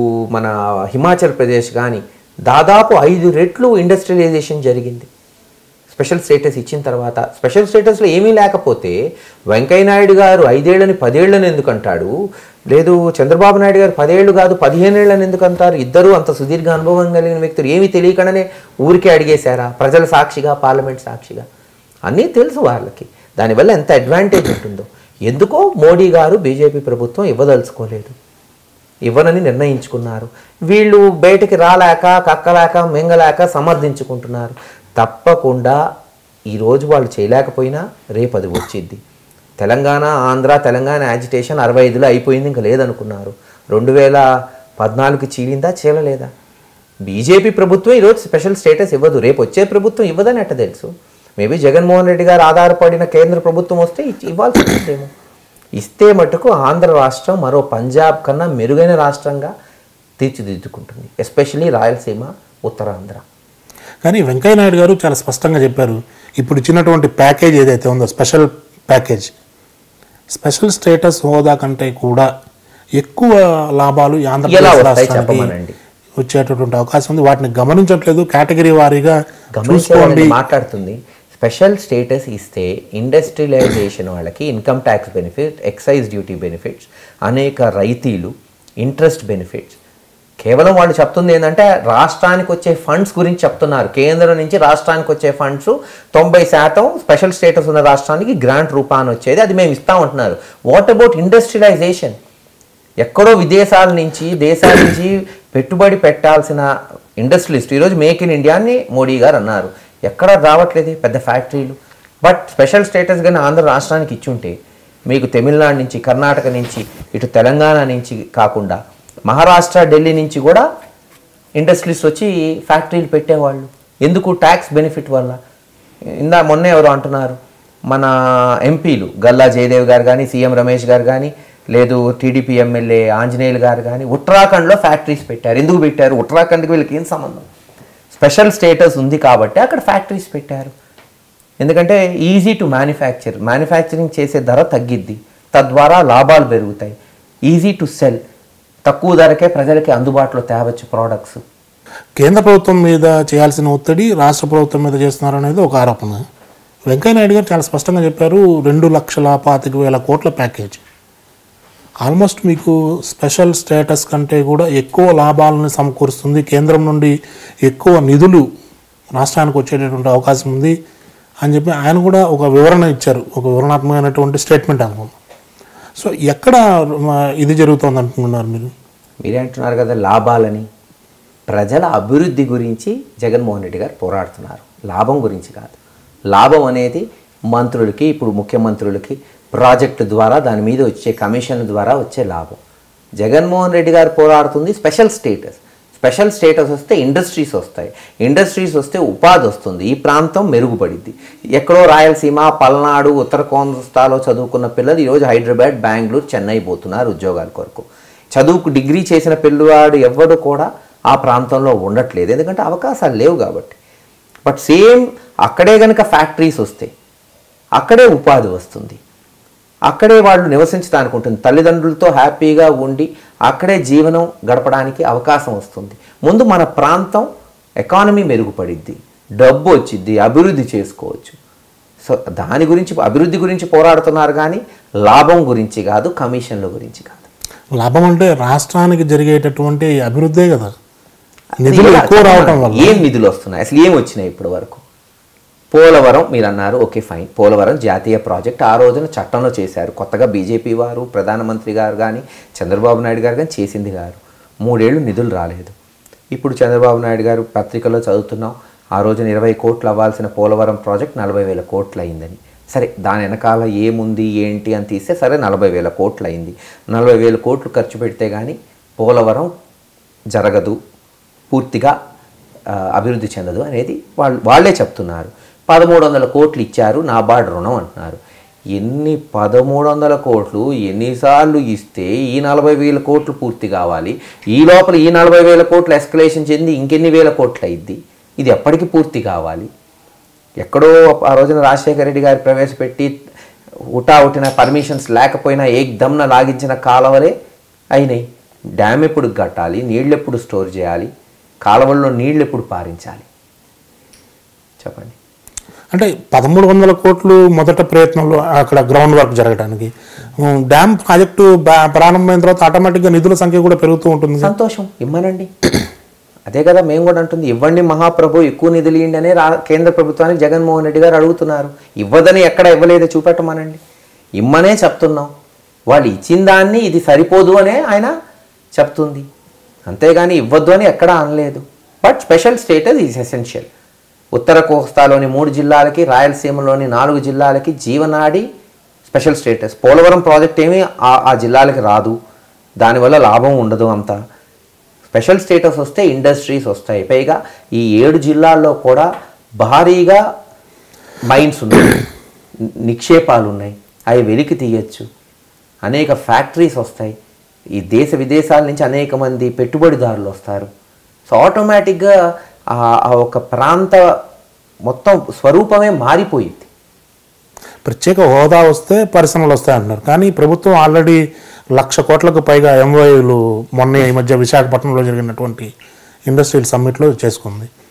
మన హిమాచల్ ప్రదేశ్ కానీ దాదాపు ఐదు రెట్లు ఇండస్ట్రియలైజేషన్ జరిగింది స్పెషల్ స్టేటస్ ఇచ్చిన తర్వాత. స్పెషల్ స్టేటస్లో ఏమీ లేకపోతే వెంకయ్యనాయుడు గారు ఐదేళ్లని పదేళ్లని ఎందుకు అంటాడు? లేదు చంద్రబాబు నాయుడు గారు పదేళ్ళు కాదు పదిహేను ఏళ్ళని ఎందుకు అంటారు? ఇద్దరు అంత సుదీర్ఘ అనుభవం కలిగిన వ్యక్తులు ఏమీ తెలియకుండానే ఊరికే అడిగేశారా? ప్రజల సాక్షిగా, పార్లమెంట్ సాక్షిగా అన్నీ తెలుసు వాళ్ళకి. దానివల్ల ఎంత అడ్వాంటేజ్ ఉంటుందో. ఎందుకో మోడీ గారు బీజేపీ ప్రభుత్వం ఇవ్వదలుచుకోలేదు, ఇవ్వనని నిర్ణయించుకున్నారు. వీళ్ళు బయటికి రాలేక, కక్కలేక, మింగలేక సమర్థించుకుంటున్నారు. తప్పకుండా ఈరోజు వాళ్ళు చేయలేకపోయినా రేపు అది వచ్చిద్ది. తెలంగాణ, ఆంధ్ర, తెలంగాణ యాజిటేషన్ అరవై ఐదులో అయిపోయింది, ఇంకా లేదనుకున్నారు. రెండు వేల పద్నాలుగుకి చీలిందా, చీలలేదా? బీజేపీ ప్రభుత్వం ఈరోజు స్పెషల్ స్టేటస్ ఇవ్వదు, రేపు వచ్చే ప్రభుత్వం ఇవ్వదని ఎట్ట తెలుసు? మేబీ జగన్మోహన్ రెడ్డి గారు ఆధారపడిన కేంద్ర ప్రభుత్వం వస్తే ఇవ్వాల్సి ఉంటుందేమో. ఇస్తే మటుకు ఆంధ్ర రాష్ట్రం మరో పంజాబ్ కన్నా మెరుగైన రాష్ట్రంగా తీర్చిదిద్దుకుంటుంది, ఎస్పెషల్లీ రాయలసీమ, ఉత్తరాంధ్ర. కానీ వెంకయ్యనాయుడు గారు చాలా స్పష్టంగా చెప్పారు, ఇప్పుడు ఇచ్చినటువంటి ప్యాకేజ్ ఏదైతే ఉందో స్పెషల్ ప్యాకేజ్, స్పెషల్ స్టేటస్ హోదా కంటే కూడా ఎక్కువ లాభాలు ఆంధ్రప్రదేశ్ రాష్ట్రానికి వచ్చేటటువంటి అవకాశం ఉంది. వాటిని గమనించట్లేదు, కేటగిరీ వారీగా చూసుకోండి మాట్లాడుతుంది. స్పెషల్ స్టేటస్ ఇస్తే ఇండస్ట్రియలైజేషన్ వాళ్ళకి income tax benefit, excise duty benefits, అనేక రైతీలు, ఇంట్రెస్ట్ బెనిఫిట్స్. కేవలం వాళ్ళు చెప్తుంది ఏంటంటే రాష్ట్రానికి వచ్చే ఫండ్స్ గురించి చెప్తున్నారు. కేంద్రం నుంచి రాష్ట్రానికి వచ్చే ఫండ్స్ తొంభై శాతం స్పెషల్ స్టేటస్ ఉన్న రాష్ట్రానికి గ్రాంట్ రూపాన వచ్చేది, అది మేము ఇస్తామంటున్నారు. What about industrialisation? ఎక్కడో విదేశాల నుంచి దేశాల నుంచి పెట్టుబడి పెట్టాల్సిన ఇండస్ట్రియలిస్ట్ ఈరోజు మేక్ ఇన్ ఇండియా అని మోడీ గారు అన్నారు. ఎక్కడ రావట్లేదు పెద్ద ఫ్యాక్టరీలు. బట్ స్పెషల్ స్టేటస్ కానీ ఆంధ్ర రాష్ట్రానికి ఇచ్చుంటే మీకు తమిళనాడు నుంచి, కర్ణాటక నుంచి, ఇటు తెలంగాణ నుంచి కాకుండా మహారాష్ట్ర, ఢిల్లీ నుంచి కూడా ఇండస్ట్రీస్ వచ్చి ఫ్యాక్టరీలు పెట్టేవాళ్ళు. ఎందుకు? ట్యాక్స్ బెనిఫిట్ వల్ల. ఇందా మొన్న ఎవరు అంటున్నారు, మన ఎంపీలు గల్లా జయదేవ్ గారు కానీ, సీఎం రమేష్ గారు కానీ, లేదు టీడీపీ ఎమ్మెల్యే ఆంజనేయులు గారు కానీ ఉత్తరాఖండ్లో ఫ్యాక్టరీస్ పెట్టారు. ఎందుకు పెట్టారు? ఉత్తరాఖండ్కి వీళ్ళకి ఏం సంబంధం? స్పెషల్ స్టేటస్ ఉంది కాబట్టి అక్కడ ఫ్యాక్టరీస్ పెట్టారు. ఎందుకంటే ఈజీ టు మ్యానుఫ్యాక్చర్, మ్యానుఫ్యాక్చరింగ్ చేసే ధర తగ్గిద్ది, తద్వారా లాభాలు పెరుగుతాయి. ఈజీ టు సెల్, తక్కువ ధరకే ప్రజలకి అందుబాటులో తేవచ్చు ప్రోడక్ట్స్. కేంద్ర ప్రభుత్వం మీద చేయాల్సిన ఒత్తిడి రాష్ట్ర ప్రభుత్వం మీద చేస్తున్నారు అనేది ఒక ఆరోపణ. వెంకయ్యనాయుడు గారు చాలా స్పష్టంగా చెప్పారు, రెండు లక్షల పాతిక వేల కోట్ల ప్యాకేజ్. ఆల్మోస్ట్ మీకు స్పెషల్ స్టేటస్ కంటే కూడా ఎక్కువ లాభాలను సమకూరుస్తుంది, కేంద్రం నుండి ఎక్కువ నిధులు రాష్ట్రానికి వచ్చేటటువంటి అవకాశం ఉంది అని చెప్పి ఆయన కూడా ఒక వివరణ ఇచ్చారు, ఒక వివరణాత్మకమైనటువంటి స్టేట్మెంట్ అనుకుందాం. సో ఎక్కడ ఇది జరుగుతుంది అనుకుంటున్నారు మీరు? మీరే అంటున్నారు కదా లాభాలని. ప్రజల అభివృద్ధి గురించి జగన్మోహన్ రెడ్డి గారు పోరాడుతున్నారు, లాభం గురించి కాదు. లాభం అనేది మంత్రులకి, ఇప్పుడు ముఖ్యమంత్రులకి ప్రాజెక్టు ద్వారా దాని మీద వచ్చే కమిషన్ల ద్వారా వచ్చే లాభం. జగన్మోహన్ రెడ్డి గారు పోరాడుతుంది స్పెషల్ స్టేటస్. స్పెషల్ స్టేటస్ వస్తే ఇండస్ట్రీస్ వస్తాయి, ఇండస్ట్రీస్ వస్తే ఉపాధి వస్తుంది, ఈ ప్రాంతం మెరుగుపడిద్ది. ఎక్కడో రాయలసీమ, పల్నాడు, ఉత్తర కోస్తాలో చదువుకున్న పిల్లలు ఈరోజు హైదరాబాద్, బెంగళూరు, చెన్నై పోతున్నారు ఉద్యోగాల కొరకు. చదువుకు డిగ్రీ చేసిన పిల్లవాడు ఎవ్వడు కూడా ఆ ప్రాంతంలో ఉండట్లేదు, ఎందుకంటే అవకాశాలు లేవు కాబట్టి. బట్ సేమ్ అక్కడే కనుక ఫ్యాక్టరీస్ వస్తే అక్కడే ఉపాధి వస్తుంది, అక్కడే వాళ్ళు నివసించడానికి ఉంటుంది, తల్లిదండ్రులతో హ్యాపీగా ఉండి అక్కడే జీవనం గడపడానికి అవకాశం వస్తుంది. ముందు మన ప్రాంతం ఎకానమీ మెరుగుపడిద్ది, డబ్బు వచ్చిద్ది, అభివృద్ధి చేసుకోవచ్చు. సో దాని గురించి, అభివృద్ధి గురించి పోరాడుతున్నారు కానీ లాభం గురించి కాదు, కమిషన్ల గురించి కాదు. లాభం అంటే రాష్ట్రానికి జరిగేటటువంటి అభివృద్ధే కదా, నిధులు ఎక్కువ రావడం వల్ల. ఏం నిధులు వస్తున్నాయి, అసలు ఏం వచ్చినాయి ఇప్పటి వరకు? పోలవరం మీరు అన్నారు, ఓకే ఫైన్, పోలవరం జాతీయ ప్రాజెక్ట్ ఆ రోజున చట్టంలో చేశారు. కొత్తగా బీజేపీ వారు, ప్రధానమంత్రి గారు కానీ, చంద్రబాబు నాయుడు గారు కానీ చేసింది గారు. మూడేళ్లు నిధులు రాలేదు. ఇప్పుడు చంద్రబాబు నాయుడు గారు పత్రికలో చదువుతున్నాం, ఆ రోజున ఇరవై కోట్లు అవ్వాల్సిన పోలవరం ప్రాజెక్ట్ నలభై వేల కోట్లు అయిందని. సరే, దాని వెనకాల ఏముంది ఏంటి అని తీస్తే సరే నలభై వేల కోట్లు అయింది. నలభై వేల కోట్లు ఖర్చు పెడితే కానీ పోలవరం జరగదు, పూర్తిగా అభివృద్ధి చెందదు అనేది వాళ్ళు వాళ్ళే చెప్తున్నారు. పదమూడు వందల కోట్లు ఇచ్చారు నాబార్డ్ రుణం అంటున్నారు. ఎన్ని పదమూడు వందల కోట్లు ఎన్నిసార్లు ఇస్తే ఈ నలభై వేల కోట్లు పూర్తి కావాలి? ఈ లోపల ఈ నలభై వేల కోట్లు ఎస్కలేషన్ చెంది ఇంకెన్ని వేల కోట్లు అయింది? ఇది ఎప్పటికి పూర్తి కావాలి? ఎక్కడో ఆ రోజున రాజశేఖర రెడ్డి గారు ప్రవేశపెట్టి ఉటా ఉట్టిన పర్మిషన్స్ లేకపోయినా ఏకదమ్న లాగించిన కాలువలే అయినాయి. డ్యామ్ ఎప్పుడు కట్టాలి, నీళ్ళు ఎప్పుడు స్టోర్ చేయాలి, కాలువల్లో నీళ్ళు ఎప్పుడు పారించాలి చెప్పండి. అంటే పదమూడు వందల కోట్లు మొదట ప్రయత్నంలో అక్కడ గ్రౌండ్ వర్క్ జరగడానికి, డ్యామ్ ప్రాజెక్టు ప్రారంభమైన తర్వాత ఆటోమేటిక్గా నిధుల సంఖ్య కూడా పెరుగుతూ ఉంటుంది. సంతోషం, ఇమ్మనండి. అదే కదా మేము కూడా అంటుంది, ఇవ్వండి మహాప్రభు, ఎక్కువ నిధులు ఇవ్వండి అనే రా కేంద్ర ప్రభుత్వానికి జగన్మోహన్ రెడ్డి గారు అడుగుతున్నారు. ఇవ్వదని ఎక్కడ ఇవ్వలేదో చూపెట్టమనండి, ఇమ్మనే చెప్తున్నాం. వాళ్ళు ఇచ్చిన దాన్ని ఇది సరిపోదు అనే ఆయన చెప్తుంది, అంతేగాని ఇవ్వద్దు అని ఎక్కడా అనలేదు. But special status is essential. ఉత్తర కోస్తాలోని మూడు జిల్లాలకి, రాయలసీమలోని నాలుగు జిల్లాలకి జీవనాడి స్పెషల్ స్టేటస్. పోలవరం ప్రాజెక్ట్ ఏమీ ఆ జిల్లాలకి రాదు, దానివల్ల లాభం ఉండదు అంత. స్పెషల్ స్టేటస్ వస్తే ఇండస్ట్రీస్ వస్తాయి. పైగా ఈ ఏడు జిల్లాల్లో కూడా భారీగా మైన్స్ ఉన్నాయి, నిక్షేపాలు ఉన్నాయి, అవి వెలికి తీయచ్చు. అనేక ఫ్యాక్టరీస్ వస్తాయి, ఈ దేశ విదేశాల నుంచి అనేక మంది పెట్టుబడిదారులు వస్తారు. సో ఆటోమేటిక్గా ఆ ఒక ప్రాంత మొత్తం స్వరూపమే మారిపోయింది. ప్రత్యేక హోదా వస్తే పరిశ్రమలు వస్తాయి అంటున్నారు, కానీ ప్రభుత్వం ఆల్రెడీ లక్ష కోట్లకు పైగా ఎంఓయూలు మొన్న ఈ మధ్య విశాఖపట్నంలో జరిగినటువంటి ఇండస్ట్రియల్ సమ్మిట్లో చేసుకుంది.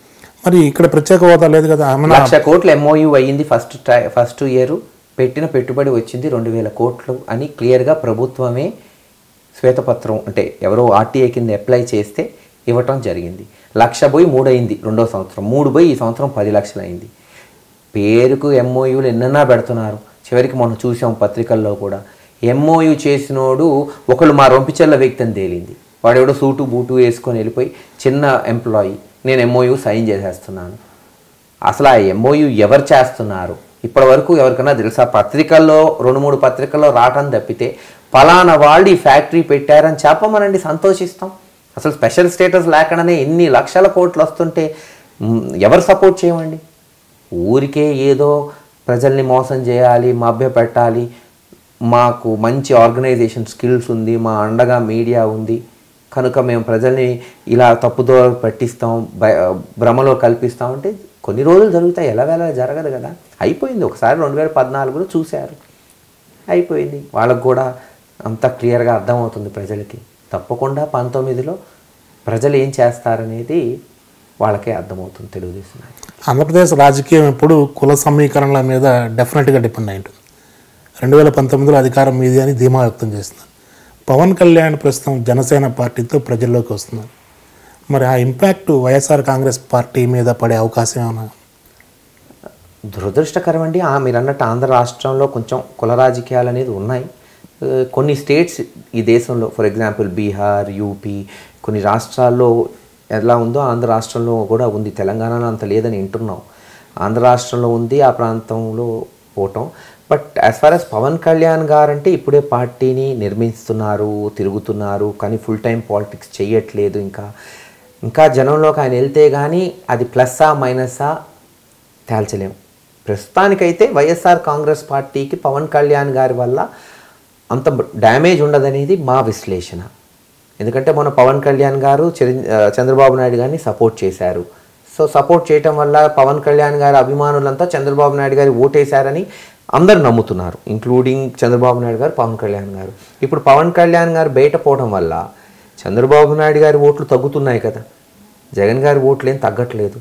మరి ఇక్కడ ప్రత్యేక హోదా లేదు కదా. లక్ష కోట్లు ఎంఓయూ అయ్యింది ఫస్ట్ ఫస్ట్ ఇయర్, పెట్టిన పెట్టుబడి వచ్చింది రెండు వేల కోట్లు అని క్లియర్గా ప్రభుత్వమే శ్వేతపత్రం అంటే ఎవరో ఆర్టీఐ కింద అప్లై చేస్తే ఇవ్వటం జరిగింది. లక్ష పోయి మూడు అయింది రెండో సంవత్సరం, మూడు పోయి ఈ సంవత్సరం పది లక్షలు అయింది. పేరుకు ఎంఓయూలు ఎన్నన్నా పెడుతున్నారు. చివరికి మనం చూసాం పత్రికల్లో కూడా ఎంఓయూ చేసినోడు ఒకళ్ళు మా రొంపిచెల్ల వ్యక్తి అని తేలింది. వాడెవడో సూటు బూటు వేసుకొని వెళ్ళిపోయి చిన్న ఎంప్లాయీ నేను ఎంఓయూ సైన్ చేసేస్తున్నాను. అసలు ఆ ఎంఓయూ ఎవరు చేస్తున్నారు ఇప్పటి వరకు ఎవరికైనా తెలుసా? పత్రికల్లో రెండు మూడు పత్రికల్లో రావటం తప్పితే ఫలానా వాళ్ళు ఈ ఫ్యాక్టరీ పెట్టారని చెప్పమనండి, సంతోషిస్తాం. అసలు స్పెషల్ స్టేటస్ లేకుండానే ఎన్ని లక్షల కోట్లు వస్తుంటే ఎవరు సపోర్ట్ చేయమండి? ఊరికే ఏదో ప్రజల్ని మోసం చేయాలి, మభ్య పెట్టాలి, మాకు మంచి ఆర్గనైజేషన్ స్కిల్స్ ఉంది, మా అండగా మీడియా ఉంది కనుక మేము ప్రజల్ని ఇలా తప్పుదో పట్టిస్తాం, భ్రమలో కల్పిస్తాం అంటే కొన్ని రోజులు జరుగుతాయి, ఎలా వేళ జరగదు కదా. అయిపోయింది. ఒకసారి రెండు వేల పద్నాలుగులో చూశారు, అయిపోయింది. వాళ్ళకు కూడా అంత క్లియర్గా అర్థమవుతుంది ప్రజలకి. తప్పకుండా పంతొమ్మిదిలో ప్రజలు ఏం చేస్తారనేది వాళ్ళకే అర్థమవుతుంది తెలుగుదేశం. ఆంధ్రప్రదేశ్ రాజకీయం ఎప్పుడు కుల సమీకరణల మీద డెఫినెట్గా డిపెండ్ అయి ఉంటుంది. రెండు వేల పంతొమ్మిదిలో అధికారం మీది అని ధీమా వ్యక్తం చేస్తున్నారు. పవన్ కళ్యాణ్ ప్రస్తుతం జనసేన పార్టీతో ప్రజల్లోకి వస్తున్నారు. మరి ఆ ఇంపాక్ట్ వైఎస్ఆర్ కాంగ్రెస్ పార్టీ మీద పడే అవకాశం ఏమైనా? దురదృష్టకరం అండి. మీరు అన్నట్టు ఆంధ్ర రాష్ట్రంలో కొంచెం కుల రాజకీయాలు అనేది ఉన్నాయి. కొన్ని స్టేట్స్ ఈ దేశంలో ఫర్ ఎగ్జాంపుల్ బీహార్, యూపీ కొన్ని రాష్ట్రాల్లో ఎలా ఉందో ఆంధ్ర రాష్ట్రంలో కూడా ఉంది. తెలంగాణలో అంత లేదని వింటున్నాం. ఆంధ్ర రాష్ట్రంలో ఉంది, ఆ ప్రాంతంలో పోవటం. But as far as Pavan Kalyan గారంటే ఇప్పుడే పార్టీని నిర్మిస్తున్నారు, తిరుగుతున్నారు, కానీ ఫుల్ టైం పాలిటిక్స్ చేయట్లేదు. ఇంకా ఇంకా జనంలోకి ఆయన వెళ్తే కానీ అది ప్లస్సా మైనస్సా తేల్చలేము. ప్రస్తుతానికైతే వైఎస్ఆర్ కాంగ్రెస్ పార్టీకి పవన్ కళ్యాణ్ గారి వల్ల అంత డ్యామేజ్ ఉండదనేది మా విశ్లేషణ. ఎందుకంటే మన పవన్ కళ్యాణ్ గారు చంద్రబాబు నాయుడు గారిని సపోర్ట్ చేశారు. సో సపోర్ట్ చేయటం వల్ల పవన్ కళ్యాణ్ గారి అభిమానులంతా చంద్రబాబు నాయుడు గారి ఓటేశారని అందరు నమ్ముతున్నారు, ఇంక్లూడింగ్ చంద్రబాబు నాయుడు గారు, పవన్ కళ్యాణ్ గారు. ఇప్పుడు పవన్ కళ్యాణ్ గారు బయట పోవడం వల్ల చంద్రబాబు నాయుడు గారి ఓట్లు తగ్గుతున్నాయి కదా, జగన్ గారి ఓట్లు ఏం తగ్గట్లేదు.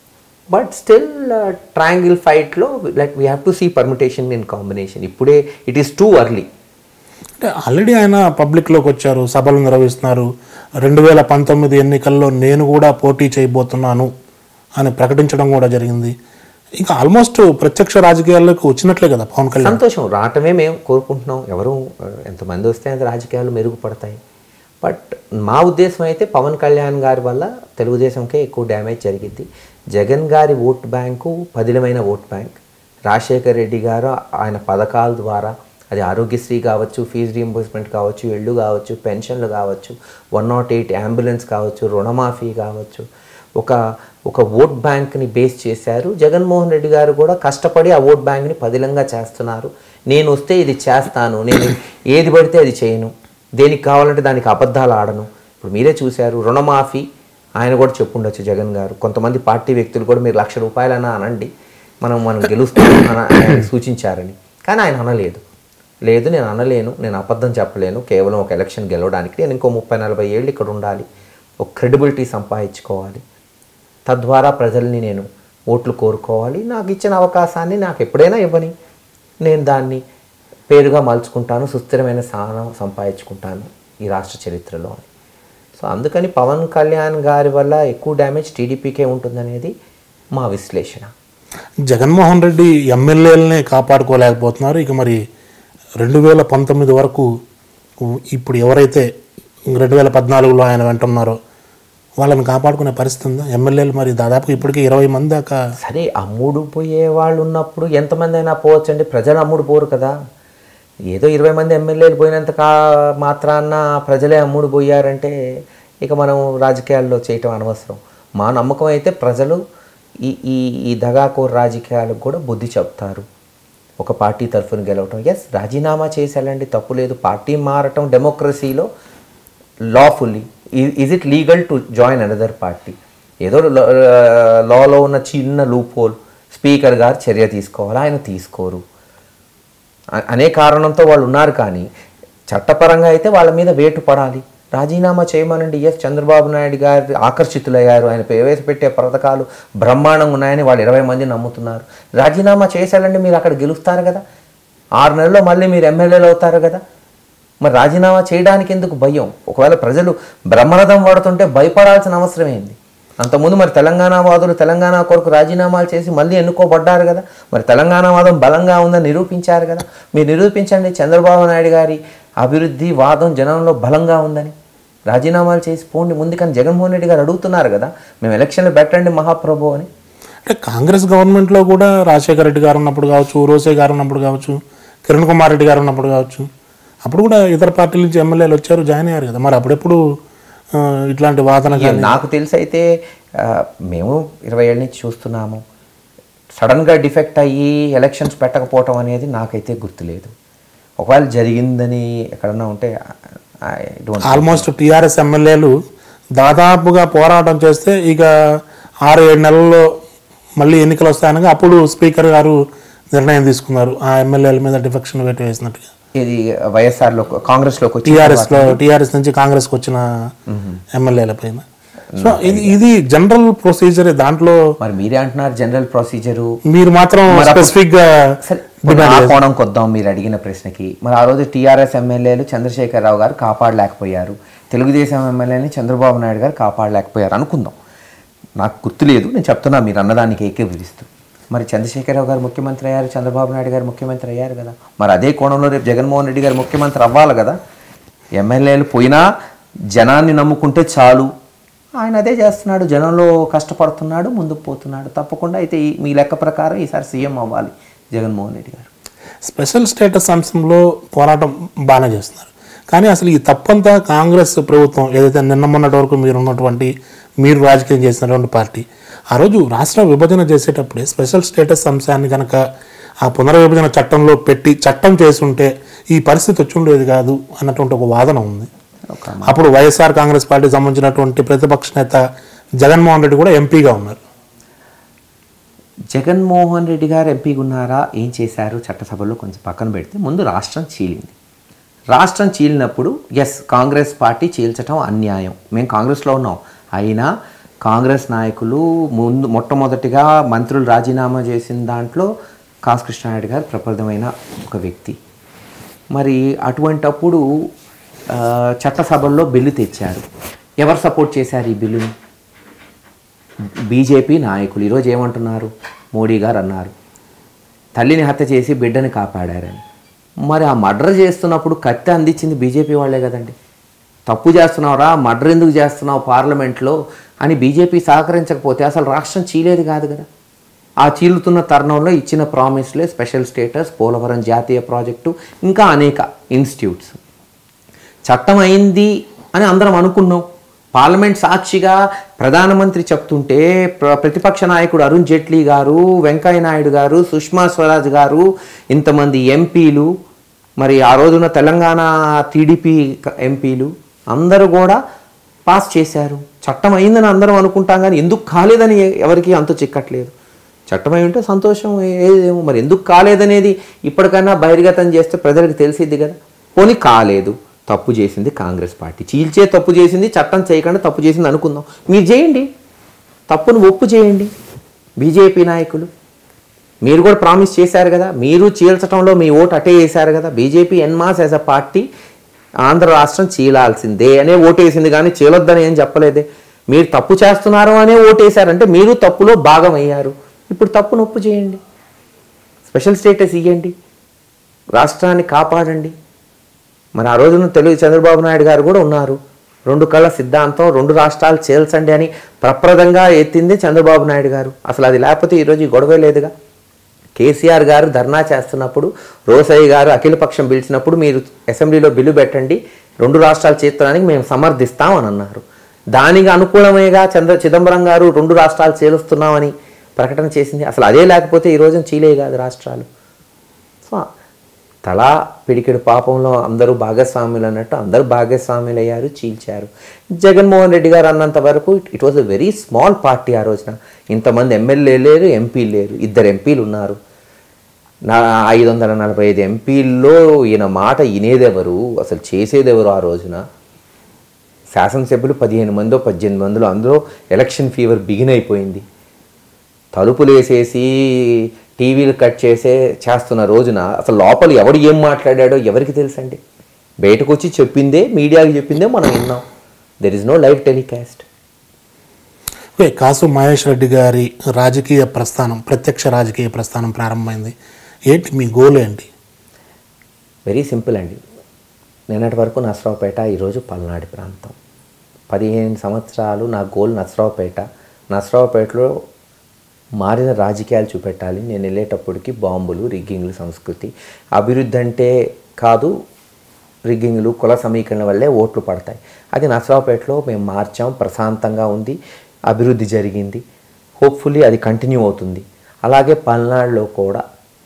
బట్ స్టిల్ ట్రయాంగిల్ ఫైట్లో like we have to see permutation in combination. ఇప్పుడే ఇట్ ఈస్ టూ అర్లీ. అంటే ఆల్రెడీ ఆయన పబ్లిక్లోకి వచ్చారు, సభలు నిర్వహిస్తున్నారు. రెండు వేల పంతొమ్మిది ఎన్నికల్లో నేను కూడా పోటీ చేయబోతున్నాను అని ప్రకటించడం కూడా జరిగింది. ఇంకా ఆల్మోస్ట్ ప్రత్యక్ష రాజకీయాల్లోకి వచ్చినట్లే కదా పవన్ కళ్యాణ్. సంతోషం, రావటమే మేము కోరుకుంటున్నాం. ఎవరు ఎంతమంది వస్తే అంత రాజకీయాలు మెరుగుపడతాయి. బట్ మా ఉద్దేశం అయితే పవన్ కళ్యాణ్ గారి వల్ల తెలుగుదేశంకే ఎక్కువ డ్యామేజ్ జరిగింది. జగన్ గారి ఓట్ బ్యాంకు పదిలమైన ఓట్ బ్యాంక్. రాజశేఖర రెడ్డి గారు ఆయన పథకాల ద్వారా, అది ఆరోగ్యశ్రీ కావచ్చు, ఫీజు రీయింబర్స్మెంట్ కావచ్చు, ఇళ్ళు కావచ్చు, పెన్షన్లు కావచ్చు, వన్ నాట్ ఎయిట్ అంబులెన్స్ కావచ్చు, రుణమాఫీ కావచ్చు, ఒక ఒక ఓట్ బ్యాంక్ని బేస్ చేశారు. జగన్మోహన్ రెడ్డి గారు కూడా కష్టపడి ఆ ఓట్ బ్యాంక్ని పదిలంగా చేస్తున్నారు. నేను వస్తే ఇది చేస్తాను, నేను ఏది పడితే అది చేయను, దేనికి కావాలంటే దానికి అబద్ధాలు ఆడను. ఇప్పుడు మీరే చూశారు రుణమాఫీ, ఆయన కూడా చెప్పుండొచ్చు జగన్ గారు. కొంతమంది పార్టీ వ్యక్తులు కూడా మీరు లక్ష రూపాయలన్నా అనండి, మనం మనం గెలుస్తాం అని సూచించారని. కానీ ఆయన అనలేదు. లేదు నేను అనలేను, నేను అబద్ధం చెప్పలేను, కేవలం ఒక ఎలక్షన్ గెలవడానికి నేను ఇంకో ముప్పై నలభై ఏళ్ళు ఇక్కడ ఉండాలి, ఒక క్రెడిబిలిటీ సంపాదించుకోవాలి, తద్వారా ప్రజల్ని నేను ఓట్లు కోరుకోవాలి, నాకు ఇచ్చిన అవకాశాన్ని నాకు ఎప్పుడైనా ఇవ్వని, నేను దాన్ని పేరుగా మలుచుకుంటాను, సుస్థిరమైన స్థానం సంపాదించుకుంటాను ఈ రాష్ట్ర చరిత్రలో. సో అందుకని పవన్ కళ్యాణ్ గారి వల్ల ఎక్కువ డ్యామేజ్ టీడీపీకే ఉంటుందనేది మా విశ్లేషణ. జగన్మోహన్ రెడ్డి ఎమ్మెల్యేలనే కాపాడుకోలేకపోతున్నారు. ఇక మరి రెండు వేల పంతొమ్మిది వరకు ఇప్పుడు ఎవరైతే రెండు వేల పద్నాలుగులో ఆయన వెంటున్నారో వాళ్ళని కాపాడుకునే పరిస్థితి ఉందా? ఎమ్మెల్యేలు మరి దాదాపు ఇప్పటికీ ఇరవై మంది దాకా. సరే అమ్ముడు పోయే వాళ్ళు ఉన్నప్పుడు ఎంతమంది అయినా పోవచ్చు అండి, ప్రజలు అమ్ముడు పోరు కదా. ఏదో ఇరవై మంది ఎమ్మెల్యేలు పోయినంత కా మాత్రాన్న ప్రజలే అమ్ముడు పోయారంటే ఇక మనం రాజకీయాల్లో చేయటం అనవసరం. మా నమ్మకం అయితే ప్రజలు ఈ ఈ ఈ దగాకోర్ రాజకీయాలకు కూడా బుద్ధి చెప్తారు. ఒక పార్టీ తరఫున గెలవటం, ఎస్ రాజీనామా చేసేయాలండి, తప్పు లేదు. పార్టీ మారటం డెమోక్రసీలో lawfully. Is it legal to join another party? ఏదో లాలో ఉన్న చిన్న లూప్ హోల్, స్పీకర్ గారు చర్య తీసుకోవాలి, ఆయన తీసుకోరు అనే కారణంతో వాళ్ళు ఉన్నారు. కానీ చట్టపరంగా అయితే వాళ్ళ మీద వేటు పడాలి. రాజీనామా చేయమనండి. ఎస్, చంద్రబాబు నాయుడు గారు ఆకర్షితులయ్యారు, ఆయన ప్రవేశపెట్టే పథకాలు బ్రహ్మాండంగా ఉన్నాయని వాళ్ళు ఇరవై మంది నమ్ముతున్నారు. రాజీనామా చేశారండి, మీరు అక్కడ గెలుస్తారు కదా, ఆరు నెలల్లో మళ్ళీ మీరు ఎమ్మెల్యేలు అవుతారు కదా. మరి రాజీనామా చేయడానికి ఎందుకు భయం? ఒకవేళ ప్రజలు బ్రహ్మరథం వాడుతుంటే భయపడాల్సిన అవసరం ఏంది? అంతకుముందు మరి తెలంగాణ వాదులు తెలంగాణ కొరకు రాజీనామాలు చేసి మళ్ళీ ఎన్నుకోబడ్డారు కదా, మరి తెలంగాణ వాదం బలంగా ఉందని నిరూపించారు కదా. మీరు నిరూపించండి చంద్రబాబు నాయుడు గారి అభివృద్ధి వాదం జనంలో బలంగా ఉందని. రాజీనామాలు చేసి పోండి ముందుకని జగన్మోహన్ రెడ్డి గారు అడుగుతున్నారు కదా, మేము ఎలక్షన్లు పెట్టండి మహాప్రభు అని. అంటే కాంగ్రెస్ గవర్నమెంట్లో కూడా రాజశేఖర రెడ్డి గారు ఉన్నప్పుడు కావచ్చు, రోసే గారు ఉన్నప్పుడు కావచ్చు, కిరణ్ కుమార్ రెడ్డి గారు ఉన్నప్పుడు కావచ్చు, అప్పుడు కూడా ఇతర పార్టీల నుంచి ఎమ్మెల్యేలు వచ్చారు, జాయిన్ అయ్యారు కదా. మరి అప్పుడెప్పుడు ఇట్లాంటి వాదన కానీ నాకు తెలిసి అయితే మేము ఇరవై ఏళ్ళ నుంచి చూస్తున్నాము. సడన్గా డిఫెక్ట్ అయ్యి ఎలక్షన్స్ పెట్టకపోవటం అనేది నాకైతే గుర్తులేదు. ఒకవేళ జరిగిందని ఎక్కడన్నా ఉంటే ఆల్మోస్ట్ టీఆర్ఎస్ ఎమ్మెల్యేలు దాదాపుగా పోరాటం చేస్తే ఇక ఆరు ఏడు నెలల్లో మళ్ళీ ఎన్నికలు వస్తాయనగా అప్పుడు స్పీకర్ గారు నిర్ణయం తీసుకున్నారు ఆ ఎమ్మెల్యేల మీద డిఫెక్షన్ వేటు వేసినట్టుగా. ఇది వైఎస్ఆర్లో కాంగ్రెస్లో టీఆర్ఎస్లో టీఆర్ఎస్ నుంచి కాంగ్రెస్కి వచ్చిన ఎమ్మెల్యేల పైన. సో ఇది ఇది జనరల్ ప్రొసీజర్. దాంట్లో మరి మీరే అంటున్నారు జనరల్ ప్రొసీజరు, మీరు మాత్రం స్పెసిఫిక్ గా కోణంకి వద్దాం మీరు అడిగిన ప్రశ్నకి. మరి ఆ రోజు టీఆర్ఎస్ ఎమ్మెల్యేలు చంద్రశేఖరరావు గారు కాపాడలేకపోయారు, తెలుగుదేశం ఎమ్మెల్యేని చంద్రబాబు నాయుడు గారు కాపాడలేకపోయారు అనుకుందాం. నాకు గుర్తులేదు, నేను చెప్తున్నా మీరు అన్నదానికి ఏకీభవిస్తూ. మరి చంద్రశేఖరరావు గారు ముఖ్యమంత్రి అయ్యారు, చంద్రబాబు నాయుడు గారు ముఖ్యమంత్రి అయ్యారు కదా. మరి అదే కోణంలో రేపు జగన్మోహన్ రెడ్డి గారు ముఖ్యమంత్రి అవ్వాలి కదా. ఎమ్మెల్యేలు పోయినా జనాన్ని నమ్ముకుంటే చాలు, ఆయన అదే చేస్తున్నాడు, జనంలో కష్టపడుతున్నాడు, ముందుకు పోతున్నాడు. తప్పకుండా అయితే మీ లెక్క ప్రకారం ఈసారి సీఎం అవ్వాలి జగన్మోహన్ రెడ్డి గారు. స్పెషల్ స్టేటస్ అంశంలో పోరాటం బాగానే చేస్తున్నారు, కానీ అసలు ఈ తప్పంతా కాంగ్రెస్ ప్రభుత్వం ఏదైతే నిన్న మొన్నటి వరకు మీరు ఉన్నటువంటి మీరు రాజకీయం చేసినటువంటి పార్టీ ఆ రోజు రాష్ట్ర విభజన చేసేటప్పుడే స్పెషల్ స్టేటస్ అంశాన్ని కనుక ఆ పునర్విభజన చట్టంలో పెట్టి చట్టం చేసుంటే ఈ పరిస్థితి వచ్చి ఉండేది కాదు అన్నటువంటి ఒక వాదన ఉంది. అప్పుడు వైఎస్ఆర్ కాంగ్రెస్ పార్టీకి సంబంధించినటువంటి ప్రతిపక్ష నేత జగన్మోహన్ రెడ్డి కూడా ఎంపీగా ఉన్నారు. జగన్మోహన్ రెడ్డి గారు ఎంపీగా ఉన్నారా, ఏం చేశారు చట్టసభలో కొంచెం పక్కన పెడితే ముందు రాష్ట్రం చీలింది. రాష్ట్రం చీలినప్పుడు ఎస్ కాంగ్రెస్ పార్టీ చీల్చటం అన్యాయం, మేము కాంగ్రెస్లో ఉన్నాం. అయినా కాంగ్రెస్ నాయకులు ముందు మొట్టమొదటిగా మంత్రులు రాజీనామా చేసిన దాంట్లో కాసు కృష్ణారెడ్డి గారు ప్రప్రథమైన ఒక వ్యక్తి. మరి అటువంటప్పుడు చట్టసభల్లో బిల్లు తెచ్చారు. ఎవరు సపోర్ట్ చేశారు ఈ బిల్లుని? బీజేపీ నాయకులు. ఈరోజు ఏమంటున్నారు? మోడీ గారు అన్నారు తల్లిని హత్య చేసి బిడ్డని కాపాడారని. మరి ఆ మర్డర్ చేస్తున్నప్పుడు కత్తి అందించింది బీజేపీ వాళ్ళే కదండి. తప్పు చేస్తున్నావురా, మర్డర్ ఎందుకు చేస్తున్నావు పార్లమెంట్లో అని బీజేపీ సహకరించకపోతే అసలు రాష్ట్రం చీలేది కాదు కదా. ఆ చీలుతున్న తరుణంలో ఇచ్చిన ప్రామిస్లే స్పెషల్ స్టేటస్, పోలవరం జాతీయ ప్రాజెక్టు, ఇంకా అనేక ఇన్స్టిట్యూట్స్. చట్టం అయింది అని అందరం అనుకున్నాం. పార్లమెంట్ సాక్షిగా ప్రధానమంత్రి చెప్తుంటే ప్రతిపక్ష నాయకుడు అరుణ్ జైట్లీ గారు, వెంకయ్య నాయుడు గారు, సుష్మా స్వరాజ్ గారు, ఇంతమంది ఎంపీలు, మరి ఆ రోజున తెలంగాణ టీడీపీ ఎంపీలు అందరూ కూడా పాస్ చేశారు. చట్టం అయిందని అందరం అనుకుంటాం, కానీ ఎందుకు కాలేదని ఎవరికి అంతు చిక్కట్లేదు. చట్టమై ఉంటే సంతోషం ఏదేమో, మరి ఎందుకు కాలేదనేది ఇప్పటికైనా బహిర్గతం చేస్తే ప్రజలకు తెలిసిద్ది కదా. పోనీ కాలేదు, తప్పు చేసింది కాంగ్రెస్ పార్టీ, చీల్చే తప్పు చేసింది, చట్టం చేయకుండా తప్పు చేసింది అనుకుందాం. మీరు చేయండి, తప్పును ఒప్పు చేయండి. బీజేపీ నాయకులు మీరు కూడా ప్రామిస్ చేశారు కదా, మీరు చీల్చడంలో మీ ఓటు అటే వేశారు కదా. BJP en masse as a party Andhra రాష్ట్రం చీలాల్సిందే అనే ఓటేసింది, కానీ చీలొద్దని ఏం చెప్పలేదే. మీరు తప్పు చేస్తున్నారు అనే ఓటేశారంటే మీరు తప్పులో భాగం అయ్యారు. ఇప్పుడు తప్పును ఒప్పు చేయండి, స్పెషల్ స్టేటస్ ఇవ్వండి, రాష్ట్రాన్ని కాపాడండి. మరి ఆ రోజున తెలుగు చంద్రబాబు నాయుడు గారు కూడా ఉన్నారు. రెండు కళ్ళ సిద్ధాంతం, రెండు రాష్ట్రాలు చేల్చండి అని ప్రప్రదంగా ఎత్తింది చంద్రబాబు నాయుడు గారు. అసలు అది లేకపోతే ఈరోజు ఈ గొడవే లేదుగా. కేసీఆర్ గారు ధర్నా చేస్తున్నప్పుడు, రోసయ్య గారు అఖిలపక్షం పిలిచినప్పుడు మీరు అసెంబ్లీలో బిల్లు పెట్టండి, రెండు రాష్ట్రాలు చేర్చడానికి మేము సమర్థిస్తాం అని అన్నారు. దానికి అనుకూలమేగా చంద్ర చిదంబరం గారు రెండు రాష్ట్రాలు చేరుస్తున్నామని ప్రకటన చేసింది. అసలు అదే లేకపోతే ఈ రోజున చీలే కాదు రాష్ట్రాలు. సో తలా పిడికెడు పాపంలో అందరూ భాగస్వాములు అన్నట్టు అందరూ భాగస్వాములు అయ్యారు, చీల్చారు. జగన్మోహన్ రెడ్డి గారు అన్నంత వరకు it was a very small party. ఆ రోజున ఇంతమంది ఎమ్మెల్యే లేరు, ఎంపీలు లేరు, ఇద్దరు ఎంపీలు ఉన్నారు. నా ఐదు వందల నలభై ఐదు ఎంపీల్లో ఈయన మాట వినేదెవరు, అసలు చేసేదెవరు? ఆ రోజున శాసనసభ్యులు పదిహేను మందో పద్దెనిమిది మందిలో, అందులో ఎలక్షన్ ఫీవర్ బిగిన్ అయిపోయింది. తలుపులు వేసేసి టీవీలు కట్ చేసే చేస్తున్న రోజున అసలు లోపల ఎవడు ఏం మాట్లాడాడో ఎవరికి తెలుసండి? బయటకు వచ్చి చెప్పిందే, మీడియాకి చెప్పిందే మనం విన్నాం. There is no live telecast. Okay, Kasu Mahesh Reddy గారి రాజకీయ ప్రస్థానం, ప్రత్యక్ష రాజకీయ ప్రస్థానం ప్రారంభమైంది. ఏంటి మీ గోల్ ఏంటి? వెరీ సింపుల్ అండి. నిన్నటి వరకు నసరావుపేట, ఈరోజు పల్నాడు ప్రాంతం. పదిహేను సంవత్సరాలు నా గోల్ నసరావుపేట. నసరావుపేటలో మారిన రాజకీయాలు చూపెట్టాలి. నేను వెళ్ళేటప్పటికి బాంబులు, రిగ్గింగ్లు సంస్కృతి. అభివృద్ధి అంటే కాదు, రిగ్గింగ్లు, కుల సమీకరణ వల్లే ఓట్లు పడతాయి. అది నసరావుపేటలో మేము మార్చాం. ప్రశాంతంగా ఉంది, అభివృద్ధి జరిగింది. హోప్ఫుల్లీ అది కంటిన్యూ అవుతుంది. అలాగే పల్నాడులో కూడా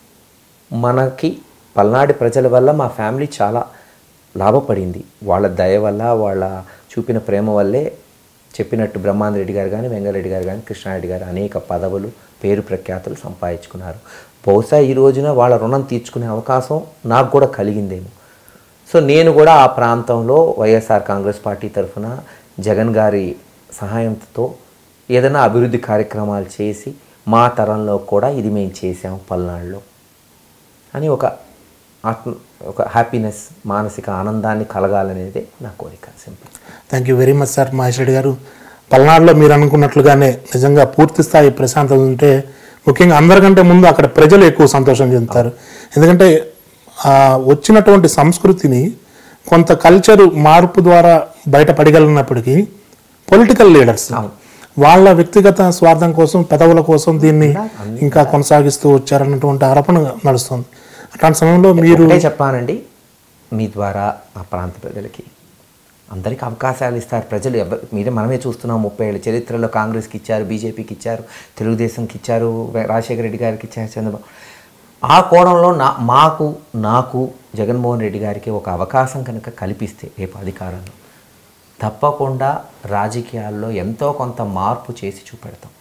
మనకి పల్నాడు ప్రజల వల్ల మా ఫ్యామిలీ చాలా లాభపడింది. వాళ్ళ దయ వల్ల, వాళ్ళ చూపిన ప్రేమ వల్లే చెప్పినట్టు బ్రహ్మాందరెడ్డి గారు కానీ, వెంగరెడ్డి గారు కానీ, కృష్ణారెడ్డి గారు అనేక పదవులు, పేరు ప్రఖ్యాతులు సంపాదించుకున్నారు. బహుశా ఈ రోజున వాళ్ళ రుణం తీర్చుకునే అవకాశం నాకు కూడా కలిగిందేమో. సో నేను కూడా ఆ ప్రాంతంలో వైఎస్ఆర్ కాంగ్రెస్ పార్టీ తరఫున జగన్ గారి సహాయంతో ఏదైనా అభివృద్ధి కార్యక్రమాలు చేసి మా తరంలో కూడా ఇది మేము చేసాము పల్నాడులో అని ఒక ఆత్మ, ఒక హ్యాపీనెస్, మానసిక ఆనందాన్ని కలగాలనేదే నా కోరిక. Simple. Thank you very much sir Mahesh Reddy గారు. పల్నాడులో మీరు అనుకున్నట్లుగానే నిజంగా పూర్తి స్థాయి ప్రశాంతత ఉంటే, ముఖ్యంగా అందరికంటే ముందు అక్కడ ప్రజలు ఎక్కువ సంతోషం చెందుతారు. ఎందుకంటే వచ్చినటువంటి సంస్కృతిని కొంత కల్చర్ మార్పు ద్వారా బయటపడగలిగినప్పటికీ పొలిటికల్ లీడర్స్ వాళ్ళ వ్యక్తిగత స్వార్థం కోసం, పెదవుల కోసం దీన్ని ఇంకా కొనసాగిస్తూ వచ్చారన్నటువంటి ఆరోపణ నడుస్తుంది. అట్లాంటి సమయంలో మీరు చెప్పానండి, మీ ద్వారా ఆ ప్రాంత ప్రజలకి అందరికీ అవకాశాలు ఇస్తారు ప్రజలు. ఎవరు మీరే మనమే చూస్తున్నాం. ముప్పై ఏళ్ళ చరిత్రలో కాంగ్రెస్కి ఇచ్చారు, బీజేపీకి ఇచ్చారు, తెలుగుదేశంకి ఇచ్చారు, రాజశేఖర రెడ్డి గారికి ఇచ్చారు, చంద్రబాబు. ఆ కోణంలో నా మాకు నాకు జగన్మోహన్ రెడ్డి గారికి ఒక అవకాశం కనుక కల్పిస్తే రేపు అధికారంలో తప్పకుండా రాజకీయాల్లో ఎంతో కొంత మార్పు చేసి చూపెడతాం.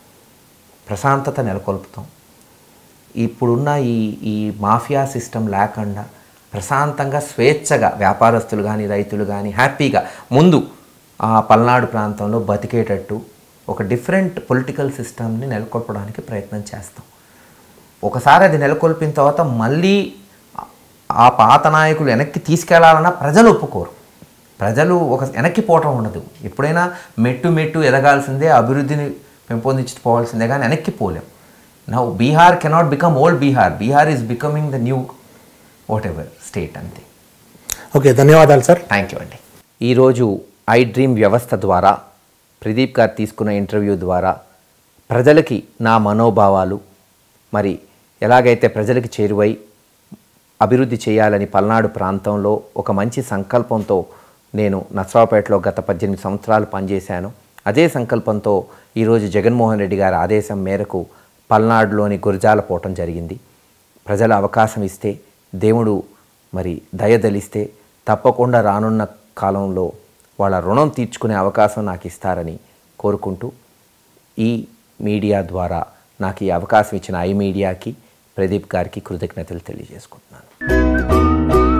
ప్రశాంతత నెలకొల్పుతాం. ఇప్పుడున్న ఈ ఈ మాఫియా సిస్టమ్ లేకుండా ప్రశాంతంగా, స్వేచ్ఛగా వ్యాపారస్తులు కానీ, రైతులు కానీ హ్యాపీగా ముందు ఆ పల్నాడు ప్రాంతంలో బతికేటట్టు ఒక డిఫరెంట్ పొలిటికల్ సిస్టమ్ని నెలకొల్పడానికి ప్రయత్నం చేస్తాం. ఒకసారి అది నెలకొల్పిన తర్వాత మళ్ళీ ఆ పాత నాయకులు వెనక్కి తీసుకెళ్లాలన్నా ప్రజలు ఒప్పుకోరు. ప్రజలు ఒక వెనక్కి పోవటం ఉండదు. ఎప్పుడైనా మెట్టు మెట్టు ఎదగాల్సిందే, అభివృద్ధిని పెంపొందించుకోవాల్సిందే, కానీ వెనక్కి పోలేం. Now Bihar cannot become old Bihar. Bihar is becoming the new whatever state, అంతే. ఓకే, ధన్యవాదాలు సార్. థ్యాంక్ యూ అండి. ఈరోజు ఐ డ్రీమ్ వ్యవస్థ ద్వారా ప్రదీప్ గారు తీసుకున్న ఇంటర్వ్యూ ద్వారా ప్రజలకి నా మనోభావాలు, మరి ఎలాగైతే ప్రజలకి చేరువై అభివృద్ధి చేయాలని పల్నాడు ప్రాంతంలో ఒక మంచి సంకల్పంతో నేను నసరావుపేటలో గత పద్దెనిమిది సంవత్సరాలు పనిచేశాను. అదే సంకల్పంతో ఈరోజు జగన్మోహన్ రెడ్డి గారి ఆదేశం మేరకు పల్నాడులోని గురజాల పోవటం జరిగింది. ప్రజల అవకాశం ఇస్తే, దేవుడు మరి దయదలిస్తే తప్పకుండా రానున్న కాలంలో వాళ్ళ రుణం తీర్చుకునే అవకాశం నాకు ఇస్తారని కోరుకుంటూ ఈ మీడియా ద్వారా నాకు ఈ అవకాశం ఇచ్చిన ఐ మీడియాకి, ప్రదీప్ గారికి కృతజ్ఞతలు తెలియజేసుకుంటున్నాను.